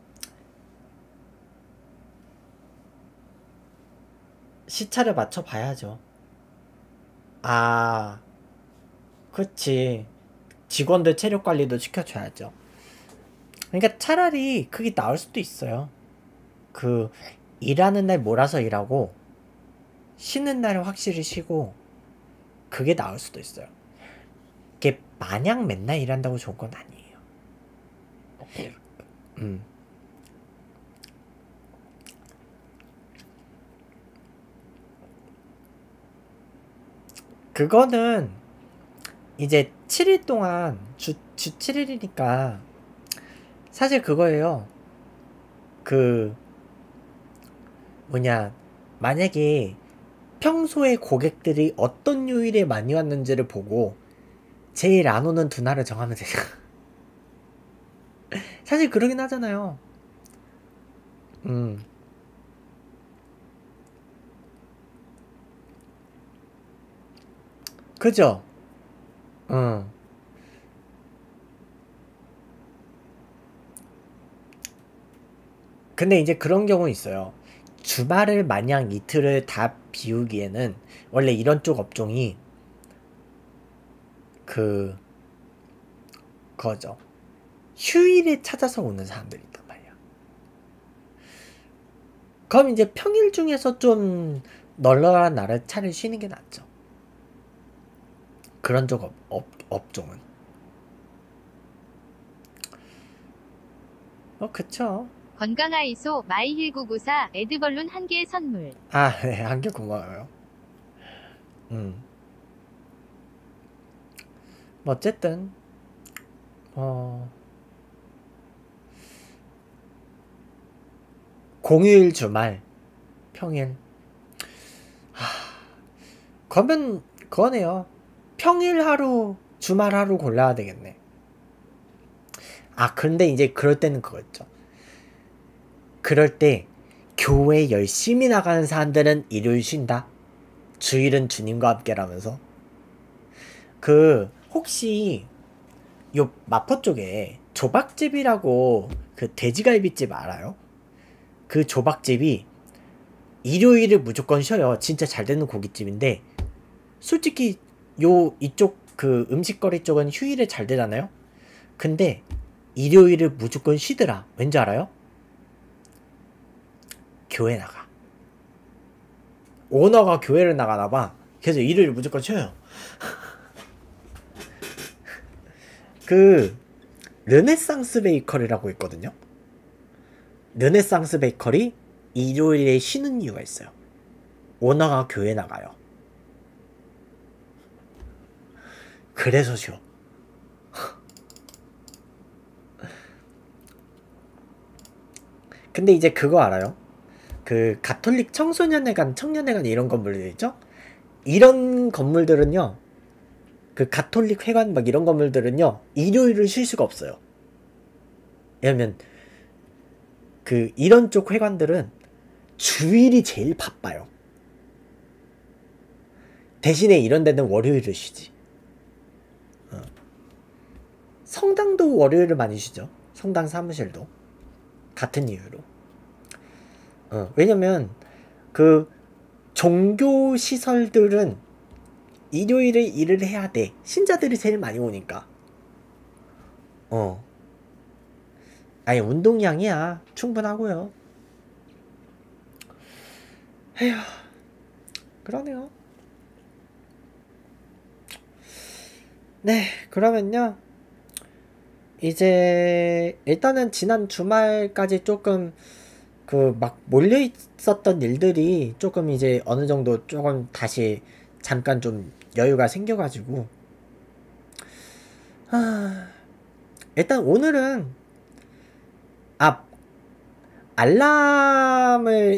시차를 맞춰 봐야죠. 아 그치. 직원들 체력 관리도 시켜줘야죠. 그러니까 차라리 그게 나을 수도 있어요. 그 일하는 날 몰아서 일하고 쉬는 날은 확실히 쉬고 그게 나을 수도 있어요. 그게 마냥 맨날 일한다고 좋은 건 아니에요. 음. 그거는 이제 칠 일 동안 주, 주 칠 일이니까 사실 그거예요. 그 뭐냐 만약에 평소에 고객들이 어떤 요일에 많이 왔는지를 보고 제일 안 오는 두 날을 정하면 되죠. 사실 그러긴 하잖아요. 음. 그죠? 응. 근데 이제 그런 경우 있어요. 주말을 마냥 이틀을 다 비우기에는 원래 이런 쪽 업종이 그 거죠. 휴일에 찾아서 오는 사람들이 있단 말이야. 그럼 이제 평일 중에서 좀 널널한 날을 차라리 쉬는 게 낫죠. 그런 쪽 업, 업, 업종은. 어, 그쵸. 건강아이소 마이힐구구사 에드벌룬 한 개 선물. 아, 네, 한 개 고마워요. 음. 뭐 어쨌든 어 공휴일 주말 평일 그러면 그거네요. 평일 하루 주말 하루 골라야 되겠네. 아 근데 이제 그럴 때는 그거 있죠. 그럴 때 교회 열심히 나가는 사람들은 일요일 쉰다. 주일은 주님과 함께라면서. 그 혹시 요 마포 쪽에 조박집이라고 그 돼지갈비집 알아요? 그 조박집이 일요일을 무조건 쉬어요. 진짜 잘 되는 고깃집인데 솔직히 요 이쪽 그 음식거리 쪽은 휴일에 잘 되잖아요. 근데 일요일을 무조건 쉬더라. 왠지 알아요? 교회 나가. 오너가 교회를 나가나봐. 그래서 일요일 무조건 쉬어요. 그 르네상스 베이커리라고 있거든요. 르네상스 베이커리 일요일에 쉬는 이유가 있어요. 오너가 교회 나가요. 그래서 쉬어. 근데 이제 그거 알아요? 그 가톨릭 청소년회관, 청년회관 이런 건물들 있죠? 이런 건물들은요. 그 가톨릭 회관 막 이런 건물들은요. 일요일을 쉴 수가 없어요. 왜냐면 그 이런 쪽 회관들은 주일이 제일 바빠요. 대신에 이런 데는 월요일을 쉬지. 어. 성당도 월요일을 많이 쉬죠. 성당 사무실도. 같은 이유로. 어, 왜냐면 그 종교 시설들은 일요일에 일을 해야 돼. 신자들이 제일 많이 오니까. 어. 아니 운동량이야. 충분하고요. 에휴. 그러네요. 네, 그러면요. 이제 일단은 지난 주말까지 조금 그 막 몰려 있었던 일들이 조금 이제 어느 정도 조금 다시 잠깐 좀 여유가 생겨가지고 하... 일단 오늘은 아 알람을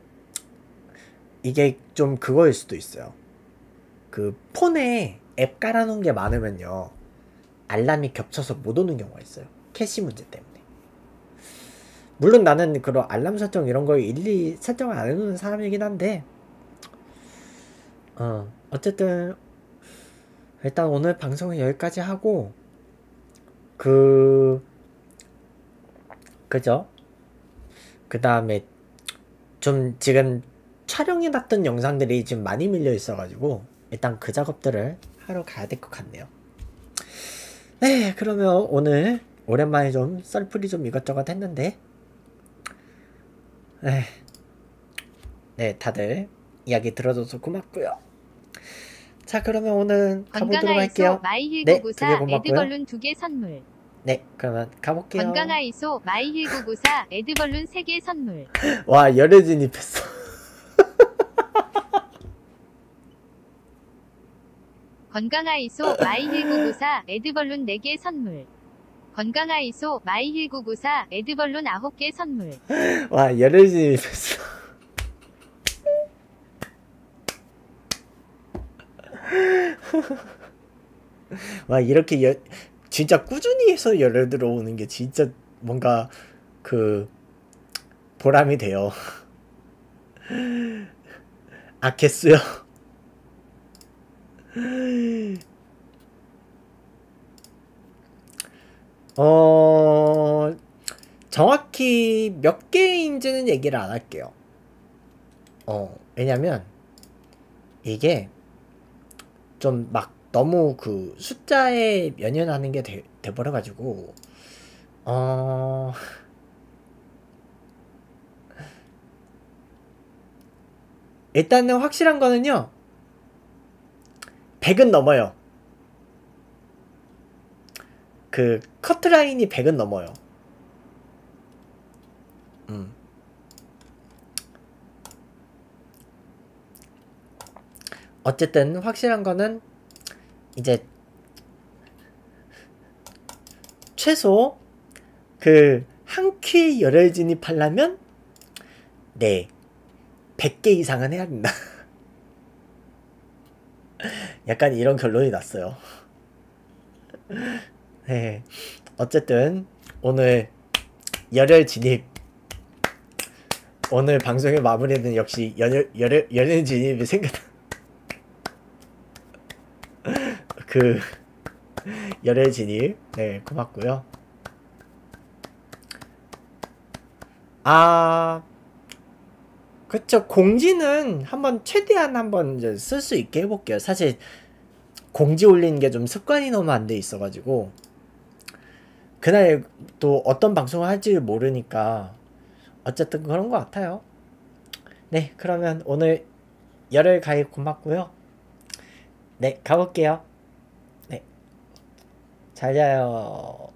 이게 좀 그거일 수도 있어요. 그 폰에 앱 깔아놓은 게 많으면요 알람이 겹쳐서 못 오는 경우가 있어요. 캐시 문제 때문에. 물론 나는 그런 알람 설정 이런 걸 일일이 설정을 안 해놓는 사람이긴 한데 어 어쨌든 일단 오늘 방송은 여기까지 하고 그 그죠? 그 다음에 좀 지금 촬영해놨던 영상들이 지금 많이 밀려 있어가지고 일단 그 작업들을 하러 가야 될 것 같네요. 네, 그러면 오늘 오랜만에 좀 썰풀이 좀 이것저것 했는데 네, 네 다들 이야기 들어줘서 고맙고요. 자, 그러면 오늘 가보도록 할게요. 네, 마이힐구구사 에드벌룬 두 개 선물. 네, 그러면 가볼게요. 건강아이소 마이힐구구사 에드벌룬 세 개 선물. 와, 열애 진입했어. 건강아이소 마이힐구구사 에드벌룬 네 개 선물. 건강아이소 마이힐구구사 에드벌룬 아홉 개 선물. 와, 열애 진입했어. 와, 이렇게 여, 진짜 꾸준히 해서 열애 들어오는 게 진짜 뭔가 그 보람이 돼요. 아, 개수요? 어... 정확히 몇 개인지는 얘기를 안 할게요. 어, 왜냐면 이게 좀 막 너무 그 숫자에 연연하는 게 돼, 돼버려가지고 어... 일단은 확실한 거는요 백은 넘어요. 그 커트라인이 백은 넘어요. 음. 어쨌든 확실한 거는 이제 최소 그 한 큐에 열혈 진입하려면 네 백 개 이상은 해야 된다. 약간 이런 결론이 났어요. 네, 어쨌든 오늘 열혈 진입 오늘 방송의 마무리는 역시 열혈 열혈 열혈 진입이 생겼다. 그 열혈 진입 네 고맙고요. 아 그쵸, 공지는 한번 최대한 한번 이제 쓸 수 있게 해볼게요. 사실 공지 올리는 게 좀 습관이 너무 안 돼 있어가지고 그날 또 어떤 방송을 할지 모르니까 어쨌든 그런 것 같아요. 네, 그러면 오늘 열혈 가입 고맙고요. 네, 가볼게요. 네, 잘 자요.